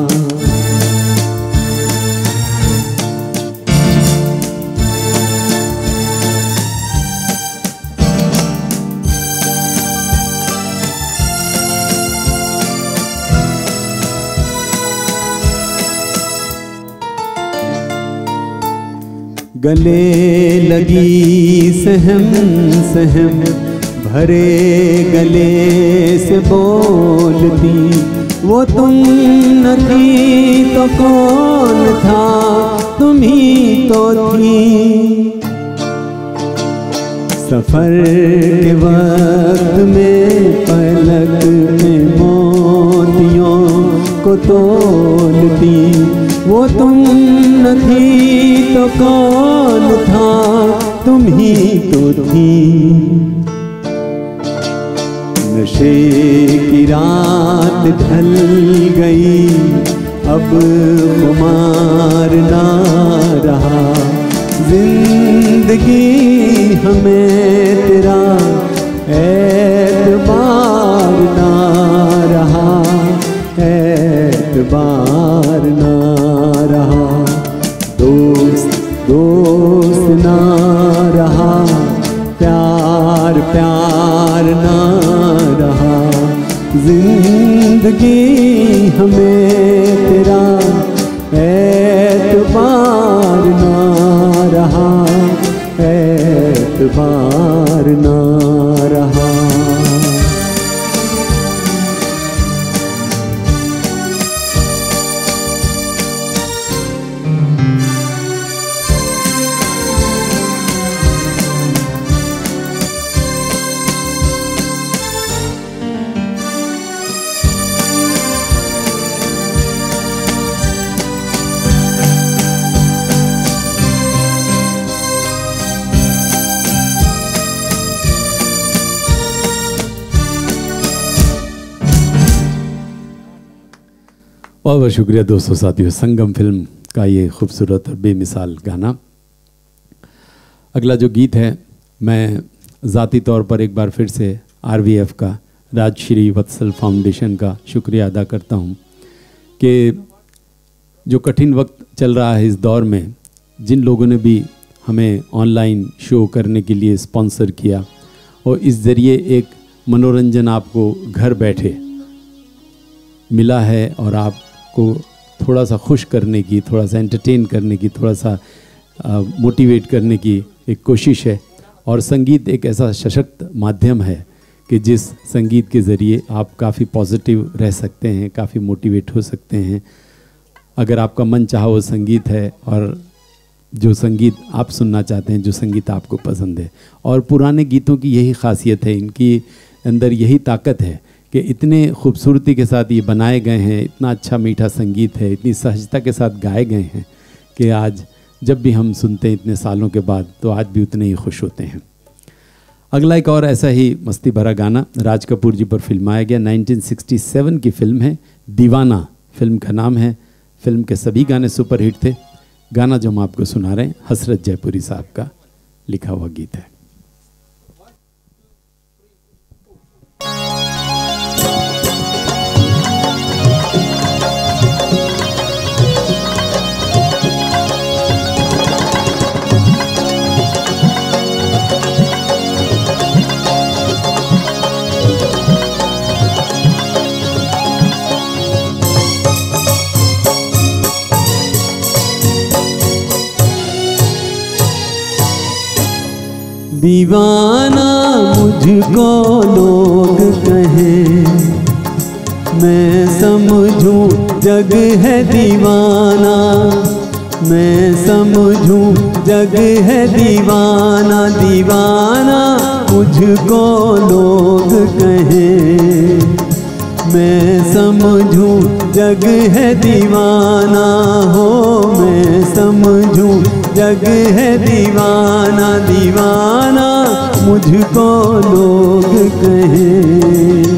गले लगी सहम सहम, भरे गले से बोलती, वो तुम न थी तो कौन था, तुम ही तो थी। सफर के वक्त में पलक में मोतियों को तोलती, वो तुम न थी तो कौन था, तुम तुम ही तो थी। नशे की रात ढल गई, अब खुमार ना रहा। जिंदगी हमें तेरा एतबार ना रहा, एतबार ना रहा। दोस्त दोस्त ना रहा, प्यार प्यार ना रहा। जिंदगी हमें तेरा एतबार ना रहा, एतबार ना रहा। बहुत बहुत शुक्रिया दोस्तों साथियों। संगम फिल्म का ये खूबसूरत और बेमिसाल गाना। अगला जो गीत है, मैं ज़ाती तौर पर एक बार फिर से आरवीएफ का, राजश्री वत्सल फाउंडेशन का शुक्रिया अदा करता हूँ कि जो कठिन वक्त चल रहा है इस दौर में, जिन लोगों ने भी हमें ऑनलाइन शो करने के लिए स्पॉन्सर किया और इस ज़रिए एक मनोरंजन आपको घर बैठे मिला है और आपको थोड़ा सा खुश करने की, थोड़ा सा एंटरटेन करने की, थोड़ा सा मोटिवेट करने की एक कोशिश है। और संगीत एक ऐसा सशक्त माध्यम है कि जिस संगीत के ज़रिए आप काफ़ी पॉजिटिव रह सकते हैं, काफ़ी मोटिवेट हो सकते हैं। अगर आपका मन चाहा वो संगीत है और जो संगीत आप सुनना चाहते हैं, जो संगीत आपको पसंद है। और पुराने गीतों की यही खासियत है, इनकी अंदर यही ताकत है कि इतने खूबसूरती के साथ ये बनाए गए हैं, इतना अच्छा मीठा संगीत है, इतनी सहजता के साथ गाए गए हैं कि आज जब भी हम सुनते हैं इतने सालों के बाद, तो आज भी उतने ही खुश होते हैं। अगला एक और ऐसा ही मस्ती भरा गाना राज कपूर जी पर फिल्माया गया, नाइनटीन सिक्सटी सेवन की फिल्म है दीवाना, फिल्म का नाम है। फिल्म के सभी गाने सुपरहिट थे। गाना जो हम आपको सुना रहे हैं हसरत जयपुरी साहब का लिखा हुआ गीत है। दीवाना मुझको लोग कहें, मैं समझूं जग है दीवाना, मैं समझूं जग है दीवाना। दीवाना मुझको लोग कहें, मैं समझूं जग है दीवाना हो, मैं समझूं जग है दीवाना। दीवाना मुझको लोग कहें।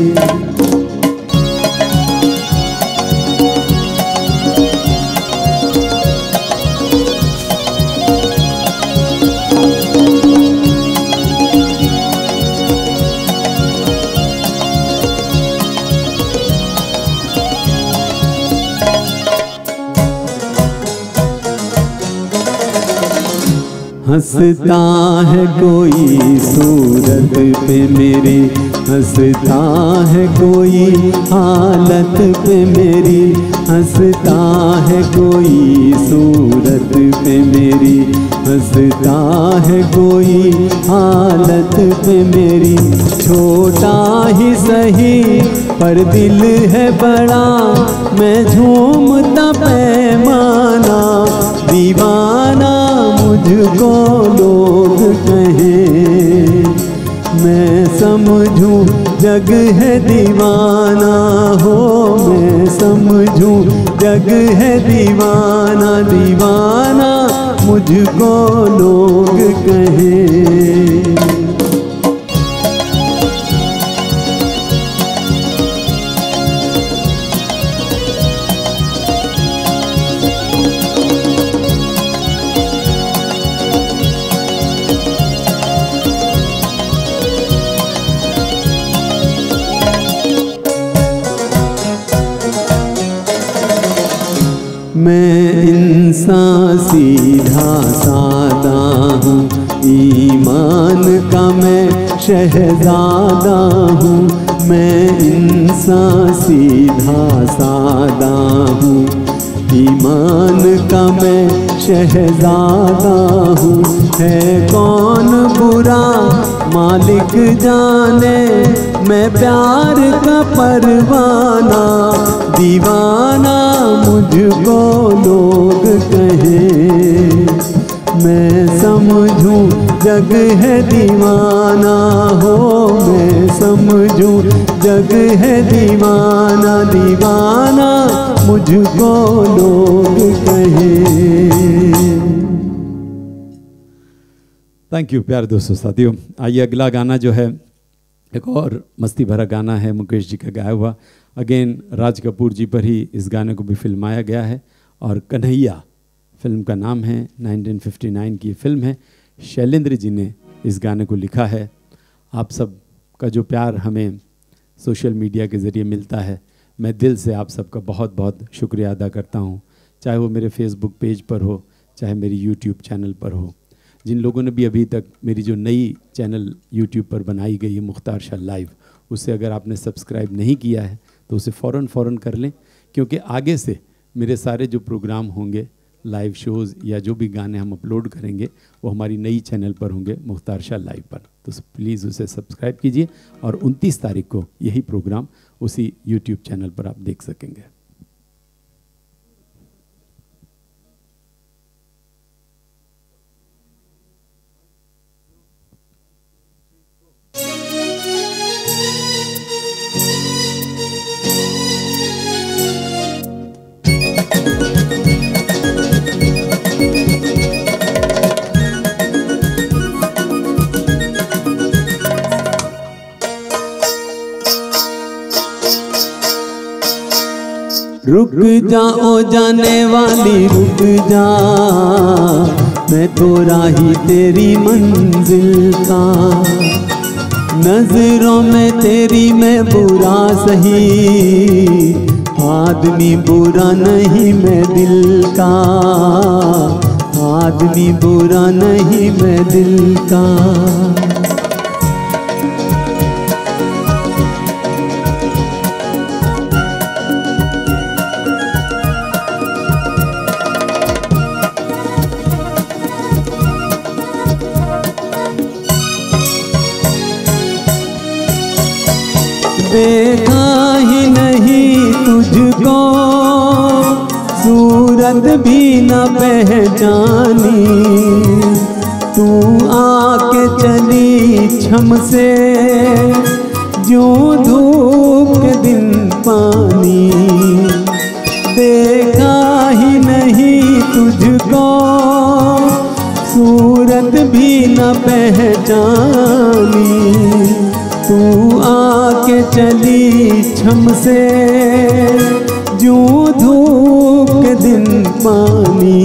हंसता है कोई सूरत पे मेरी, हंसता है कोई हालत पे मेरी, हंसता है कोई सूरत पे मेरी, हंसता है कोई हालत पे मेरी। छोटा ही सही पर दिल है बड़ा, मैं झूमता पैमाना। दीवाना मुझको लोग कहें, मैं समझूं जग है दीवाना हो, मैं समझूं जग है दीवाना, दीवाना मुझको लोग कहें। मैं इंसान सीधा सादा हूँ, ईमान का मैं शहजादा हूँ। मैं इंसान सीधा सादा हूँ, ईमान का मैं शहजादा हूँ। है कौन बुरा मालिक जाने, मैं प्यार का परवाना, दीवाना मुझको लोग कहें। मैं समझूं जग है दीवाना हो, मैं समझूं जग है दीवाना, दीवाना मुझको लोग कहें। थैंक यू प्यारे दोस्तों साथियों। आइए अगला गाना जो है एक और मस्ती भरा गाना है, मुकेश जी का गाया हुआ। अगेन राज कपूर जी पर ही इस गाने को भी फिल्माया गया है और कन्हैया फिल्म का नाम है। नाइनटीन फिफ्टी नाइन की फिल्म है। शैलेंद्र जी ने इस गाने को लिखा है। आप सब का जो प्यार हमें सोशल मीडिया के ज़रिए मिलता है, मैं दिल से आप सबका बहुत बहुत शुक्रिया अदा करता हूँ। चाहे वो मेरे फेसबुक पेज पर हो, चाहे मेरी यूट्यूब चैनल पर हो। जिन लोगों ने भी अभी तक मेरी जो नई चैनल यूट्यूब पर बनाई गई है मुख्तार शाह लाइव, उससे अगर आपने सब्सक्राइब नहीं किया है तो उसे फ़ौरन फ़ौरन कर लें, क्योंकि आगे से मेरे सारे जो प्रोग्राम होंगे, लाइव शोज़ या जो भी गाने हम अपलोड करेंगे वो हमारी नई चैनल पर होंगे, मुख्तार शाह लाइव पर। तो प्लीज़ उसे सब्सक्राइब कीजिए और उनतीस तारीख को यही प्रोग्राम उसी यूट्यूब चैनल पर आप देख सकेंगे। रुक जाओ जाने वाली रुक जा, मैं तो राही तेरी मंजिल का। नजरों में तेरी मैं बुरा सही, आदमी बुरा नहीं मैं दिल का, आदमी बुरा नहीं मैं दिल का। देखा ही नहीं तुझको, सूरत भी न पहचानी, तू आके चली छम से जो धूप के दिन पानी। देखा ही नहीं तुझको, सूरत भी न पहचानी, तू आके चली छम से जो धूप के दिन पानी।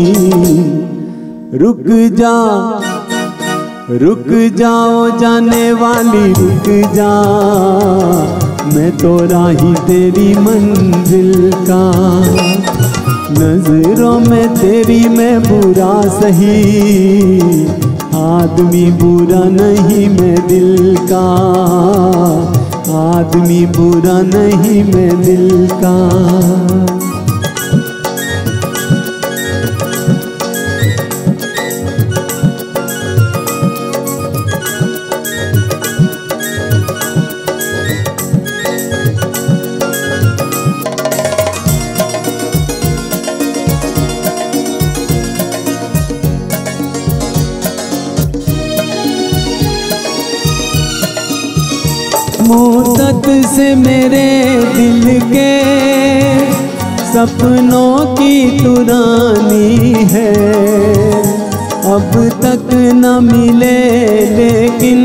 रुक जा रुक जाओ जाने वाली रुक जा, मैं तो राही तेरी मंजिल का। नजरों में तेरी मैं बुरा सही, आदमी बुरा नहीं मैं दिल का, आदमी बुरा नहीं मैं दिल का। मुद्दत से मेरे दिल के सपनों की तुरानी है, अब तक न मिले लेकिन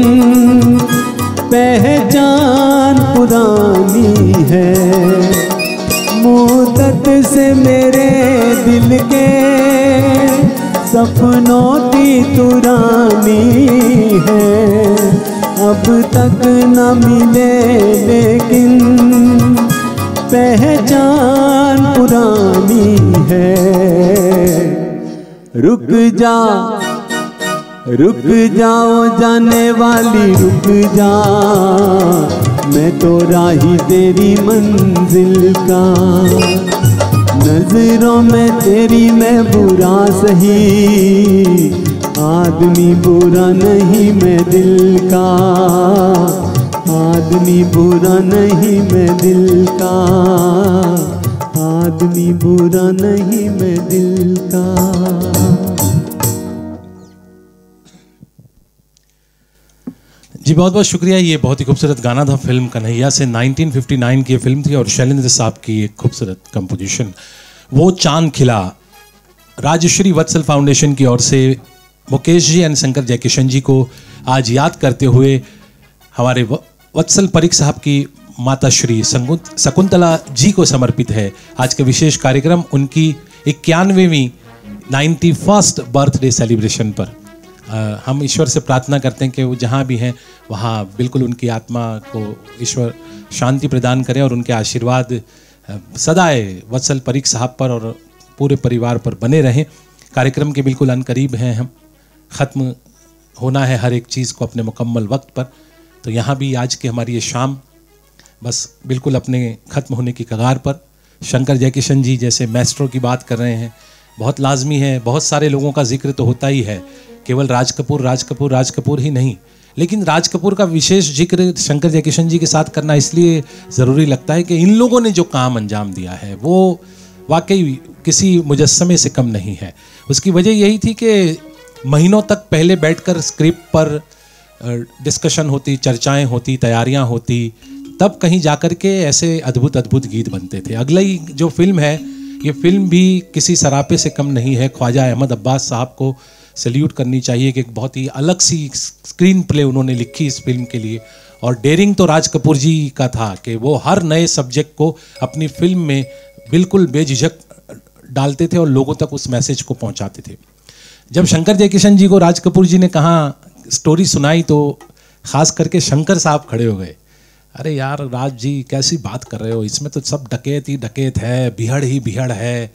पहचान पुरानी है। मुद्दत से मेरे दिल के सपनों की तुरानी है, अब तक न मिले लेकिन पहचान पुरानी है। रुक जा रुक जाओ जाने वाली रुक जा, मैं तो राही तेरी मंजिल का। नजरों में तेरी मैं बुरा सही, आदमी बुरा नहीं मैं दिल का। आदमी बुरा नहीं मैं दिल का, आदमी बुरा नहीं मैं दिल का। जी बहुत बहुत शुक्रिया। ये बहुत ही खूबसूरत गाना था फिल्म कन्हैया से, नाइनटीन फिफ्टी नाइन की फिल्म थी और शैलेंद्र साहब की एक खूबसूरत कंपोजिशन वो चांद खिला। राजश्री वत्सल फाउंडेशन की ओर से मुकेश जी एंड शंकर जयकिशन जी को आज याद करते हुए हमारे वत्सल परीख साहब की माता श्री शकुंतला जी को समर्पित है आज का विशेष कार्यक्रम उनकी इक्यानवेवीं नाइन्टी फर्स्ट बर्थडे सेलिब्रेशन पर। आ, हम ईश्वर से प्रार्थना करते हैं कि वो जहाँ भी हैं वहाँ बिल्कुल उनकी आत्मा को ईश्वर शांति प्रदान करे और उनके आशीर्वाद सदाए वत्सल परीख साहब पर और पूरे परिवार पर बने रहें। कार्यक्रम के बिल्कुल अनकरीब हैं हम, ख़त्म होना है हर एक चीज़ को अपने मुकम्मल वक्त पर। तो यहाँ भी आज की हमारी ये शाम बस बिल्कुल अपने ख़त्म होने की कगार पर। शंकर जयकिशन जी जैसे मैस्ट्रो की बात कर रहे हैं, बहुत लाजमी है। बहुत सारे लोगों का जिक्र तो होता ही है, केवल राज कपूर राज कपूर राज कपूर ही नहीं, लेकिन राज कपूर का विशेष जिक्र शंकर जयकिशन जी के साथ करना इसलिए ज़रूरी लगता है कि इन लोगों ने जो काम अंजाम दिया है वो वाकई किसी मुजस्समे से कम नहीं है। उसकी वजह यही थी कि महीनों तक पहले बैठकर स्क्रिप्ट पर डिस्कशन होती, चर्चाएं होती, तैयारियां होती, तब कहीं जाकर के ऐसे अद्भुत अद्भुत गीत बनते थे। अगली जो फिल्म है ये फिल्म भी किसी सरापे से कम नहीं है। ख्वाजा अहमद अब्बास साहब को सैल्यूट करनी चाहिए कि एक बहुत ही अलग सी स्क्रीन प्ले उन्होंने लिखी इस फिल्म के लिए। और डेयरिंग तो राज कपूर जी का था कि वो हर नए सब्जेक्ट को अपनी फिल्म में बिल्कुल बेझिझक डालते थे और लोगों तक उस मैसेज को पहुंचाते थे। जब शंकर जयकिशन जी को राज कपूर जी ने कहा स्टोरी सुनाई तो ख़ास करके शंकर साहब खड़े हो गए, अरे यार राज जी कैसी बात कर रहे हो, इसमें तो सब डकैत ही डकैत है, बिहड़ ही बिहड़ है,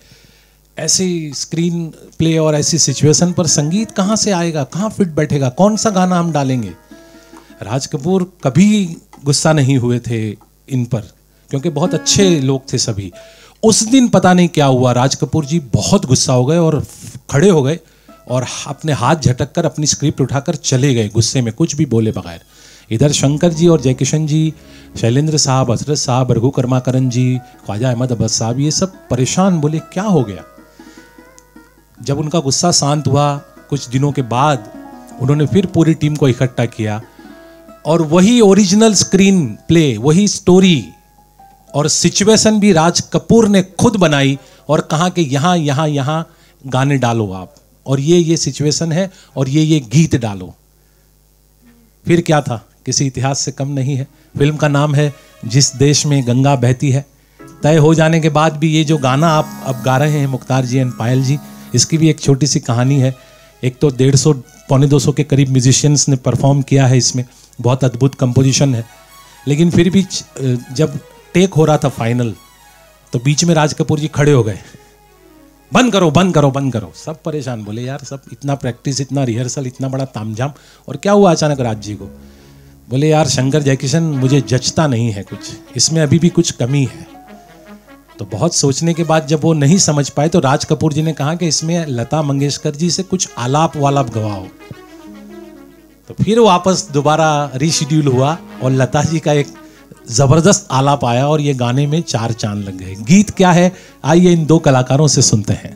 ऐसी स्क्रीन प्ले और ऐसी सिचुएशन पर संगीत कहाँ से आएगा, कहाँ फिट बैठेगा, कौन सा गाना हम डालेंगे। राज कपूर कभी गुस्सा नहीं हुए थे इन पर क्योंकि बहुत अच्छे लोग थे सभी। उस दिन पता नहीं क्या हुआ, राज कपूर जी बहुत गुस्सा हो गए और खड़े हो गए और अपने हाथ झटक कर अपनी स्क्रिप्ट उठाकर चले गए गुस्से में, कुछ भी बोले बगैर। इधर शंकर जी और जयकिशन जी, शैलेंद्र साहब, हजरत साहब, रघु कर्माकरन जी, ख्वाजा अहमद अब्बास साहब, ये सब परेशान, बोले क्या हो गया। जब उनका गुस्सा शांत हुआ कुछ दिनों के बाद उन्होंने फिर पूरी टीम को इकट्ठा किया और वही ओरिजिनल स्क्रीन प्ले, वही स्टोरी और सिचुएशन भी राज कपूर ने खुद बनाई और कहा कि यहाँ यहाँ यहाँ गाने डालो आप और ये ये सिचुएशन है और ये ये गीत डालो। फिर क्या था, किसी इतिहास से कम नहीं है। फिल्म का नाम है जिस देश में गंगा बहती है। तय हो जाने के बाद भी ये जो गाना आप अब गा रहे हैं मुख्तार जी एंड पायल जी, इसकी भी एक छोटी सी कहानी है। एक तो डेढ़ सौ पौने दो सौ के करीब म्यूजिशियंस ने परफॉर्म किया है इसमें, बहुत अद्भुत कंपोजिशन है। लेकिन फिर भी जब टेक हो रहा था फाइनल तो बीच में राज कपूर जी खड़े हो गए, बंद करो बंद करो बंद करो। सब परेशान, बोले यार सब इतना प्रैक्टिस, इतना रिहर्सल, इतना बड़ा तामझाम और क्या हुआ अचानक राज जी को। बोले यार शंकर जयकिशन मुझे जचता नहीं है, कुछ इसमें अभी भी कुछ कमी है। तो बहुत सोचने के बाद जब वो नहीं समझ पाए तो राज कपूर जी ने कहा कि इसमें लता मंगेशकर जी से कुछ आलाप वालाप गवाओ। तो फिर वापस दोबारा रीशेड्यूल हुआ और लता जी का एक जबरदस्त आलाप आया और ये गाने में चार चांद लग गए। गीत क्या है आइए इन दो कलाकारों से सुनते हैं।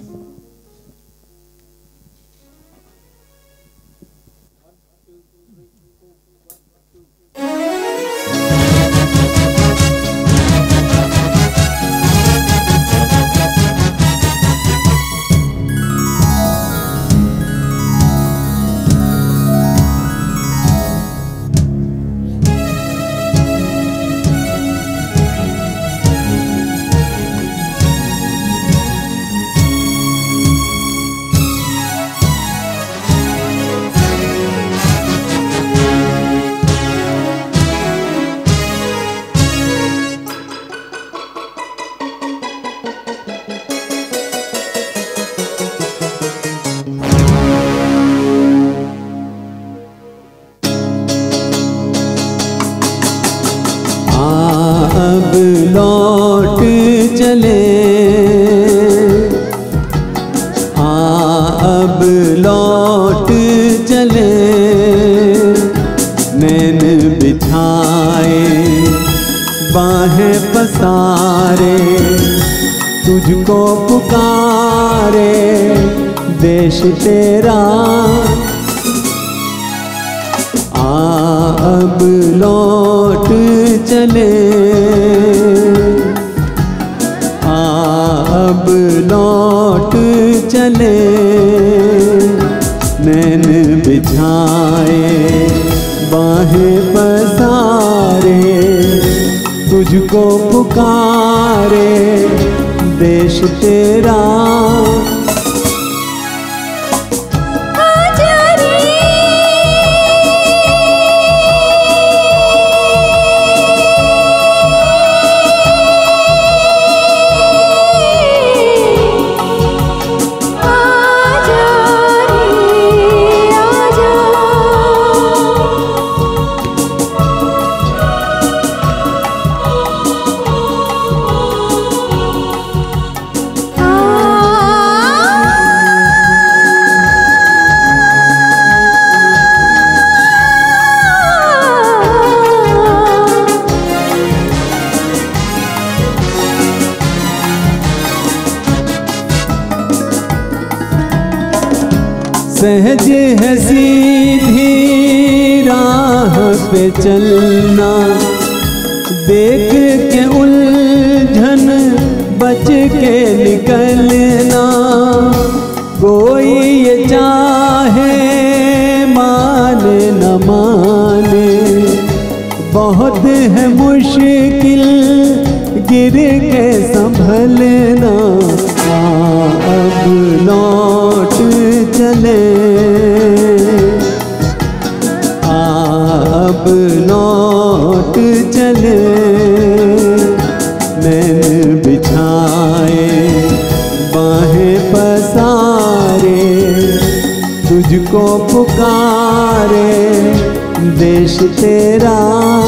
लौट चले, आ अब लौट चले, नैन बिछाए बाहें पसारे, तुझको पुकारे देश तेरा। आ अब लौट चले, आ अब लौट चले, नैन बिछाए बाहें पसारे, तुझको पुकारे देश तेरा। सहज है सीधी राह पे चलना, देख के उलझन बच के निकलना। कोई ये चाहे माने न माने, बहुत है मुश्किल गिर के संभलना। अब लौट चले, अब लौट चले, नैन बिछाए बाहें पसारे, तुझको पुकारे देश तेरा।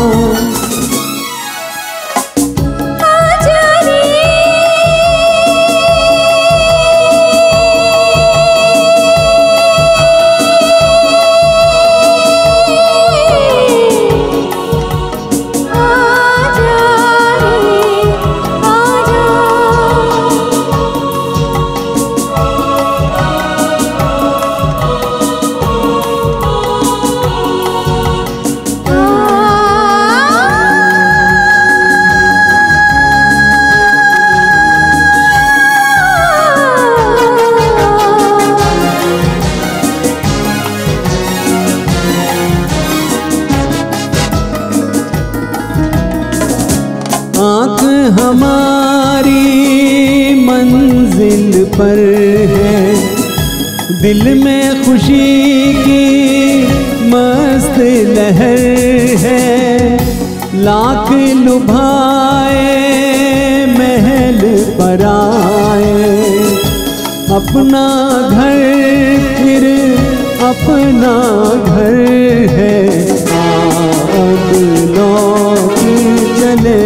आँख हमारी मंजिल पर है, दिल में खुशी की मस्त लहर है। लाख लुभाए महल पर आए, अपना घर फिर अपना घर है। अब लौट चले,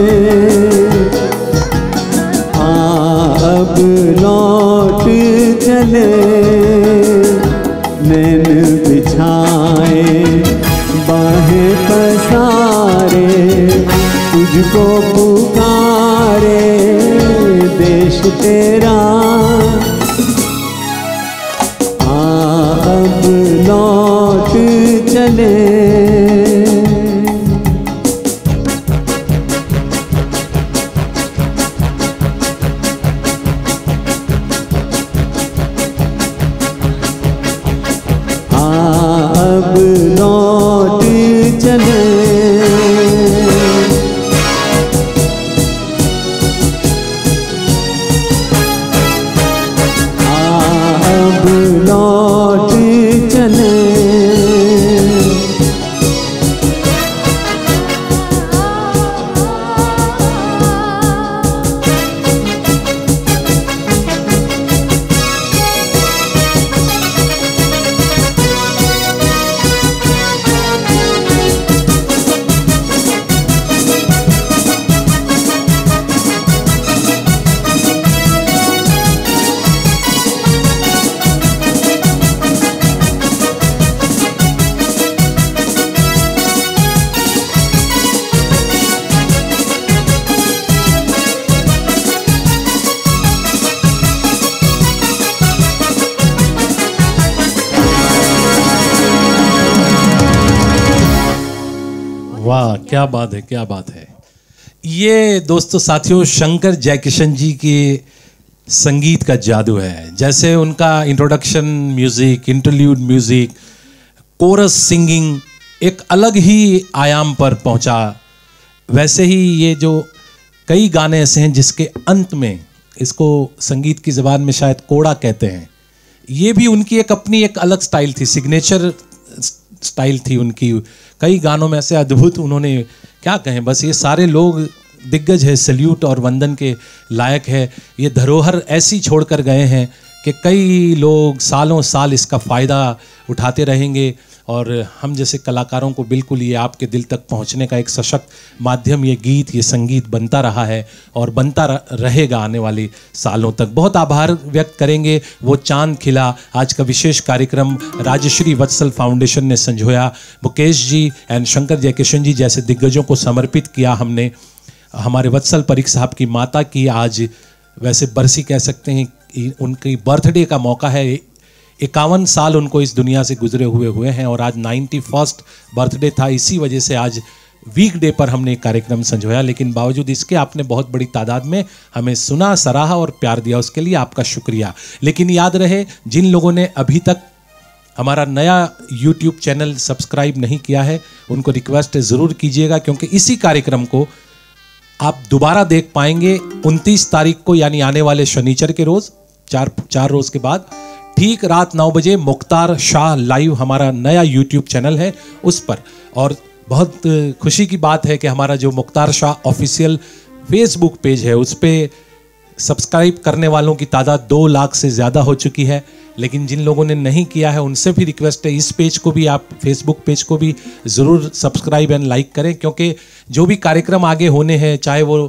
अब लौट चले, नैन बिछाए बाहें पसारे, तुझको पुकारे देश तेरा। अब लौट चले, अब लौट चले, अब लौट चले, वाह, क्या बात है, क्या बात है। ये दोस्तों साथियों शंकर जयकिशन जी के संगीत का जादू है। जैसे उनका introduction music, interlude music, chorus singing एक अलग ही आयाम पर पहुंचा, वैसे ही ये जो कई गाने ऐसे हैं जिसके अंत में, इसको संगीत की ज़बान में शायद कोड़ा कहते हैं, ये भी उनकी एक अपनी एक अलग स्टाइल थी, सिग्नेचर स्टाइल थी उनकी। कई गानों में ऐसे अद्भुत, उन्होंने क्या कहें, बस ये सारे लोग दिग्गज है, सल्यूट और वंदन के लायक है। ये धरोहर ऐसी छोड़कर गए हैं कि कई लोग सालों साल इसका फ़ायदा उठाते रहेंगे और हम जैसे कलाकारों को बिल्कुल ये आपके दिल तक पहुंचने का एक सशक्त माध्यम ये गीत, ये संगीत बनता रहा है और बनता रहेगा आने वाले सालों तक। बहुत आभार व्यक्त करेंगे। वो चांद खिला आज का विशेष कार्यक्रम राजश्री वत्सल फाउंडेशन ने संजोया। मुकेश जी एंड शंकर जयकिशन जी जैसे दिग्गजों को समर्पित किया हमने। हमारे वत्सल परीख साहब की माता की आज वैसे बरसी कह सकते हैं, उनकी बर्थडे का मौका है। इक्यावन साल उनको इस दुनिया से गुजरे हुए हुए हैं और आज नाइन्टी फर्स्ट बर्थडे था। इसी वजह से आज वीकडे पर हमने एक कार्यक्रम संजोया, लेकिन बावजूद इसके आपने बहुत बड़ी तादाद में हमें सुना, सराहा और प्यार दिया, उसके लिए आपका शुक्रिया। लेकिन याद रहे, जिन लोगों ने अभी तक हमारा नया यूट्यूब चैनल सब्सक्राइब नहीं किया है उनको रिक्वेस्ट है ज़रूर कीजिएगा, क्योंकि इसी कार्यक्रम को आप दोबारा देख पाएंगे उनतीस तारीख को, यानी आने वाले शनिचर के रोज़, चार चार रोज़ के बाद ठीक रात नौ बजे मुख्तार शाह लाइव हमारा नया यूट्यूब चैनल है उस पर। और बहुत खुशी की बात है कि हमारा जो Mukhtar Shah official Facebook page है उस पर सब्सक्राइब करने वालों की तादाद दो लाख से ज़्यादा हो चुकी है। लेकिन जिन लोगों ने नहीं किया है उनसे भी रिक्वेस्ट है, इस पेज को भी, आप फेसबुक पेज को भी ज़रूर सब्सक्राइब एंड लाइक करें, क्योंकि जो भी कार्यक्रम आगे होने हैं, चाहे वो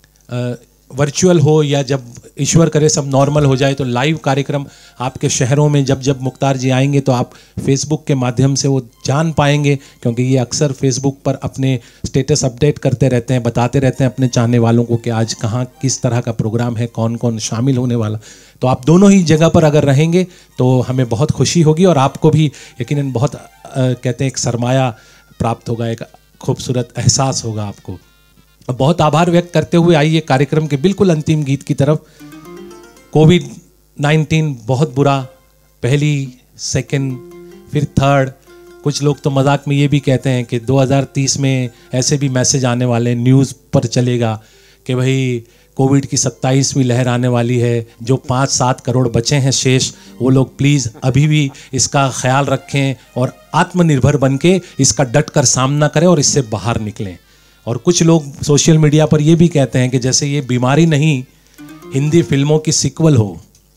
वर्चुअल हो या जब ईश्वर करे सब नॉर्मल हो जाए, तो लाइव कार्यक्रम आपके शहरों में जब जब मुख्तार जी आएंगे तो आप फेसबुक के माध्यम से वो जान पाएंगे, क्योंकि ये अक्सर फेसबुक पर अपने स्टेटस अपडेट करते रहते हैं, बताते रहते हैं अपने चाहने वालों को कि आज कहाँ किस तरह का प्रोग्राम है, कौन कौन शामिल होने वाला। तो आप दोनों ही जगह पर अगर रहेंगे तो हमें बहुत खुशी होगी और आपको भी यकीनन बहुत आ, कहते हैं एक सरमाया प्राप्त होगा, एक खूबसूरत एहसास होगा आपको। बहुत आभार व्यक्त करते हुए आइए कार्यक्रम के बिल्कुल अंतिम गीत की तरफ। कोविड नाइन्टीन बहुत बुरा, पहली, सेकंड, फिर थर्ड, कुछ लोग तो मजाक में ये भी कहते हैं कि दो हज़ार तीस में ऐसे भी मैसेज आने वाले, न्यूज़ पर चलेगा कि भाई कोविड की सत्ताईसवीं लहर आने वाली है, जो पाँच सात करोड़ बचे हैं शेष, वो लोग प्लीज़ अभी भी इसका ख्याल रखें और आत्मनिर्भर बन के इसका डट कर सामना करें और इससे बाहर निकलें। और कुछ लोग सोशल मीडिया पर ये भी कहते हैं कि जैसे ये बीमारी नहीं हिंदी फिल्मों की सीक्वल हो,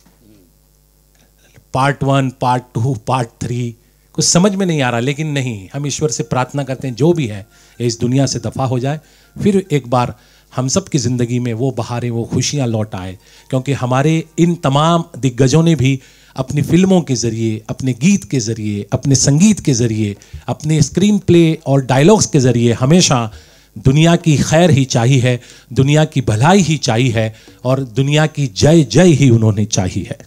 part one, part two, part three, कुछ समझ में नहीं आ रहा। लेकिन नहीं, हम ईश्वर से प्रार्थना करते हैं जो भी है ये इस दुनिया से दफा हो जाए, फिर एक बार हम सब की ज़िंदगी में वो बहारें, वो खुशियाँ लौट आए, क्योंकि हमारे इन तमाम दिग्गजों ने भी अपनी फिल्मों के ज़रिए, अपने गीत के ज़रिए, अपने संगीत के ज़रिए, अपने स्क्रीन प्ले और डायलॉग्स के ज़रिए हमेशा दुनिया की खैर ही चाहिए है, दुनिया की भलाई ही चाहिए है और दुनिया की जय जय ही उन्होंने चाहिए है।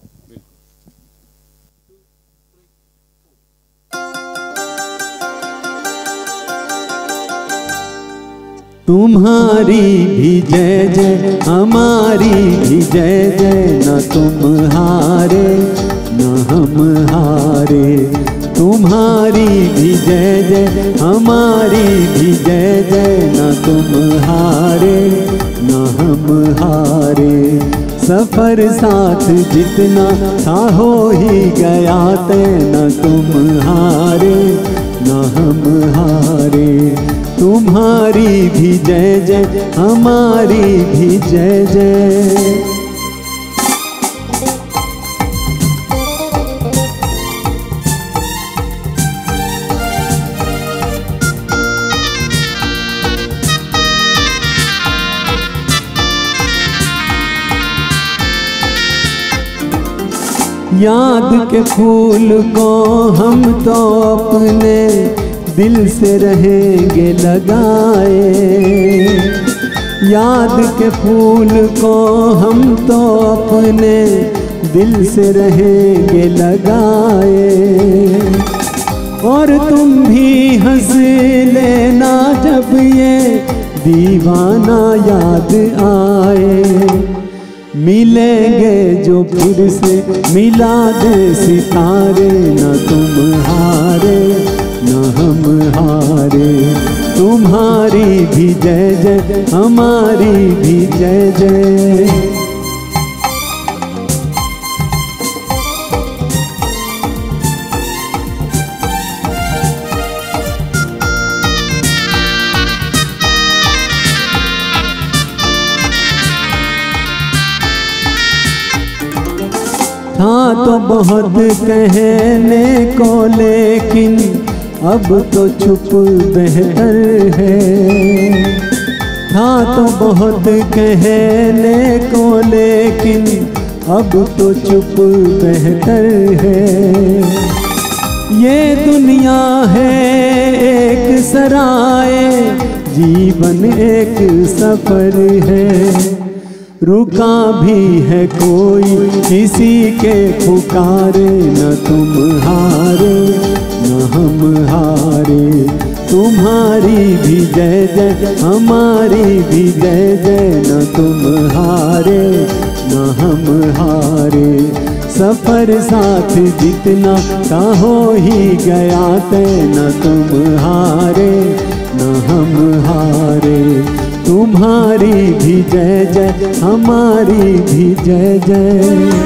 तुम्हारी भी जय जय, हमारी भी जय जय, न तुम हारे न हम हारे। तुम्हारी भी जय जय, हमारी भी जय जय, न तुम हारे न हम हारे। सफर साथ जितना था हो ही गया तय, न तुम हारे न हम हारे। तुम्हारी भी जय जय, हमारी भी जय जय। याद के फूल को हम तो अपने दिल से रहेंगे लगाए। याद के फूल को हम तो अपने दिल से रहेंगे लगाए। और तुम भी हंस लेना दीवाना याद आए। मिलेंगे जो फिर से मिला दे सितारे, न तुम हारे न हम हारे। तुम्हारी भी जय जय, हमारी भी जय जय। था तो बहुत कहने को लेकिन अब तो चुप बेहतर है। था तो बहुत कहने को लेकिन अब तो चुप बेहतर है। ये दुनिया है एक सराय, जीवन एक सफर है। रुका भी है कोई किसी के पुकारे, न तुम हारे न हम हारे। तुम्हारी भी जय जय, हमारी भी जय जय। न तुम हारे न हम हारे। सफर साथ जितना का हो ही गया तय, न तुम हारे न हम हारे। तुम्हारी भी जय जय, हमारी भी जय जय।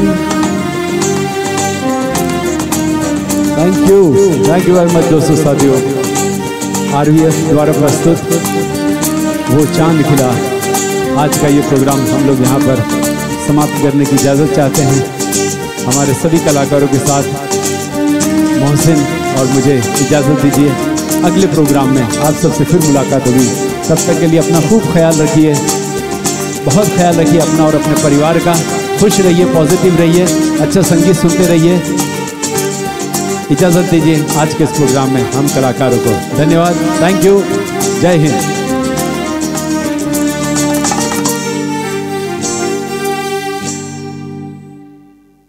Thank you, thank you very much दोस्तों साथियों। आरवीएस द्वारा प्रस्तुत वो चांद खिला, आज का ये प्रोग्राम हम लोग यहाँ पर समाप्त करने की इजाज़त चाहते हैं। हमारे सभी कलाकारों के साथ मोहसिन और मुझे इजाज़त दीजिए। अगले प्रोग्राम में आप सबसे फिर मुलाकात होगी। तब तक के लिए अपना खूब ख्याल रखिए, बहुत ख्याल रखिए अपना और अपने परिवार का। खुश रहिए, पॉजिटिव रहिए, अच्छा संगीत सुनते रहिए। इजाज़त दीजिए आज के इस प्रोग्राम में हम कलाकारों को। धन्यवाद, थैंक यू, जय हिंद।